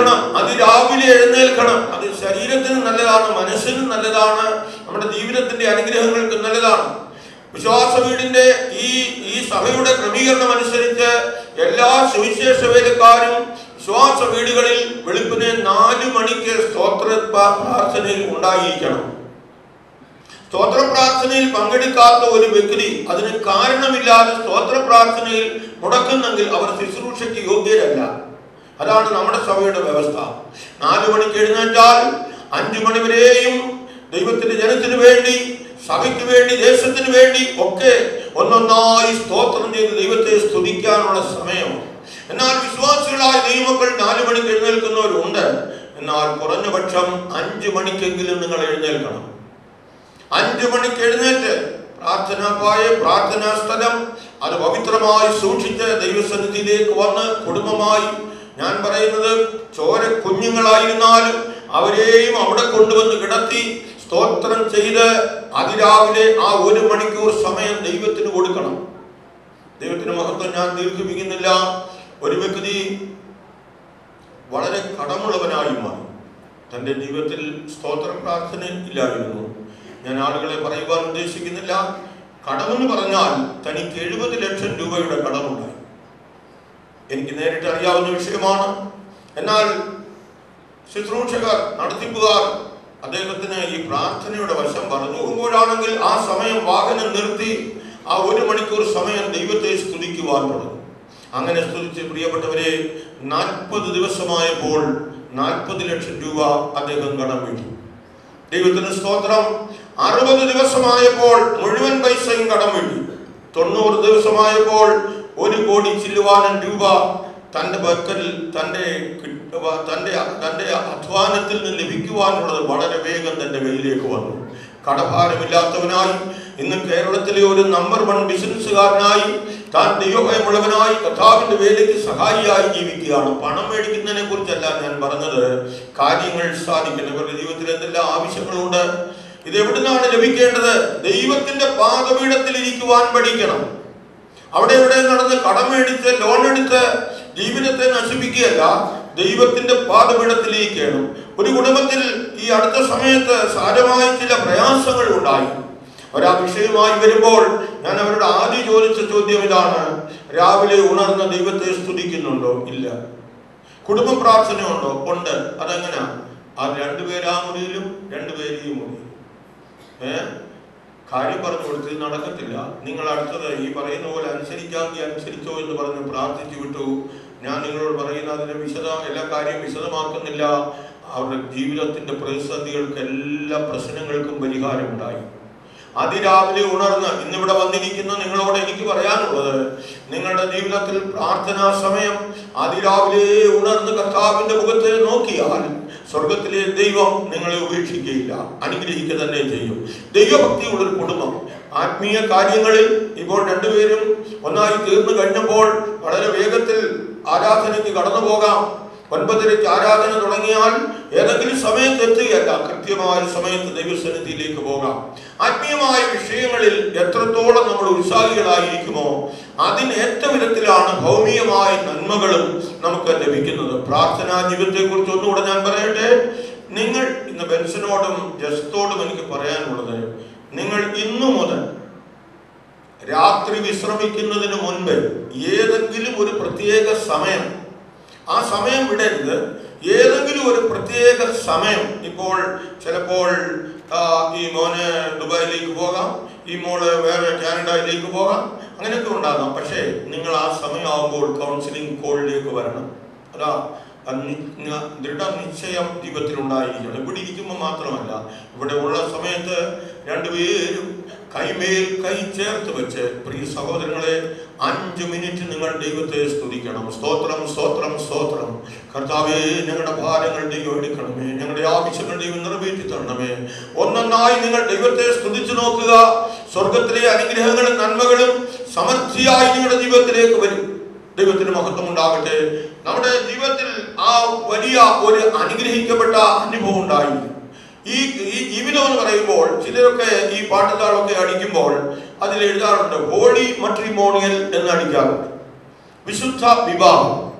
എഴുന്നേൽക്കണം, അതിരാവിലെ എഴുന്നേൽക്കണം. അത് ശരീരത്തിന് നല്ലതാണ്, മനസ്സിനും നല്ലതാണ്, നമ്മുടെ ജീവിതത്തിന്റെ അനുഗ്രഹങ്ങൾക്ക് നല്ലതാണ്. വിശ്വാസ വീടിന്റെ ഈ സഭയുടെ ക്രമീകരണം അനുസരിച്ച് എല്ലാ സുവിശേഷ വേലക്കാരും വിശ്വാസ വീടുകളിൽ വെളുപ്പിനെ 4 മണിക്ക് സ്തോത്ര പ്രാർത്ഥനയിൽ ഉണ്ടായിരിക്കണം. സ്തോത്ര പ്രാർത്ഥനയിൽ പങ്കെടുക്കാത്ത ഒരു വ്യക്തി അതിന് കാരണമില്ലാതെ സ്തോത്ര പ്രാർത്ഥനയിൽ മുടക്കുന്നെങ്കിൽ അവർ ശുശ്രൂഷയ്ക്ക് യോഗ്യരല്ല. അതാണ് നമ്മുടെ സഭയുടെ വ്യവസ്ഥ. 4 മണിക്ക് എഴുന്നേറ്റാൽ 5 മണി വരെയും ദൈവത്തിന്റെ ജനത്തിന് വേണ്ടി, സഭയ്ക്ക് വേണ്ടി, ദേശത്തിന് വേണ്ടി ഒക്കെ ഒന്നൊന്നായി സ്തോത്രം ചെയ്ത് ദൈവത്തെ സ്തുതിക്കാനുള്ള സമയം. എന്നാൽ വിശ്വാസികളായ ദൈവമക്കൾ 4 മണിക്ക് എഴുന്നേൽക്കുന്നവരുണ്ട്. എന്നാൽ കുറഞ്ഞപക്ഷം 5 മണിക്കെങ്കിലും നിങ്ങൾ എഴുന്നേൽക്കണം. 5 മണിക്ക് എഴുന്നേറ്റ് പ്രാർത്ഥനാ സ്ഥലം അത് പവിത്രമായി സൂക്ഷിച്ച് ദൈവസന്നിധിയിലേക്ക് വന്ന് കുടുംബമായി, ഞാൻ പറയുന്നത് ചോര കുഞ്ഞുങ്ങളായിരുന്നാലും അവരെയും അവിടെ കൊണ്ടുവന്ന് കിടത്തി സ്തോത്രം ചെയ്ത് അതിരാവിലെ ആ 1 മണിക്കൂർ സമയം ദൈവത്തിന് കൊടുക്കണം. ദൈവത്തിന് മഹത്വം ഞാൻ ദീർഘിപ്പിക്കുന്നില്ല. ഒരു വ്യക്തി വളരെ കടമുള്ളവനായി മാറി. തൻ്റെ ജീവിതത്തിൽ സ്തോത്ര പ്രാർത്ഥന ഇല്ലായിരുന്നു. ഞാൻ ആളുകളെ പറയുവാൻ ഉദ്ദേശിക്കുന്നില്ല. കടമെന്ന് പറഞ്ഞാൽ തനിക്ക് 70 ലക്ഷം രൂപയുടെ കടമുണ്ടായി. എനിക്ക് നേരിട്ട് അറിയാവുന്ന വിഷയമാണ്. എന്നാൽ ശുശ്രൂഷകർ, നടത്തിപ്പുകാർ അദ്ദേഹത്തിന് ഈ പ്രാർത്ഥനയുടെ വശം പറഞ്ഞു പോകുമ്പോഴാണെങ്കിൽ ആ സമയം വാഹനം നിർത്തി ആ 1 മണിക്കൂർ സമയം ദൈവത്തെ സ്തുതിക്കുവാൻ തുടങ്ങി. അങ്ങനെ സ്തുതിച്ച് പ്രിയപ്പെട്ടവരെ 40 ദിവസമായപ്പോൾ 40 ലക്ഷം രൂപ അദ്ദേഹം കടം വീട്ടി. ദൈവത്തിന് സ്തോത്രം. 60 ദിവസമായപ്പോൾ മുഴുവൻ പൈസയും കടം വീട്ടി. 90 ദിവസമായപ്പോൾ 1 കോടി ചില്ലുവാനും രൂപ തൻ്റെ പക്കൽ തൻ്റെ അധ്വാനത്തിൽ നിന്ന് ലഭിക്കുവാനുള്ളത് വളരെ വേഗം തൻ്റെ കയ്യിലേക്ക് വന്നു. കടഭാരമില്ലാത്തവനായി ഇന്ന് കേരളത്തിലെ ഒരു നമ്പർ 1 ബിസിനസ്സുകാരനായി താൻ ദൈവഭയമുള്ളവനായി കർത്താവിന്റെ വേലയ്ക്ക് സഹായിയായി ജീവിക്കുകയാണ്. പണം മേടിക്കുന്നതിനെ കുറിച്ചല്ല ഞാൻ പറഞ്ഞത്. കാര്യങ്ങൾ സാധിക്കണം. ഇവരുടെ ജീവിതത്തിൽ എന്തെല്ലാം ആവശ്യങ്ങളുണ്ട്. ഇത് എവിടുന്നാണ് ലഭിക്കേണ്ടത്? ദൈവത്തിന്റെ പാദപീഠത്തിൽ ഇരിക്കുവാൻ പഠിക്കണം. അവിടെ ഇവിടെ നടന്ന് കടം മേടിച്ച് ലോൺ എടുത്ത് ജീവിതത്തെ നശിപ്പിക്കുകയല്ല, ദൈവത്തിന്റെ പാദപീഠത്തിലിരിക്കണം. ഒരു കുടുംബത്തിൽ ഈ അടുത്ത സമയത്ത് സാരമായ ചില പ്രയാസങ്ങൾ ഉണ്ടായി. അവർ ആ വിഷയമായി വരുമ്പോൾ ഞാൻ അവരോട് ആദ്യം ചോദിച്ച ചോദ്യം ഇതാണ്: രാവിലെ ഉണർന്ന ദൈവത്തെ സ്തുതിക്കുന്നുണ്ടോ? ഇല്ല. കുടുംബ പ്രാർത്ഥന ഉണ്ടോ? ഉണ്ട്. അതെങ്ങനെയാ? ആ 2 പേര് ആ മുറിയിലും 2 പേര് ഈ മുറിയിലും. കാര്യം പറഞ്ഞു കൊടുത്ത് നടക്കത്തില്ല. നിങ്ങൾ അടുത്തത് ഈ പറയുന്ന പോലെ അനുസരിക്കാമെങ്കിൽ അനുസരിച്ചോ എന്ന് പറഞ്ഞ് പ്രാർത്ഥിച്ചു വിട്ടു. ഞാൻ നിങ്ങളോട് പറയുന്ന അതിന്റെ എല്ലാ കാര്യം വിശദമാക്കുന്നില്ല. അവരുടെ ജീവിതത്തിന്റെ പ്രതിസന്ധികൾക്ക്, എല്ലാ പ്രശ്നങ്ങൾക്കും പരിഹാരമുണ്ടായി. അതിരാവിലെ ഉണർന്ന് ഇന്നിവിടെ വന്നിരിക്കുന്ന നിങ്ങളോട് എനിക്ക് പറയാനുള്ളത്, നിങ്ങളുടെ ജീവിതത്തിൽ പ്രാർത്ഥനാ സമയം അതിരാവിലെ ഉണർന്ന് കർത്താവിന്റെ മുഖത്തെ നോക്കിയാൽ സ്വർഗത്തിലെ ദൈവം നിങ്ങളെ ഉപേക്ഷിക്കുകയില്ല, അനുഗ്രഹിക്കുക തന്നെ ചെയ്യും. ദൈവഭക്തിയുള്ളൊരു കുടുംബം ആത്മീയ കാര്യങ്ങളിൽ ഇപ്പോൾ 2 പേരും ഒന്നായി തീർന്നു കഴിഞ്ഞപ്പോൾ വളരെ വേഗത്തിൽ ആരാധനയ്ക്ക് കടന്നു പോകാം. 9:30 ആരാധന തുടങ്ങിയാൽ ഏതെങ്കിലും സമയത്ത് എത്തുകയല്ല, കൃത്യമായ സമയത്ത് ദൈവസന്നിധിയിലേക്ക് പോകാം. ആത്മീയമായ വിഷയങ്ങളിൽ എത്രത്തോളം നമ്മൾ ഉത്സാഹികളായിരിക്കുമോ അതിനേറ്റ വിധത്തിലാണ് ഭൗമികമായ നന്മകളും നമുക്ക് ലഭിക്കുന്നത്. പ്രാർത്ഥനാ ജീവിതത്തെ കുറിച്ച് ഒന്നുകൂടെ ഞാൻ പറയട്ടെ. നിങ്ങൾ ഇന്ന് ബെൻസനോടും ജസ്തോടും എനിക്ക് പറയാനുള്ളത്, നിങ്ങൾ ഇന്നു മുതൽ രാത്രി വിശ്രമിക്കുന്നതിന് മുൻപ് ഏതെങ്കിലും ഒരു പ്രത്യേക സമയം, ആ സമയം വിടരുത്. ഏതെങ്കിലും ഒരു പ്രത്യേക സമയം, ഇപ്പോൾ ചിലപ്പോൾ ഈ മോന് ദുബായിലേക്ക് പോകാം, ഈ മോള് വേറെ കാനഡയിലേക്ക് പോകാം, അങ്ങനെയൊക്കെ ഉണ്ടാകാം. പക്ഷേ നിങ്ങൾ ആ സമയമാകുമ്പോൾ കൗൺസിലിംഗ് കോളിലേക്ക് വരണം. അതാ ദൃഢനിശ്ചയം ജീവിതത്തിൽ ഉണ്ടായിരിക്കണം. ഇവിടെ ഇരിക്കുമ്പോൾ മാത്രമല്ല, ഇവിടെ ഉള്ള സമയത്ത് 2 പേരും കൈമേൽ കൈ ചേർത്ത് വെച്ച്, പ്രിയ സഹോദരങ്ങളെ, 5 മിനിറ്റ് നിങ്ങൾ ദൈവത്തെ സ്തുതിക്കണം. സ്തോത്രം, സ്തോത്രം, സ്തോത്രം. കർത്താവേ, ഞങ്ങളുടെ ഭാരങ്ങൾ ദൈവം എടുക്കണമേ, ഞങ്ങളുടെ ആവശ്യങ്ങൾ ദൈവം നിറവേറ്റി തരണമേ. ഒന്നൊന്നായി നിങ്ങൾ ദൈവത്തെ സ്തുതിച്ചു നോക്കുക. സ്വർഗത്തിലെ അനുഗ്രഹങ്ങളും നന്മകളും സമൃദ്ധിയായി നിങ്ങളുടെ ജീവിതത്തിലേക്ക് വരും. ദൈവത്തിന് മഹത്വം ഉണ്ടാകട്ടെ. നമ്മുടെ ജീവിതത്തിൽ ആ വലിയ ഒരു അനുഗ്രഹിക്കപ്പെട്ട അനുഭവം ഉണ്ടായി. ഈ ജീവിതം എന്ന് പറയുമ്പോൾ ചിലരൊക്കെ ഈ പാട്ടുതാളൊക്കെ അടിക്കുമ്പോൾ അതിൽ എഴുതാറുണ്ട് ഹോളി മട്രിമോണിയൽ എന്ന് അടിക്കാറുണ്ട്. വിശുദ്ധ വിവാഹം.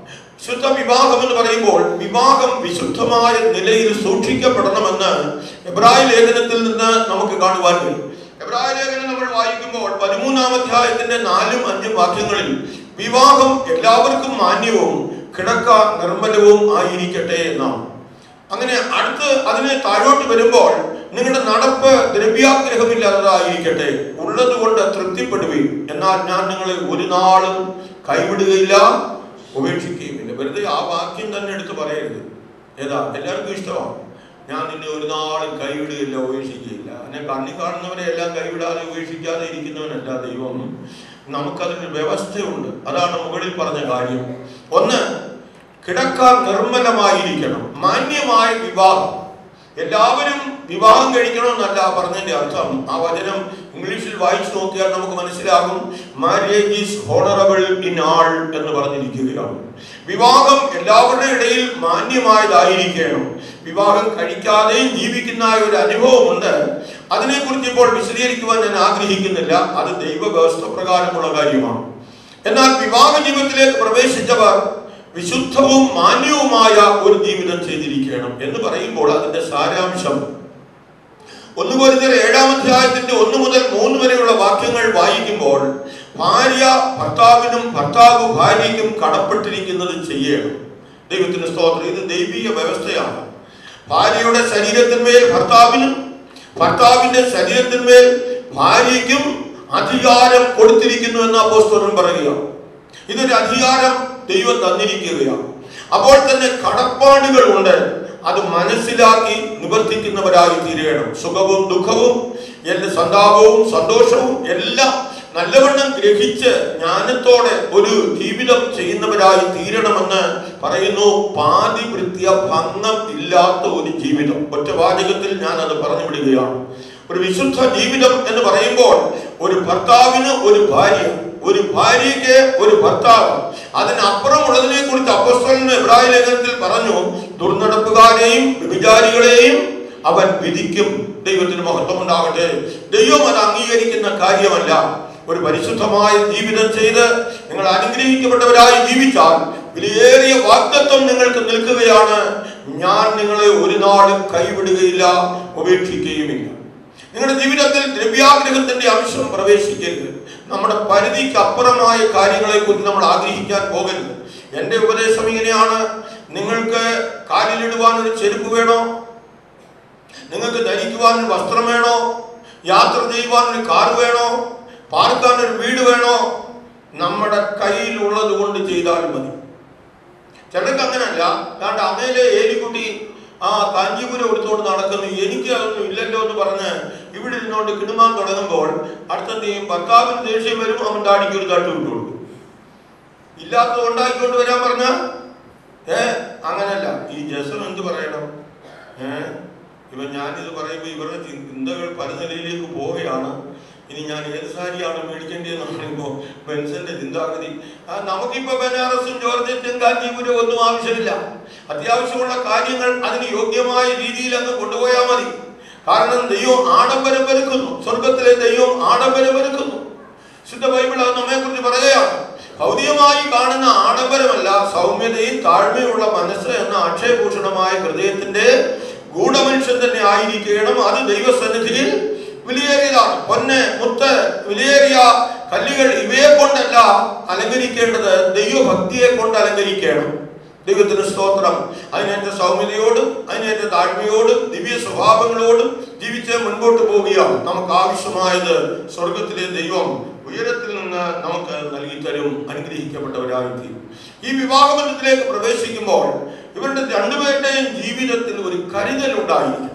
ശുദ്ധ വിവാഹം എന്ന് പറയുമ്പോൾ വിവാഹം വിശുദ്ധമായ നിലയിൽ സൂക്ഷിക്കപ്പെടണമെന്ന് എബ്രായ ലേഖനത്തിൽ നിന്ന് നമുക്ക് കാണുവാൻ കഴിയും. എബ്രായ ലേഖനം നമ്മൾ വായിക്കുമ്പോൾ 13-ാം അധ്യായത്തിന്റെ 4-5 വാക്യങ്ങളിൽ വിവാഹം എല്ലാവർക്കും മാന്യവും കിടക്ക നിർമ്മലവും ആയിരിക്കട്ടെ എന്നാണ്. അങ്ങനെ അടുത്ത് അതിനെ താഴോട്ട് വരുമ്പോൾ നിങ്ങളുടെ നടപ്പ് ദ്രവ്യാഗ്രഹമില്ലാത്തതായിരിക്കട്ടെ, ഉള്ളതുകൊണ്ട് തൃപ്തിപ്പെടുകയും, എന്നാൽ ഞാൻ നിങ്ങളെ ഒരു നാളും കൈവിടുകയില്ല ഉപേക്ഷിക്കുകയുമില്ല. വെറുതെ ആ വാക്യം തന്നെ എടുത്ത് പറയരുത്. ഏതാ എല്ലാവർക്കും ഇഷ്ടമാണ്, ഞാൻ നിന്നെ ഒരു നാളും കൈവിടുകയില്ല ഉപേക്ഷിക്കുകയില്ല. എന്നെ കണ്ണി കാണുന്നവരെ എല്ലാം കൈവിടാതെ ഉപേക്ഷിക്കാതെ ഇരിക്കുന്നവനല്ല ദൈവം. നമുക്കതിന് വ്യവസ്ഥയുണ്ട്. അതാണ് മുകളിൽ പറഞ്ഞ കാര്യം. ഒന്ന്, കിടക്ക നിർമ്മലമായിരിക്കണം, മാന്യമായ വിവാഹം. എല്ലാവരും വിവാഹം കഴിക്കണമെന്നല്ല പറഞ്ഞതിന്റെ അർത്ഥം. ആ വചനം ഇംഗ്ലീഷിൽ വായിച്ചു നോക്കിയാൽ നമുക്ക് മനസ്സിലാകും. Marriage is honourable in all എന്ന് പറഞ്ഞിരിക്കുകയാണ്. വിവാഹം എല്ലാവരുടെ ഇടയിൽ മാന്യമായതായിരിക്കണം. വിവാഹം കഴിക്കാതെയും ജീവിക്കുന്ന ഒരു അനുഭവമുണ്ട്. അതിനെക്കുറിച്ച് ഇപ്പോൾ വിശദീകരിക്കുവാൻ ഞാൻ ആഗ്രഹിക്കുന്നില്ല. അത് ദൈവവ്യവസ്ഥ പ്രകാരമുള്ള കാര്യമാണ്. എന്നാൽ വിവാഹ ജീവിതത്തിലേക്ക് പ്രവേശിച്ചവർ വിശുദ്ധവും മാന്യവുമായ ഒരു ജീവിതം ചെയ്തിരിക്കണം എന്ന് പറയുമ്പോൾ അതിന്റെ സാരാംശം 1 കൊരിന്ത്യർ 7-ാം അധ്യായത്തിന്റെ 1 മുതൽ 3 വരെയുള്ള വാക്യങ്ങൾ വായിക്കുമ്പോൾ ഭാര്യ ഭർത്താവിനും ഭർത്താവ് ഭാര്യയ്ക്കും കടപ്പെട്ടിരിക്കുന്നത് ചെയ്യണം. ദൈവത്തിന് സ്തോത്രം. ഇത് ദൈവിക വ്യവസ്ഥയാണ്. ഭാര്യയുടെ ശരീരത്തിന്മേൽ ഭർത്താവിനും ഭർത്താവിന്റെ ശരീരത്തിന്മേൽ ഭാര്യയ്ക്കും അധികാരം കൊടുത്തിരിക്കുന്നു എന്ന് അപ്പോസ്തലൻ പറയുക. ഇതൊരു അധികാരം ദൈവം തന്നിരിക്കുകയാണ്. അപ്പോൾ തന്നെ കടപ്പാടുകൾ ഉണ്ട്. അത് മനസ്സിലാക്കി നിവർത്തിക്കുന്നവരായി തീരണം. സുഖവും ദുഃഖവും സന്താപവും സന്തോഷവും എല്ലാം നല്ലവണ്ണം ഗ്രഹിച്ച് ജ്ഞാനത്തോടെ ഒരു ജീവിതം ചെയ്യുന്നവരായി തീരണമെന്ന് പറയുന്നു. പാതിവൃത്യ ഭംഗം ഇല്ലാത്ത ഒരു ജീവിതം. ഒറ്റ വാചകത്തിൽ ഞാൻ അത് പറഞ്ഞു വിടുകയാണ്. ഒരു വിശുദ്ധ ജീവിതം എന്ന് പറയുമ്പോൾ ഒരു ഭർത്താവിന് ഒരു ഭാര്യ, ഒരു ഭാര്യയ്ക്ക് ഒരു ഭർത്താവ്, അതിനപ്പുറമുള്ളതിനെ കുറിച്ച് അപ്പോസ്തലൻ എബ്രായ ലേഖനത്തിൽ പറഞ്ഞു. ദുർനടപ്പുകാരെയും വ്യഭിചാരികളെയും അവൻ വിധിക്കും. ദൈവത്തിന് മഹത്വം ഉണ്ടാകട്ടെ. ദൈവം അത് അംഗീകരിക്കുന്ന കാര്യമല്ല. ഒരു പരിശുദ്ധമായ ജീവിതം ചെയ്ത് നിങ്ങൾ അനുഗ്രഹിക്കപ്പെട്ടവരായി ജീവിച്ചാൽ വിലയേറിയ വാഗ്ദത്തം നിങ്ങൾക്ക് നിൽക്കുകയാണ്. ഞാൻ നിങ്ങളെ ഒരു നാളും കൈവിടുകയില്ല, ഉപേക്ഷിക്കുകയുമില്ല. നിങ്ങളുടെ ജീവിതത്തിൽ ദ്രവ്യാഗ്രഹത്തിന്റെ അംശം പ്രവേശിക്കരുത്. നമ്മുടെ പരിധിക്ക് അപ്പുറമായ കാര്യങ്ങളെ കുറിച്ച് നമ്മൾ ആഗ്രഹിക്കാൻ പോകരുത്. എന്റെ ഉപദേശം ഇങ്ങനെയാണ്. നിങ്ങൾക്ക് കാലിലിടുവാൻ ഒരു ചെരുപ്പ് വേണോ? നിങ്ങൾക്ക് ധരിക്കുവാൻ ഒരു വസ്ത്രം വേണോ? യാത്ര ചെയ്യുവാൻ ഒരു കാർ വേണോ? പാർക്കാൻ ഒരു വീട് വേണോ? നമ്മുടെ കയ്യിലുള്ളത് കൊണ്ട് ചെയ്താൽ മതി. ചിലർക്ക് അങ്ങനല്ല. കാരണം അമ്മയിലെ ഏലിക്കുട്ടി കാഞ്ചീപുരം എടുത്തുകൊണ്ട് നടക്കുന്നു, എനിക്ക് അതൊന്നും ഇല്ലല്ലോ എന്ന് പറഞ്ഞ് ഇവിടെ ഇരുന്നോണ്ട് കിടുമാൻ തുടങ്ങുമ്പോൾ അടുത്തെന്ത് ചെയ്യും? ഭർത്താവിന് ദേഷ്യം വരും, അവൻ താടിക്ക് ഒരു തട്ട് വിട്ടു കൊടുക്കും. ഇല്ലാത്തത് ഉണ്ടാക്കിക്കൊണ്ട് വരാൻ പറഞ്ഞ അങ്ങനല്ല. ഈ ജസം എന്ത് പറയണം? ഇവൻ ഞാനിത് പറയുമ്പോൾ ഇവരുടെ ചിന്തകൾ പല നിലയിലേക്ക് പോവുകയാണ്. ഇനി ഞാൻ ഏത് സാരിയാണ് മേടിക്കേണ്ടതെന്ന് പറയുമ്പോൾ ബെൻസന്റെ ചിന്താഗതി. നമുക്കിപ്പോ ബനാറസും ജോർജറ്റും കാഞ്ചീപുരം ഒന്നും ആവശ്യമില്ല. അത്യാവശ്യമുള്ള കാര്യങ്ങൾ അതിന് യോഗ്യമായ രീതിയിൽ അങ്ങ് കൊണ്ടുപോയാൽ മതി. കാരണം ദൈവം ആഡംബരം വെറുക്കുന്നു. സ്വർഗത്തിലെ ദൈവം ആഡംബരം വെറുക്കുന്നു. ശുദ്ധ ബൈബിൾ അത് നമ്മെ കുറിച്ച് പറയുകയാണ്. ഭൗതികമായി കാണുന്ന ആഡംബരമല്ല, സൗമ്യതയും താഴ്മയുള്ള മനസ്സ് എന്ന അക്ഷയഭൂഷണമായ ഹൃദയത്തിന്റെ ഗൂഢമനുഷ്യൻ തന്നെ ആയിരിക്കണം. അത് ദൈവസന്നിധിയിൽ വിലയേറിയതാണ്. പൊന്ന്, മുത്ത്, വിലയേറിയ കല്ലുകൾ ഇവയെ കൊണ്ടല്ല അലങ്കരിക്കേണ്ടത്, ദൈവഭക്തിയെ കൊണ്ട് അലങ്കരിക്കണം. ദൈവത്തിന് സ്തോത്രം. അതിനേറ്റ സൗമ്യതയോടും അതിനേറ്റ താഴ്മയോടും ദിവ്യ സ്വഭാവങ്ങളോടും ജീവിച്ച് മുൻപോട്ട് പോവുകയാണ്. നമുക്ക് ആവശ്യമായത് സ്വർഗത്തിലെ ദൈവം ഉയരത്തിൽ നിന്ന് നമുക്ക് നൽകി തരും. അനുഗ്രഹിക്കപ്പെട്ടവരായി ഈ വിവാഹബന്ധത്തിലേക്ക് പ്രവേശിക്കുമ്പോൾ ഇവരുടെ രണ്ടുപേരുടെയും ജീവിതത്തിൽ ഒരു കരുതൽ ഉണ്ടായിരിക്കണം.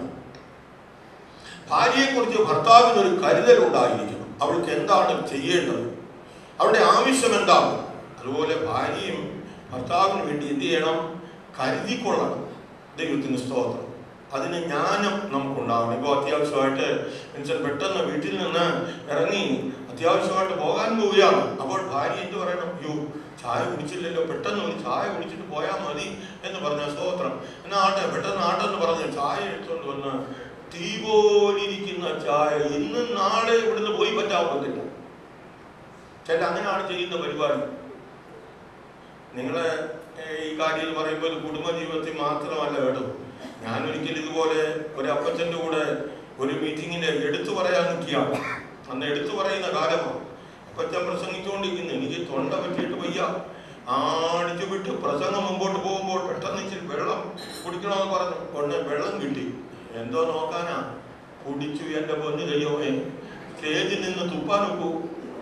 ഭാര്യയെക്കുറിച്ച് ഭർത്താവിന് ഒരു കരുതൽ ഉണ്ടായിരിക്കണം. അവൾക്ക് എന്താണ് ചെയ്യേണ്ടത്, അവരുടെ ആവശ്യം എന്താണ്. അതുപോലെ ഭാര്യയും ഭർത്താവിന് വേണ്ടി എന്ത് ചെയ്യണം? കരുതിക്കൊള്ളണം. ദൈവത്തിന് സ്തോത്രം. അതിന് ജ്ഞാനം നമുക്കുണ്ടാകണം. ഇപ്പോൾ അത്യാവശ്യമായിട്ട് മനുഷ്യൻ പെട്ടെന്ന് വീട്ടിൽ നിന്ന് ഇറങ്ങി അത്യാവശ്യമായിട്ട് പോകാൻ പോവുകയാണ്. അപ്പോൾ ഭാര്യ എന്ത് പറയണം? യോ, ചായ കുടിച്ചില്ലല്ലോ, പെട്ടെന്ന് ഒരു ചായ കുടിച്ചിട്ട് പോയാൽ മതി എന്ന് പറഞ്ഞ സ്തോത്രം. എന്നാ ആട്ടെ, പെട്ടെന്ന് ആട്ടെന്ന് പറഞ്ഞ് ചായ എടുത്തുകൊണ്ട് വന്ന് തീ പോലിരിക്കുന്ന ചായ ഇന്നും നാളെ ഇവിടുന്ന് പോയി പറ്റാൻ പറ്റില്ല. ചില അങ്ങനെയാണ് ചെയ്യുന്ന പരിപാടി. നിങ്ങള് ഈ കാര്യം എന്ന് പറയുമ്പോൾ കുടുംബജീവിതത്തിൽ മാത്രമല്ല കേട്ടോ. ഞാനൊരിക്കലും ഇതുപോലെ ഒരു അപ്പച്ചൻ്റെ കൂടെ ഒരു മീറ്റിങ്ങിന് എടുത്തു പറയാൻ നിൽക്കുകയാണ്. അന്ന് എടുത്തു പറയുന്ന കാലമാണ്. അപ്പച്ചൻ പ്രസംഗിച്ചുകൊണ്ടിരിക്കുന്നു. എനിക്ക് തൊണ്ട പറ്റിയിട്ട് വയ്യ. ആടിച്ചു വിട്ട് പ്രസംഗം മുമ്പോട്ട് പോകുമ്പോൾ പെട്ടെന്ന് ഇച്ചിരി വെള്ളം കുടിക്കണമെന്ന് പറഞ്ഞു. കൊണ്ട് വെള്ളം കിട്ടി. എന്തോ നോക്കാനാ, കുടിച്ചു. എൻ്റെ പൊന്നു ദൈവമേ, സ്റ്റേജിൽ നിന്ന് തുപ്പാനൊക്കൂ.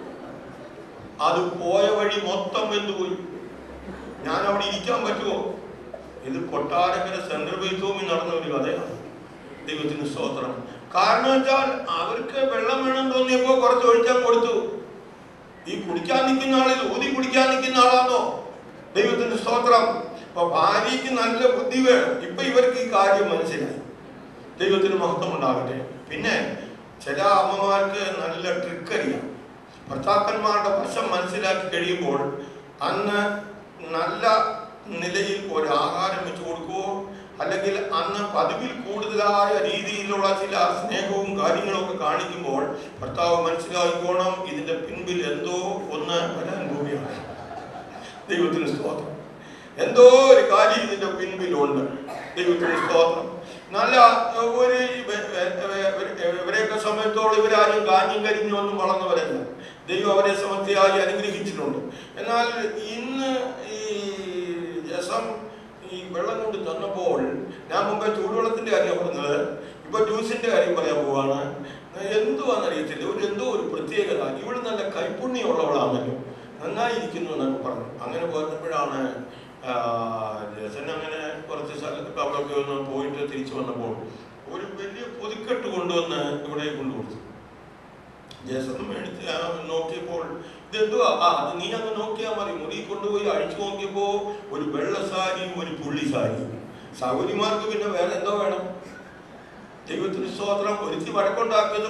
അത് പോയ വഴി മൊത്തം വെന്തുപോയി. ഞാൻ അവിടെ ഇരിക്കാൻ പറ്റുമോ? ഇത് കൊട്ടാരക്കര സെൻട്രൽ ബേത്റൂമിൽ നടന്ന ഒരു കഥയാണ്. ദൈവത്തിന് സ്തോത്രം. കാരണം വെച്ചാൽ അവർക്ക് വെള്ളം വേണം തോന്നിയപ്പോ കുറച്ച് ഒഴിച്ചാൽ കൊടുത്തു. ഈ കുടിക്കാൻ നിൽക്കുന്ന ആളിൽ ഊതി കുടിക്കാൻ നിൽക്കുന്ന ആളാണോ? ദൈവത്തിന് സ്തോത്രം. അപ്പൊ ഭാര്യയ്ക്ക് നല്ല ബുദ്ധി വേണം. ഇപ്പൊ ഇവർക്ക് ഈ കാര്യം മനസ്സിലായി. ദൈവത്തിന് മഹത്വം ഉണ്ടാകട്ടെ. പിന്നെ ചില അമ്മമാർക്ക് നല്ല ട്രിക്ക് അറിയാം. ഭർത്താക്കന്മാരുടെ വശം മനസ്സിലാക്കി കഴിയുമ്പോൾ അന്ന് നല്ല നിലയിൽ ഒരു ആഹാരം വെച്ച് കൊടുക്കുവോ, അല്ലെങ്കിൽ അന്ന് പതിവിൽ കൂടുതലായ രീതിയിലുള്ള ചില സ്നേഹവും കാര്യങ്ങളും ഒക്കെ കാണിക്കുമ്പോൾ ഭർത്താവ് മനസ്സിലാക്കിക്കോണം, ഇതിന്റെ പിൻപിൽ എന്തോ ഒന്ന് വരാൻ പോവുകയാണ്. ദൈവത്തിന് സ്തോത്രം. എന്തോ ഒരു കാര്യം ഇതിന്റെ പിൻപിലുണ്ട്. ദൈവത്തിന് സ്തോത്രം. നല്ല ഒരു ഇവരെയൊക്കെ സമയത്തോളം ഇവരാരും കാഞ്ഞും കരിഞ്ഞൊന്നും വളർന്നവരല്ല. ദൈവം അവരെ സമൃദ്ധിയായി അനുഗ്രഹിച്ചിട്ടുണ്ട്. എന്നാൽ ഇന്ന് ഈ രസം ഈ വെള്ളം കൊണ്ട് തന്നപ്പോൾ, ഞാൻ മുമ്പേ ചൂടുവെള്ളത്തിന്റെ കാര്യം പറഞ്ഞത്, ഇപ്പൊ ജ്യൂസിന്റെ കാര്യം പറയാൻ പോവാണ്. എന്തുവാന്നറിയത്തില്ല, എന്തോ ഒരു പ്രത്യേകത. ഇവിടെ നല്ല കൈപ്പുണ്യമുള്ളവളാണല്ലോ, നന്നായിരിക്കുന്നു എന്നൊക്കെ പറഞ്ഞു. അങ്ങനെ പറഞ്ഞപ്പോഴാണ് രസൻ അങ്ങനെ കുറച്ച് സ്ഥലത്തൊക്കെ അവിടെയൊക്കെ ഒന്ന് പോയിട്ട് തിരിച്ചു വന്നപ്പോൾ ഒരു വലിയ പൊതിക്കെട്ട് കൊണ്ടുവന്ന് ഇവിടെ കൊണ്ടുകൊടുത്തു. ജേസൺ മേടിച്ച് നോക്കിയപ്പോൾ ഇതെന്തുവാ? അത് നീ അങ്ങ് നോക്കിയാൽ മതി. മുറി കൊണ്ടുപോയി അഴിച്ചു നോക്കിയപ്പോ ഒരു വെള്ള സാരിയും ഒരു പുള്ളി സാരിയും. സൗകര്യമാർക്ക് പിന്നെ വേറെ എന്തോ വേണം? ദൈവത്തിന് സ്തോത്രം. ഒരുത്തി വഴക്കുണ്ടാക്കിയത്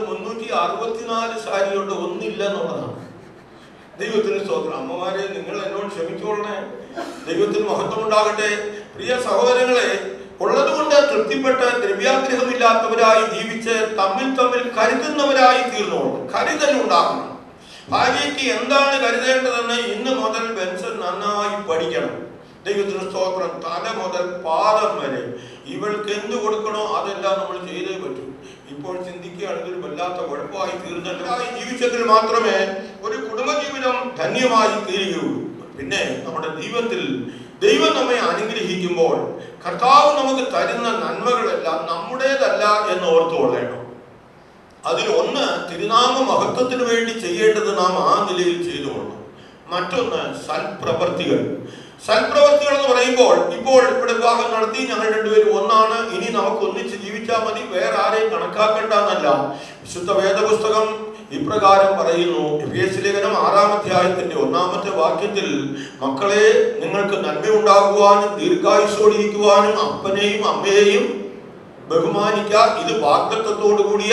364 സാരി കൊണ്ട് ഒന്നില്ല എന്നുള്ളതാണ്. ദൈവത്തിന് സ്തോത്രം. അമ്മമാരെ, നിങ്ങൾ എന്നോട് ക്ഷമിച്ചോളണേ. ദൈവത്തിന് മഹത്വം ഉണ്ടാകട്ടെ. പ്രിയ സഹോദരങ്ങളെ, ഉള്ളതുകൊണ്ട് തൃപ്തിപ്പെട്ട് ദ്രവ്യാഗ്രഹമില്ലാത്തവരായി ജീവിച്ച് തമ്മിൽ തമ്മിൽ കരുതുന്നവരായി തീർന്നോളൂ. കരുതലുണ്ടാകണം. ഭാര്യയ്ക്ക് എന്താണ് കരുതേണ്ടതെന്ന് ഇന്ന് മുതൽ ബെൻസൺ നന്നായി പഠിക്കണം. ദൈവത്തിന് സ്തോത്രം. തല മുതൽ പാദം വരെ ഇവൾക്ക് എന്ത് കൊടുക്കണോ അതെല്ലാം നമ്മൾ ചെയ്തേ പറ്റൂ. ഇപ്പോൾ ചിന്തിക്കുകയാണെങ്കിൽ വല്ലാത്ത കുഴപ്പമായി തീർന്നല്ലോ. ജീവിച്ചെങ്കിൽ മാത്രമേ ഒരു കുടുംബജീവിതം ധന്യമായി തീരുകയുള്ളൂ. പിന്നെ നമ്മുടെ ജീവിതത്തിൽ ദൈവം നമ്മെ അനുഗ്രഹിക്കുമ്പോൾ കർത്താവ് നമുക്ക് തരുന്ന നന്മകളെല്ലാം നമ്മുടേതല്ല എന്ന് ഓർത്തുകൊള്ളണം. അതിൽ ഒന്ന്, തിരുനാമ മഹത്വത്തിന് വേണ്ടി ചെയ്യേണ്ടത് നാം ആ നിലയിൽ ചെയ്തുകൊള്ളണം. മറ്റൊന്ന്, സൽപ്രവർത്തികൾ. സൽപ്രവർത്തികൾ എന്ന് പറയുമ്പോൾ, ഇപ്പോൾ ഇവിടെ വിവാഹം നടത്തി, ഞങ്ങൾ രണ്ടുപേരും ഒന്നാണ്, ഇനി നമുക്ക് ഒന്നിച്ച് ജീവിച്ചാൽ മതി, വേറെ ആരെയും കണക്കാക്കേണ്ട എന്നല്ല. വിശുദ്ധ വേദപുസ്തകം ഇപ്രകാരം പറയുന്നു. എഫേസ്യ ലേഖനം 6-ാം അധ്യായത്തിന്റെ 1-ാമത്തെ വാക്യത്തിൽ, മക്കളെ, നിങ്ങൾക്ക് നന്മയുണ്ടാകുവാനും ദീർഘായുസ്സോടിരിക്കുവാനും അപ്പനെയും അമ്മയെയും ബഹുമാനിക്കുക. ഇത് വാഗ്ദത്തത്തോടു കൂടിയ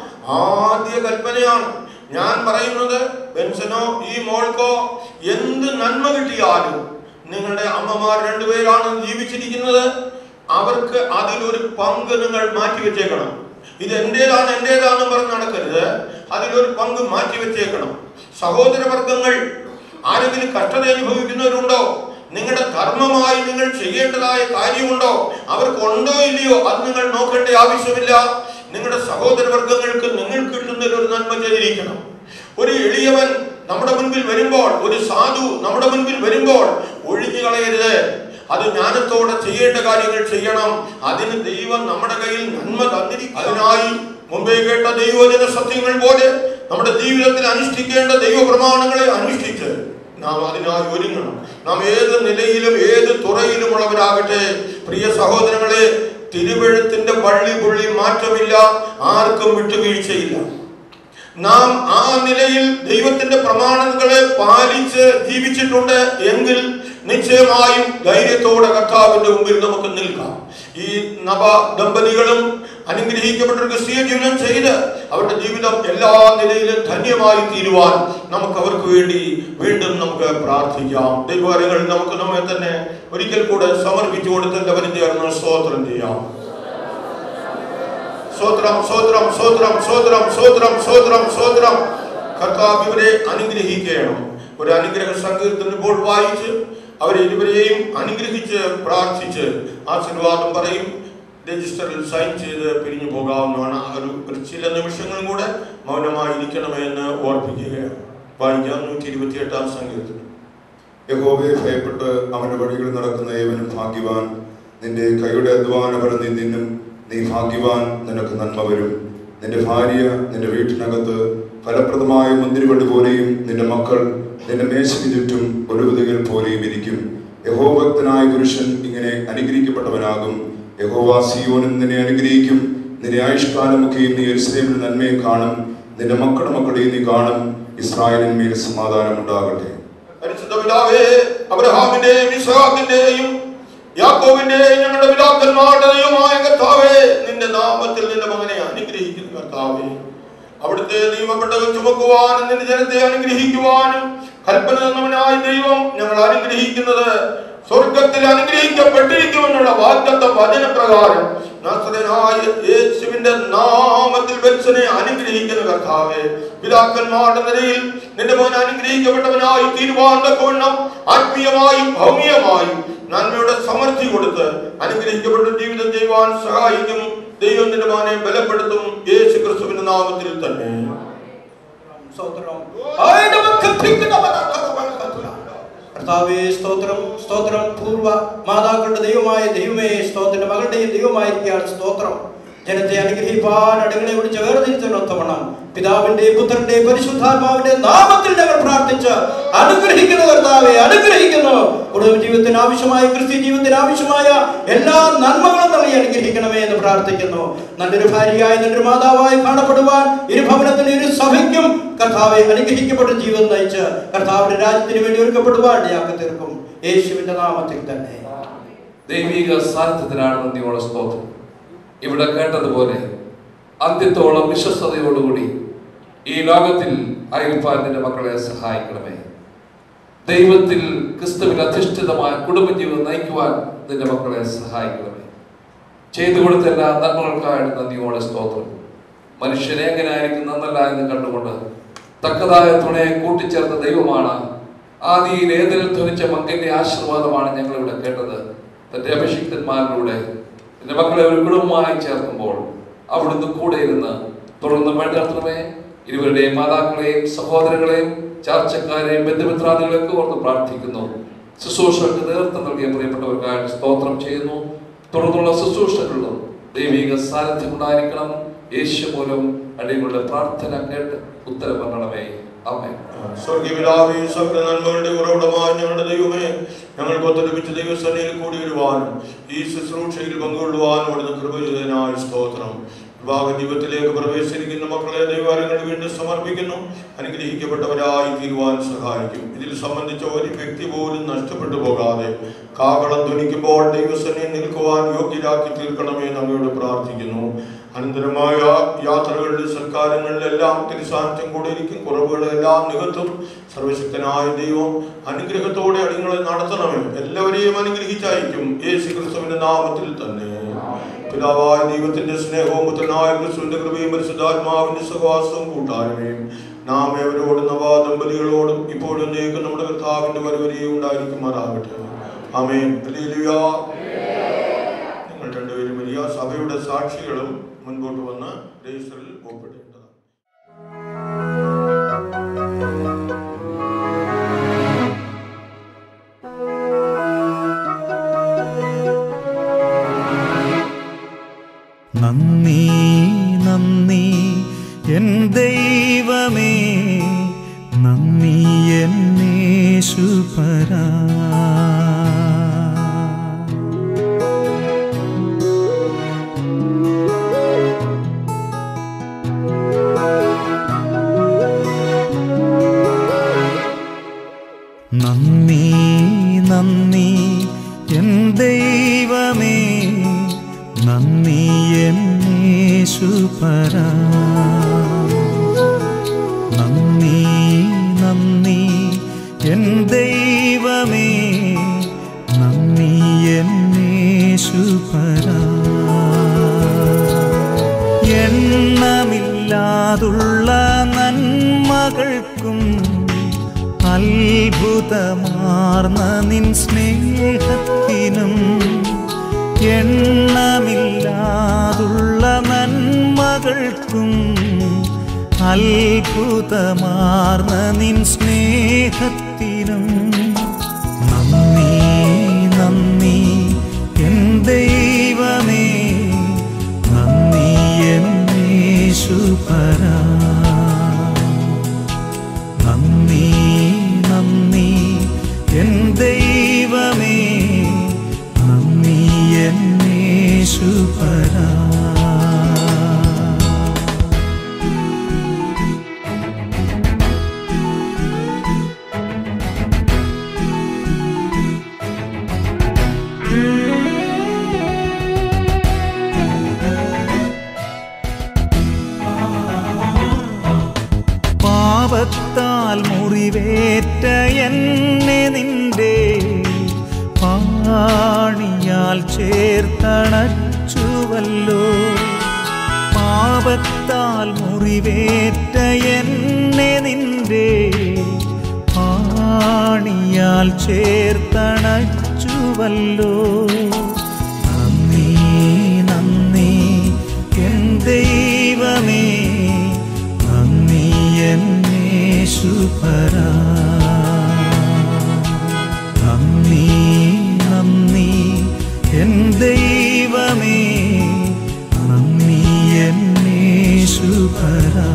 ആദ്യ കൽപ്പനയാണ്. ഞാൻ പറയുന്നത്, ബെൻസനോ ഈ മോൾക്കോ എന്ത് നന്മ കിട്ടിയാലും നിങ്ങളുടെ അമ്മമാർ രണ്ടുപേരാണ് ജീവിച്ചിരിക്കുന്നത്, അവർക്ക് അതിലൊരു പങ്ക് നിങ്ങൾ മാറ്റിവെച്ചേക്കണം. ഇത് എന്റേതാണെന്ന് പറഞ്ഞ് നടക്കരുത്. അതിലൊരു പങ്ക് മാറ്റിവെച്ചേക്കണം. സഹോദരവർഗങ്ങൾ ആരെങ്കിലും കഷ്ടത അനുഭവിക്കുന്നവരുണ്ടോ? നിങ്ങളുടെ ധർമ്മമായി നിങ്ങൾ ചെയ്യേണ്ടതായ കാര്യമുണ്ടോ? അവർക്ക് ഉണ്ടോ ഇല്ലയോ അത് നിങ്ങൾ നോക്കേണ്ട ആവശ്യമില്ല. നിങ്ങളുടെ സഹോദരവർഗങ്ങൾക്ക് നിങ്ങൾ കിട്ടുന്നതിലൊരു നന്മ ചെയ്തിരിക്കണം. ഒരു എളിയവൻ നമ്മുടെ മുൻപിൽ വരുമ്പോൾ, ഒരു സാധു നമ്മുടെ മുൻപിൽ വരുമ്പോൾ ഒഴിഞ്ഞു കളയരുത്. അത് ജ്ഞാനത്തോടെ ചെയ്യേണ്ട കാര്യങ്ങൾ ചെയ്യണം. അതിന് ദൈവം നമ്മുടെ കയ്യിൽ നന്മ തന്നിരിക്കും. അതിനായി മുമ്പേ കേട്ട ദൈവവചന സത്യങ്ങൾ പോലെ നമ്മുടെ ജീവിതത്തിൽ അനുഷ്ഠിക്കേണ്ട ദൈവപ്രമാണങ്ങളെ അനുഷ്ഠിച്ച് നാം അതിനായി ഒരുങ്ങണം. നാം ഏത് നിലയിലും ഏത് തുറയിലുമുള്ളവരാകട്ടെ, പ്രിയ സഹോദരങ്ങളെ, തിരുവെഴുത്തിന്റെ പള്ളി പുള്ളി മാറ്റമില്ല, ആർക്കും വിട്ടുവീഴ്ചയില്ല. നാം ആ നിലയിൽ ദൈവത്തിന്റെ പ്രമാണങ്ങളെ പാലിച്ച് ജീവിച്ചിട്ടുണ്ട് എങ്കിൽ നിശ്ചയമായും ധൈര്യത്തോടെ കർത്താവിന്റെ മുമ്പിൽ നമുക്ക് നിൽക്കാം. ഈ നവ ദമ്പതികളും അനുഗ്രഹിക്കപ്പെട്ട ക്രിസ്തീയ ജീവിതം ചെയ്ത് അവരുടെ ജീവിതം എല്ലാ നിലയിലും ധന്യമായി തീരുവാൻ നമുക്ക് അവർക്ക് വേണ്ടി വീണ്ടും നമുക്ക് പ്രാർത്ഥിക്കാം. ദൈവകാര്യങ്ങളിൽ നമുക്ക് നമ്മെ തന്നെ ഒരിക്കൽ കൂടെ സമർപ്പിച്ചു കൊടുത്തതിന്റെ പരിചയം സ്തോത്രം ചെയ്യാം. സ്തോത്രം, സ്തോത്രം, സ്തോത്രം, സ്തോത്രം, സ്തോത്രം, സ്തോത്രം, സ്തോത്രം. കർത്താവ് ഇവരെ അനുഗ്രഹിക്കണം. ഒരു അനുഗ്രഹ സങ്കീർത്തനം ഇപ്പോൾ വായിച്ച് അവരെ ഇരുവരെയും അനുഗ്രഹിച്ച് പ്രാർത്ഥിച്ച് ആശീർവാദം പറയും. രജിസ്റ്ററിൽ സൈൻ ചെയ്ത് പിരിഞ്ഞു പോകാവുന്നതാണ്. ഒരു ചില നിമിഷങ്ങളും കൂടെ മൗനമായിരിക്കണമെന്ന് ഓർപ്പിക്കുകയാണ്. വായിക്കാം 128 സങ്കീർത്തനം. യഹോവയെ ഭയപ്പെട്ട് അവന്റെ വഴികൾ നടക്കുന്ന ഏവനും ഭാഗ്യവാൻ. നിന്റെ കൈയുടെ അധ്വാന ഫലം നീ തിന്നും. നീ ഭാഗ്യവാൻ, നിനക്ക് നന്മ വരും. നിന്റെ ഭാര്യ നിന്റെ വീട്ടിനകത്ത് ഫലപ്രദമായ മുന്തിരിവള്ളി പോലെയും നിന്റെ മക്കൾ നിന്റെ മേശയ്ക്ക് ചുറ്റും ഒലുകുതികൾ പോലെയും ഇരിക്കും. യഹോഭക്തനായ പുരുഷൻ ഇങ്ങനെ അനുഗ്രഹിക്കപ്പെട്ടവനാകും. യഹോവ സിയോനിൽ നിന്നെ അനുഗ്രഹിക്കും. നിന്റെ ആയുഷ്കാലമൊക്കെയും നീ യെരൂശലേമിൽ നന്മയെ കാണും. നിന്റെ മക്കളുടെ മക്കളെയും നീ കാണും. ഇസ്രായേലിന്മേൽ സമാധാനം ഉണ്ടാകട്ടെ. പരിശുദ്ധ പിതാവേ, അബ്രഹാമിന്റെയും ഇസ്ഹാക്കിന്റെയും യാക്കോബിന്റെയും ഞങ്ങളുടെ പിതാക്കന്മാരുടെ ദൈവമായ കർത്താവേ, നിന്റെ നാമത്തിൽ നിന്റെ മകനെ അനുഗ്രഹിക്കുന്നു കർത്താവേ. അവിടുത്തെ നിയമപ്പെട്ടകൾ ചുമക്കുവാനും നിന്റെ ജനത്തെ അനുഗ്രഹിക്കുവാനും കൽപ്പന തന്നവനായ ദൈവം ഞങ്ങൾ അനുഗ്രഹിക്കുന്നത് സ്വർഗത്തിൽ അനുഗ്രഹിക്കപ്പെട്ടിരിക്കുമെന്നുള്ള വാഗ്ദത്ത വചനപ്രകാരം നസ്രയനായ യേശുവിന്റെ നാമത്തിൽ ബെൽസനെ അനുഗ്രഹിക്കുന്ന കർത്താവേ, പിതാക്കന്മാരുടെ നിലയിൽ നിന്റെ മോൻ അനുഗ്രഹിക്കപ്പെട്ടവനായി തീരുവാൻ തക്കവണ്ണം ആത്മീയമായും ഭൗമികമായും നന്മയുടെ സമൃദ്ധി കൊടുത്ത് അനുഗ്രഹിക്കപ്പെട്ട ജീവിതം ചെയ്യുവാൻ സഹായിക്കും. ദൈവം നിന്റെ മോനെ ബലപ്പെടുത്തും. യേശു ക്രിസ്തുവിന്റെ നാമത്തിൽ തന്നെ. കർത്താവേ സ്തോത്രം, സ്തോത്രം. പൂർവ്വ മാതാക്കളുടെ ദൈവമായ ദൈവമേ സ്തോത്രം. മകളുടെയും ദൈവമായിരിക്കാൻ സ്തോത്രം. ജനത്തെ അനുഗ്രഹിപ്പാൻ അടികളെ വിളിച്ച് വേർതിരിച്ചൊത്തവണ്ണം പിതാവിന്റെ പുത്രന്റെ പരിശുദ്ധാത്മാവിന്റെ നാമത്തിൽ ഞങ്ങൾ പ്രാർത്ഥിച്ച് അനുഗ്രഹിക്കുന്നു കർത്താവെ, അനുഗ്രഹിക്കുന്നു. കുടുംബ ജീവിതത്തിന് ആവശ്യമായ, ക്രിസ്ത്യ ജീവിതത്തിന് ആവശ്യമായ എല്ലാ നന്മകളും നൽകി അനുഗ്രഹിക്കണമേ എന്ന് പ്രാർത്ഥിക്കുന്നു. നല്ലൊരു ഭാര്യയായി നല്ലൊരു മാതാവായി കാണപ്പെടുവാൻ ഇരുഭവനത്തിന് ഇരു സഭയ്ക്കും കർത്താവെ അനുഗ്രഹിക്കപ്പെട്ട ജീവിതം നയിച്ച് കർത്താവിന്റെ രാജ്യത്തിന് വേണ്ടി ഒരുക്കപ്പെടുവാൻ ഇടയാക്കി തീർക്കും. യേശുവിന്റെ നാമത്തിൽ തന്നെ. ദൈവിക സാന്നിധ്യത്തിനാണ് നന്ദിയോടെ സ്തോത്രം. ഇവിടെ കേട്ടതുപോലെ അന്ത്യത്തോളം വിശ്വസ്തയോടുകൂടി ഈ ലോകത്തിൽ ആയിരിക്കാൻ നിന്റെ മക്കളെ സഹായിക്കണമേ. ദൈവത്തിൽ ക്രിസ്തുവിൽ അധിഷ്ഠിതമായ കുടുംബജീവിതം നയിക്കുവാൻ നിന്റെ മക്കളെ സഹായിക്കണമേ. ചെയ്തു കൊടുത്ത എല്ലാ നന്മകൾക്കായിട്ട് നന്ദിയോടെ സ്തോത്രം. മനുഷ്യനെ എങ്ങനെ ആയിരിക്കും നന്നല്ല എന്ന് കണ്ടുകൊണ്ട് തക്കതായ തുണയെ കൂട്ടിച്ചേർത്ത ദൈവമാണ്. ആദിയിൽ ഏതിൽ ധ്വനിച്ച മകന്റെ ആശീർവാദമാണ് ഞങ്ങൾ ഇവിടെ കേട്ടത്. തന്റെ അഭിഷിക്തന്മാരിലൂടെ നിന്റെ മക്കളെ ഒരു കുടുംബമായി ചേർക്കുമ്പോൾ അവിടുന്ന് കൂടെ ഇരുന്ന് തുടർന്ന് നടത്തണമേ. ഇരുവരുടെയും മാതാക്കളെയും സഹോദരങ്ങളെയും ചാർച്ചക്കാരെയും ബന്ധുമിത്രാദികളെയൊക്കെ ഓർത്ത് പ്രാർത്ഥിക്കുന്നു. ശുശ്രൂഷകൾക്ക് നേതൃത്വം നൽകിയ പ്രിയപ്പെട്ടവർക്കായിട്ട് സ്തോത്രം ചെയ്യുന്നു. തുടർന്നുള്ള ശുശ്രൂഷകളിലും ദൈവിക സാന്നിധ്യം ഉണ്ടായിരിക്കണം. യേശു മൂലം അടികളുടെ പ്രാർത്ഥന കേട്ട് ഉത്തരം പറഞ്ഞണമേ. ആമേൻ. സ്വർഗീയപിതാവേ, സകല നന്മകളുടെ ഉറവിടമായ ഞങ്ങളുടെ ദൈവമേ, ഞങ്ങൾക്ക് ഒത്തൊരുമിച്ച് ദൈവസന്നിധിയിൽ കൂടി വരുവാനും ഈ ശുശ്രൂഷയിൽ പങ്കുകൊള്ളുവാനും അവിടുന്ന് കൃപ ചെയ്തതിനായി സ്തോത്രം. വിവാഹ ജീവിതത്തിലേക്ക് പ്രവേശിച്ചിരിക്കുന്ന മക്കളെ ദൈവാലയങ്ങൾക്ക് വേണ്ടി സമർപ്പിക്കുന്നു. അനുഗ്രഹിക്കപ്പെട്ടവരായി തീരുവാൻ സഹായിക്കും. ഇതിൽ സംബന്ധിച്ച ഒരു വ്യക്തി പോലും നഷ്ടപ്പെട്ടു പോകാതെ കാഹളം ധ്വനിക്കുമ്പോൾ ദൈവസന്നിധിയിൽ നിൽക്കുവാൻ യോഗ്യരാക്കി തീർക്കണമേ നമ്മയോട് പ്രാർത്ഥിക്കുന്നു. അനന്തരമായ യാത്രകളിലും സൽക്കാരങ്ങളിലെല്ലാം തിരുസാന്നിധ്യം കൂടെ ഇരിക്കും. കുറവുകളെല്ലാം നികത്തും. സർവശക്തനായ ദൈവം അനുഗ്രഹത്തോടെ അടിങ്ങളെ നടത്തണമേ. എല്ലാവരെയും അനുഗ്രഹിച്ചയക്കും. യേശു ക്രിസ്തുവിന്റെ നാമത്തിൽ തന്നെ. പിതാവായ ദൈവത്തിന്റെ സ്നേഹവും പുത്രനായ ക്രിസ്തുവിന്റെ കൃപയും പരിശുദ്ധാത്മാവിന്റെ സഹവാസവും കൂട്ടായ്മയും നാം ഏവരോടും നവാദമ്പതികളോടും ഇപ്പോഴും നീക്കും നമ്മുടെ കർത്താവിന്റെ വരവരെയും ഉണ്ടായിരിക്കുമാറാകട്ടെ. ആമേൻ. ഹല്ലേലൂയ. നിങ്ങൾ രണ്ടുപേരും വലിയ സഭയുടെ സാക്ഷികളും മുൻപോട്ട് വന്ന് രജിസ്റ്ററിൽ ഒപ്പിടേണ്ടതാണ്. നന്ദി നന്ദി എൻ ദൈവമേ, നന്ദി എൻ യേശുപരാ. നന്ദി നന്ദി എൻ ദൈവമേ, നന്ദി എൻ യേശുപരാ. നന്ദി നന്ദി എൻ ദൈവമേ, നന്ദി എൻ യേശുപരാ. എണ്ണമില്ലാതുള്ള നന്മകൾക്കും അത്ഭുതമാർന്ന നിൻ സ്നേഹത്തിനും എണ്ണമില്ലാതുള്ള നന്മകൾക്കും അത്ഭുതമാർന്ന നിൻ സ്നേഹത്തിനും നന്ദി നന്ദി എൻ ദൈവമേ, നന്ദി എൻ യേശുപരാ. നന്ദി നന്ദി എൻ ദൈവമേ, നന്ദി എൻ യേശുപരാ. പാപത്താൽ മുറിവേറ്റ എന്നെ നിന്റെ പാണിയാൽ ചേർത്തണച്ചുവല്ലോ. പാപത്താൽ മുറിവേറ്റ എന്നെ നിന്റെ പാണിയാൽ ചേർത്തണച്ചുവല്ലോ. നന്ദി നന്ദി എൻ ദൈവമേ, നന്ദി എൻ യേശുപരാ. നന്ദി നന്ദി എൻ ദൈവമേ, നന്ദി എൻ യേശുപരാ.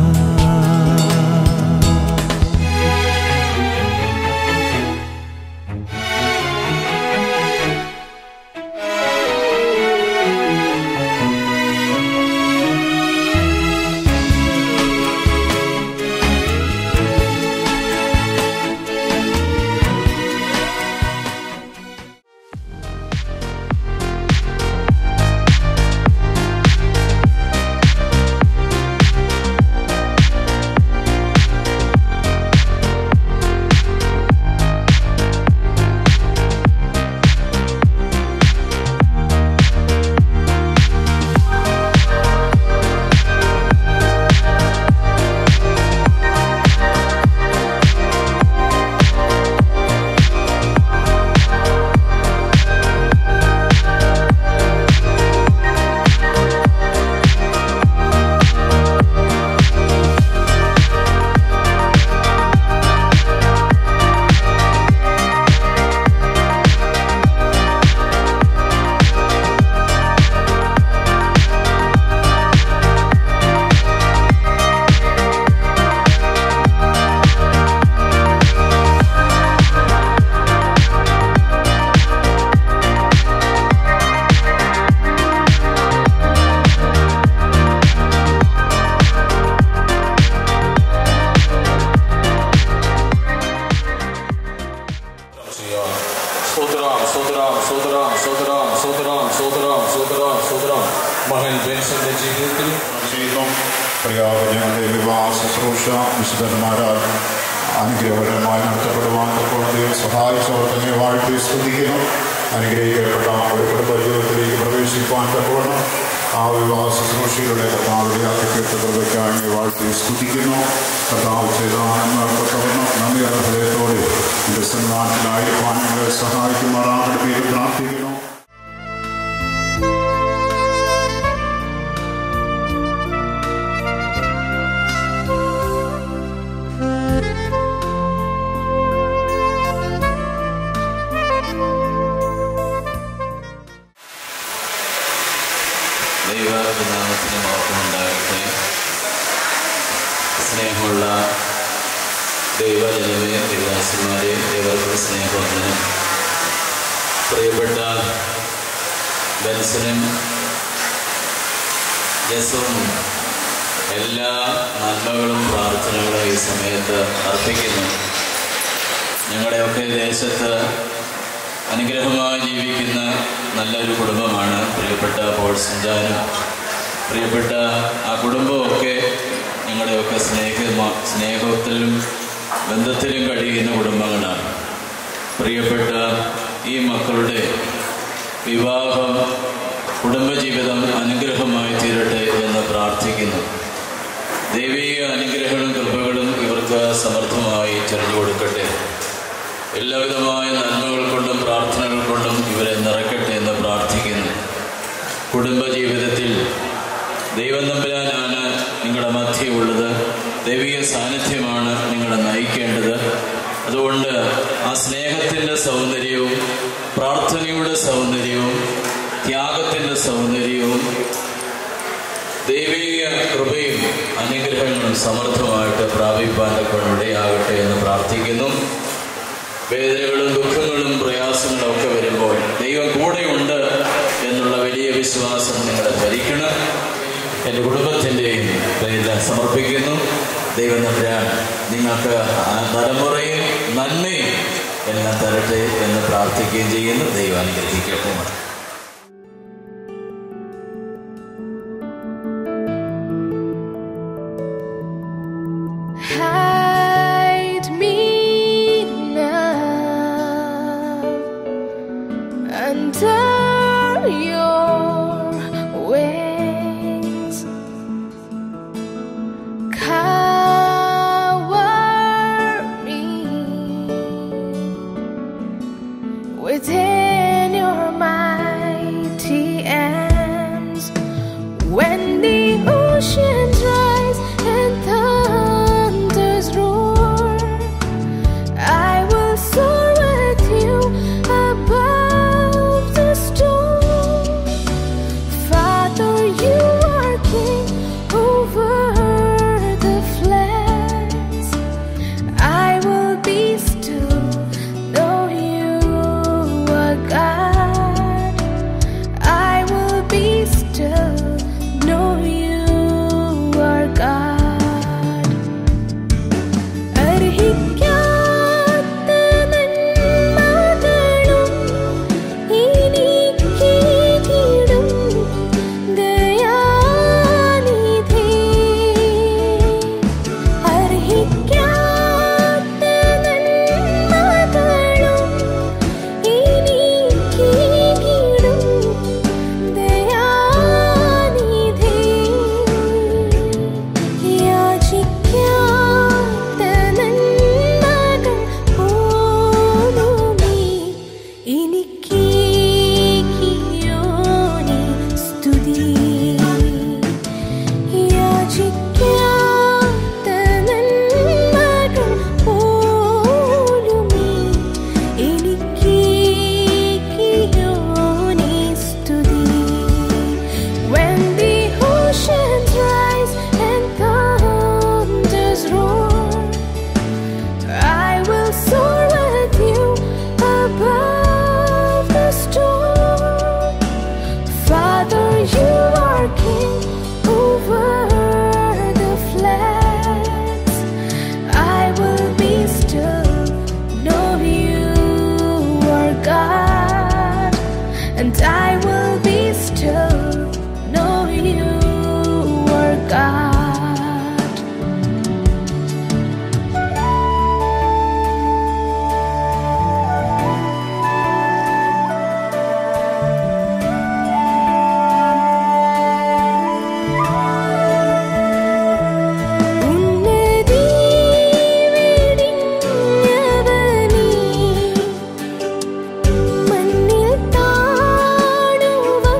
മകൻ ബെൻസന്റെ ജീവിതത്തിൽ ചെയ്യുന്നു. ഞങ്ങളുടെ വിവാഹ ശുശ്രൂഷ വിശുദ്ധന്മാരാൽ അനുഗ്രഹപരമായി നടത്തപ്പെടുവാൻ ദൈവം സഹായിച്ചവർ തന്നെ വാഴ്ത്തി സ്തുതിക്കുന്നു. അനുഗ്രഹിക്കപ്പെട്ട ഒരു കുടുംബ ജീവിതത്തിലേക്ക് പ്രവേശിക്കുവാൻ തക്കവണ്ണം ആ വിവാഹ ശുശ്രൂഷയിലൂടെ കർത്താവിന്റെ അധികൃതയ്ക്കായി വാഴ്ത്തി സ്തുതിക്കുന്നു. കർത്താവ് ചെയ്ത ആനന്ദത്തവണ്ണം നന്ദിയുള്ള ഹൃദയത്തോടെ എൻ്റെ സന്നാഹത്തിലായിരിക്കാൻ ഞങ്ങളെ സഹായിക്കുമാറാകട്ടെ എന്ന് പ്രാർത്ഥിക്കുന്നു. ദൈവനാമത്തിന് മഹത്വമുണ്ടാകട്ടെ. സ്നേഹമുള്ള ദൈവജനമേ, ദൈവദാസന്മാരെ, ദൈവർക്ക് സ്നേഹവന്ദനം. പ്രിയപ്പെട്ട ബെൻസനും ജസും എല്ലാ നന്മകളും പ്രാർത്ഥനകളും ഈ സമയത്ത് അർപ്പിക്കുന്നു. ഞങ്ങളുടെയൊക്കെ ദേശത്ത് അനുഗ്രഹമായി ജീവിക്കുന്ന നല്ലൊരു കുടുംബമാണ് പ്രിയപ്പെട്ട പോൾ സഞ്ചാനും. പ്രിയപ്പെട്ട ആ കുടുംബമൊക്കെ ഞങ്ങളുടെയൊക്കെ സ്നേഹത്തിലും ബന്ധത്തിലും കഴിയുന്ന കുടുംബങ്ങളാണ്. പ്രിയപ്പെട്ട ഈ മക്കളുടെ വിവാഹം കുടുംബജീവിതം അനുഗ്രഹമായി തീരട്ടെ എന്ന് പ്രാർത്ഥിക്കുന്നു. ദൈവിക അനുഗ്രഹങ്ങളും കൃപകളും ഇവർക്ക് സമൃദ്ധമായി ചൊരിഞ്ഞു കൊടുക്കട്ടെ. എല്ലാവിധമായ നന്മകൾ കൊണ്ടും പ്രാർത്ഥനകൾ കൊണ്ടും ഇവരെ നിറയ്ക്കട്ടെ എന്ന് പ്രാർത്ഥിക്കുന്നു. കുടുംബജീവിതത്തിൽ ദൈവം തമ്പുരാനാണ് നിങ്ങളുടെ മധ്യമുള്ളത്. ദൈവിക സാന്നിധ്യമാണ് നിങ്ങളെ നയിക്കേണ്ടത്. അതുകൊണ്ട് ആ സ്നേഹത്തിൻ്റെ സൗന്ദര്യവും പ്രാർത്ഥനയുടെ സൗന്ദര്യവും ത്യാഗത്തിൻ്റെ സൗന്ദര്യവും ദൈവിക കൃപയും അനുഗ്രഹങ്ങളും സമൃദ്ധമായിട്ട് പ്രാപിപ്പാൻ്റെ കൊണ്ടിടയാകട്ടെ എന്ന് പ്രാർത്ഥിക്കുന്നു. വേദനകളും ദുഃഖങ്ങളും പ്രയാസങ്ങളും ഒക്കെ വരുമ്പോൾ ദൈവം കൂടെയുണ്ട് എന്നുള്ള വലിയ വിശ്വാസം നിങ്ങളെ ഭരിക്കണം. എൻ്റെ കുടുംബത്തിൻ്റെയും പേരിൽ സമർപ്പിക്കുന്നു. ദൈവം തമ്പുരാൻ നിങ്ങൾക്ക് തലമുറയും നന്മയും എല്ലാം തരട്ടെ എന്ന് പ്രാർത്ഥിക്കുകയും ചെയ്യുന്നു. ദൈവം അനുഗ്രഹിക്കട്ടെ. Hide me now under your wings. Cover me within your mighty arms. When the oceans rise and thunders roar, I will soar with you above the storm. Father, you are king over the floods. I will be still, though you are God. I will be still, know you are God. അർഹിക്കാത്ത നന്മകളും എനിക്കേകിടും ദയാനിധി. അർഹിക്കാത്ത നന്മകളും എനിക്കേകിടും ദയാനിധി. യാചിക്കാത്ത നന്മകൾ പോലുമീ എനിക്കേകിയോ നീ സ്തുതി. യാചിക്കാത്ത നന്മകൾ പോലുമീ എനിക്കേകിയോ നീ സ്തുതി. When the oceans rise and thunders roar, I will soar with you above the storm. Father, you are king over the floods. I will be still, know you are God. And I will be still, know you are God. ഉന്നതി വെടിഞ്ഞവനീ, മണ്ണിൽ താഴുവാൻ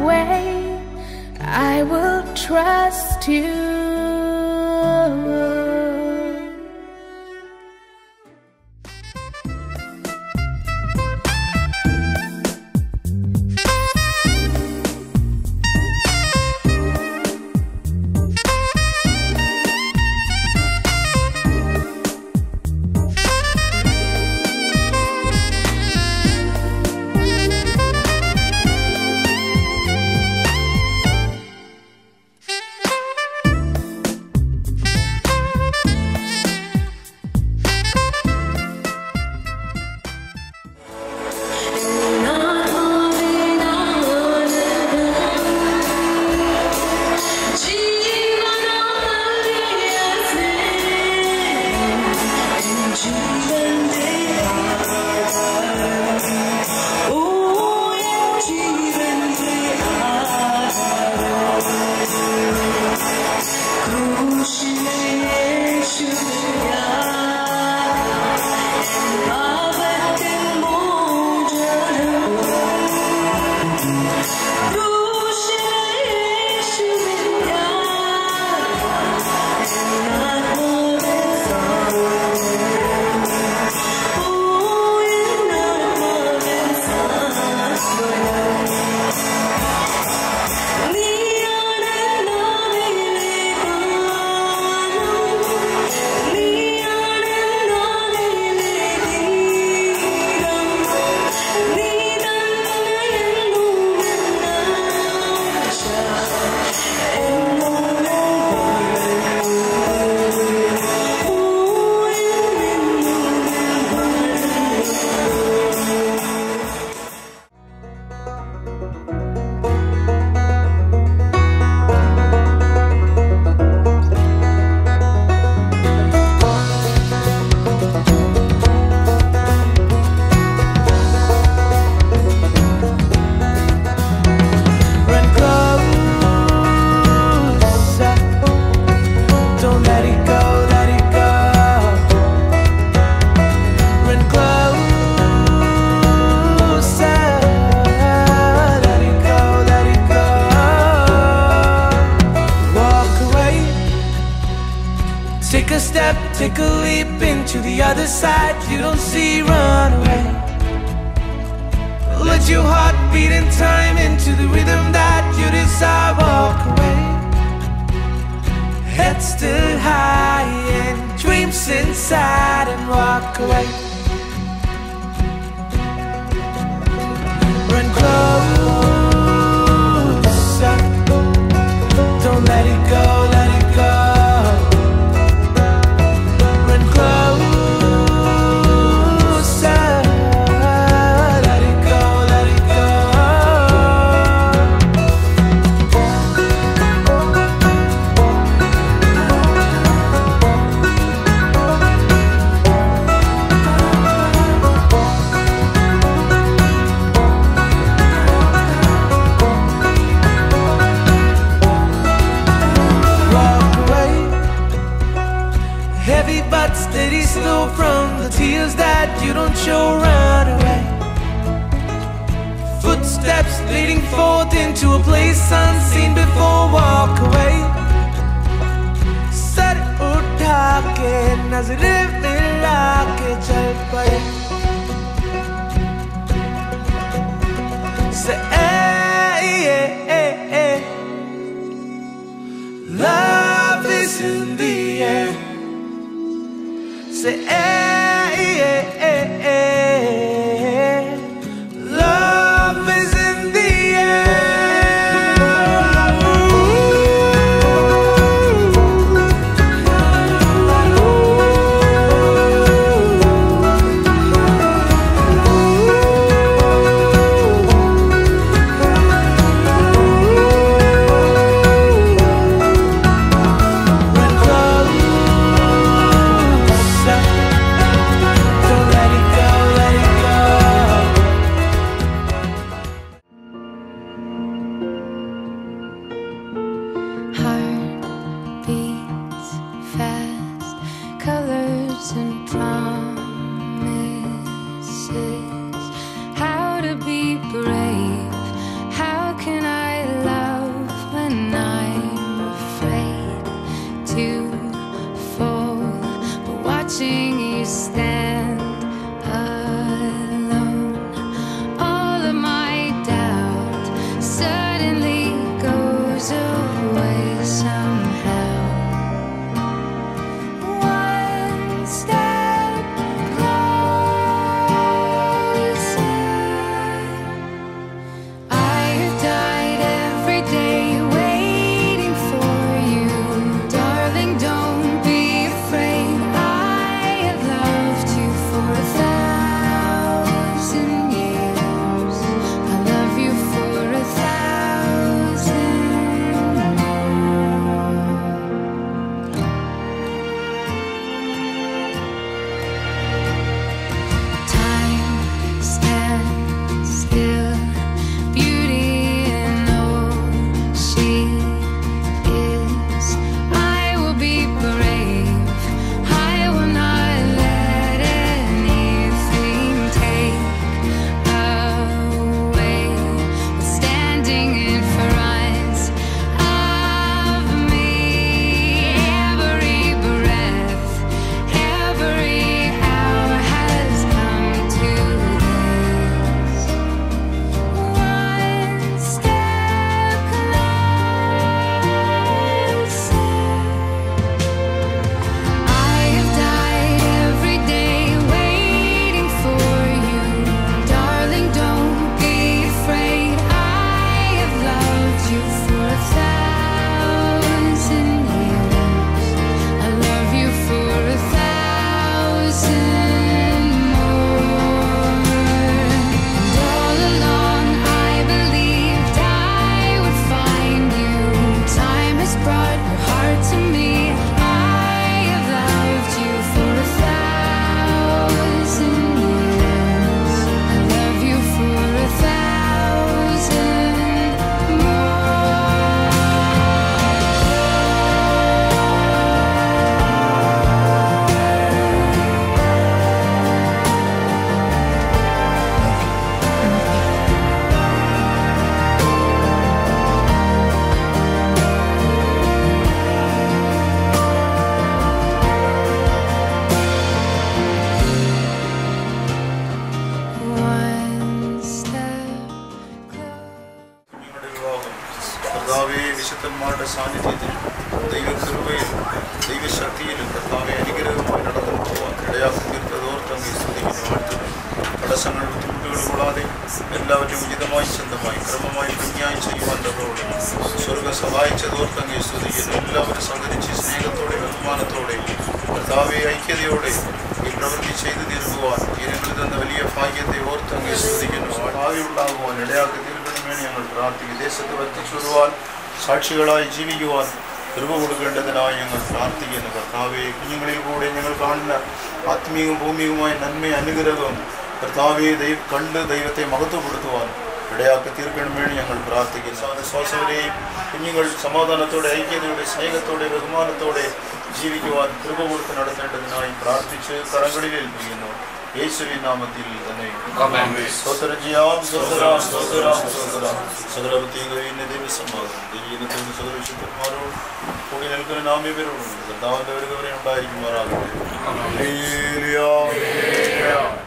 away, I will trust you. Take a leap into the other side. You don't see, run away. Let your heart beat in time into the rhythm that you desire. Walk away. Head still high and dreams inside, and walk away. Run closer. Don't let it go, let it go. Steady slow from the tears that you don't show, run away. Footsteps leading forth into a place unseen before, walk away. Sar utha ke nazre mila ke chal paye. Say love is in the air. Say love is in the Run closer. കർത്താവെ വിശുദ്ധന്മാരുടെ സാന്നിധ്യത്തിലും ദൈവകൃപയിലും ദൈവശക്തിയിലും കർത്താവെ അനുഗ്രഹമായി നടന്നു പോകാൻ ഇടയാക്കി തീർത്തതോർത്തങ്ങി സ്തുതിക്കുന്നു വാഴ്ത്തുന്നു. തടസ്സങ്ങൾ ബുദ്ധിമുട്ടുകൾ കൂടാതെ എല്ലാവരും ഉചിതമായി സ്വന്തമായി ക്രമമായി ഭംഗിയായി ചെയ്യുവാൻ തന്നോട് സ്വർഗം സഹായിച്ചതോർത്തങ്ങി സ്തുതിക്കുന്നു. എല്ലാവരും സഹകരിച്ച് സ്നേഹത്തോടെ ബഹുമാനത്തോടെ കർത്താവെ ഐക്യതയോടെ ഈ പ്രവൃത്തി ചെയ്തു തീർക്കുവാൻ ഇരങ്ങളിൽ തന്ന വലിയ ഭാഗ്യത്തെ ഓർത്തങ്ങി സ്തുതിക്കുന്നു. ഭാവിയുണ്ടാകുവാൻ ഇടയാക്കി തീർക്കണമെന്ന് ഞങ്ങൾ പ്രാർത്ഥിക്കും. ദേശത്ത് വർദ്ധിച്ചുവിടുവാൻ സാക്ഷികളായി ജീവിക്കുവാൻ കൃപ കൊടുക്കേണ്ടതിനായി ഞങ്ങൾ പ്രാർത്ഥിക്കുന്നു. കർത്താവെ കുഞ്ഞുങ്ങളിൽ കൂടെ ഞങ്ങൾ കാണുന്ന ആത്മീയവും ഭൗമികവുമായ നന്മ അനുഗ്രഹവും കർത്താവെ കണ്ട് ദൈവത്തെ മഹത്വപ്പെടുത്തുവാൻ ഇടയാക്കി തീർക്കണമെന്ന് ഞങ്ങൾ പ്രാർത്ഥിക്കുന്നു. ശ്വാസവരെയും കുഞ്ഞുങ്ങൾ സമാധാനത്തോടെ ഐക്യതയോടെ സ്നേഹത്തോടെ ബഹുമാനത്തോടെ ജീവിക്കുവാൻ കൃപ കൊടുത്ത് നടത്തേണ്ടതിനായി പ്രാർത്ഥിച്ച് കരങ്ങളിൽ ഏൽപ്പിക്കുന്നു. യേശുവിൻ നാമത്തിൽ തന്നെ സ്തോത്രം ചെയ്യാം. സ്തോത്രം സ്തോത്രം സ്തോത്രം. സകല പ്രത്യേകതയും ദൈവസമാധാനം ദൈവീനത്തോട് സകല വിശുദ്ധന്മാരോട് കൂടി നിൽക്കുന്ന നാമ്യവരോടും കർത്താവിന്റെ വരുന്നവരെ ഉണ്ടായിരിക്കുമാറാകട്ടെ.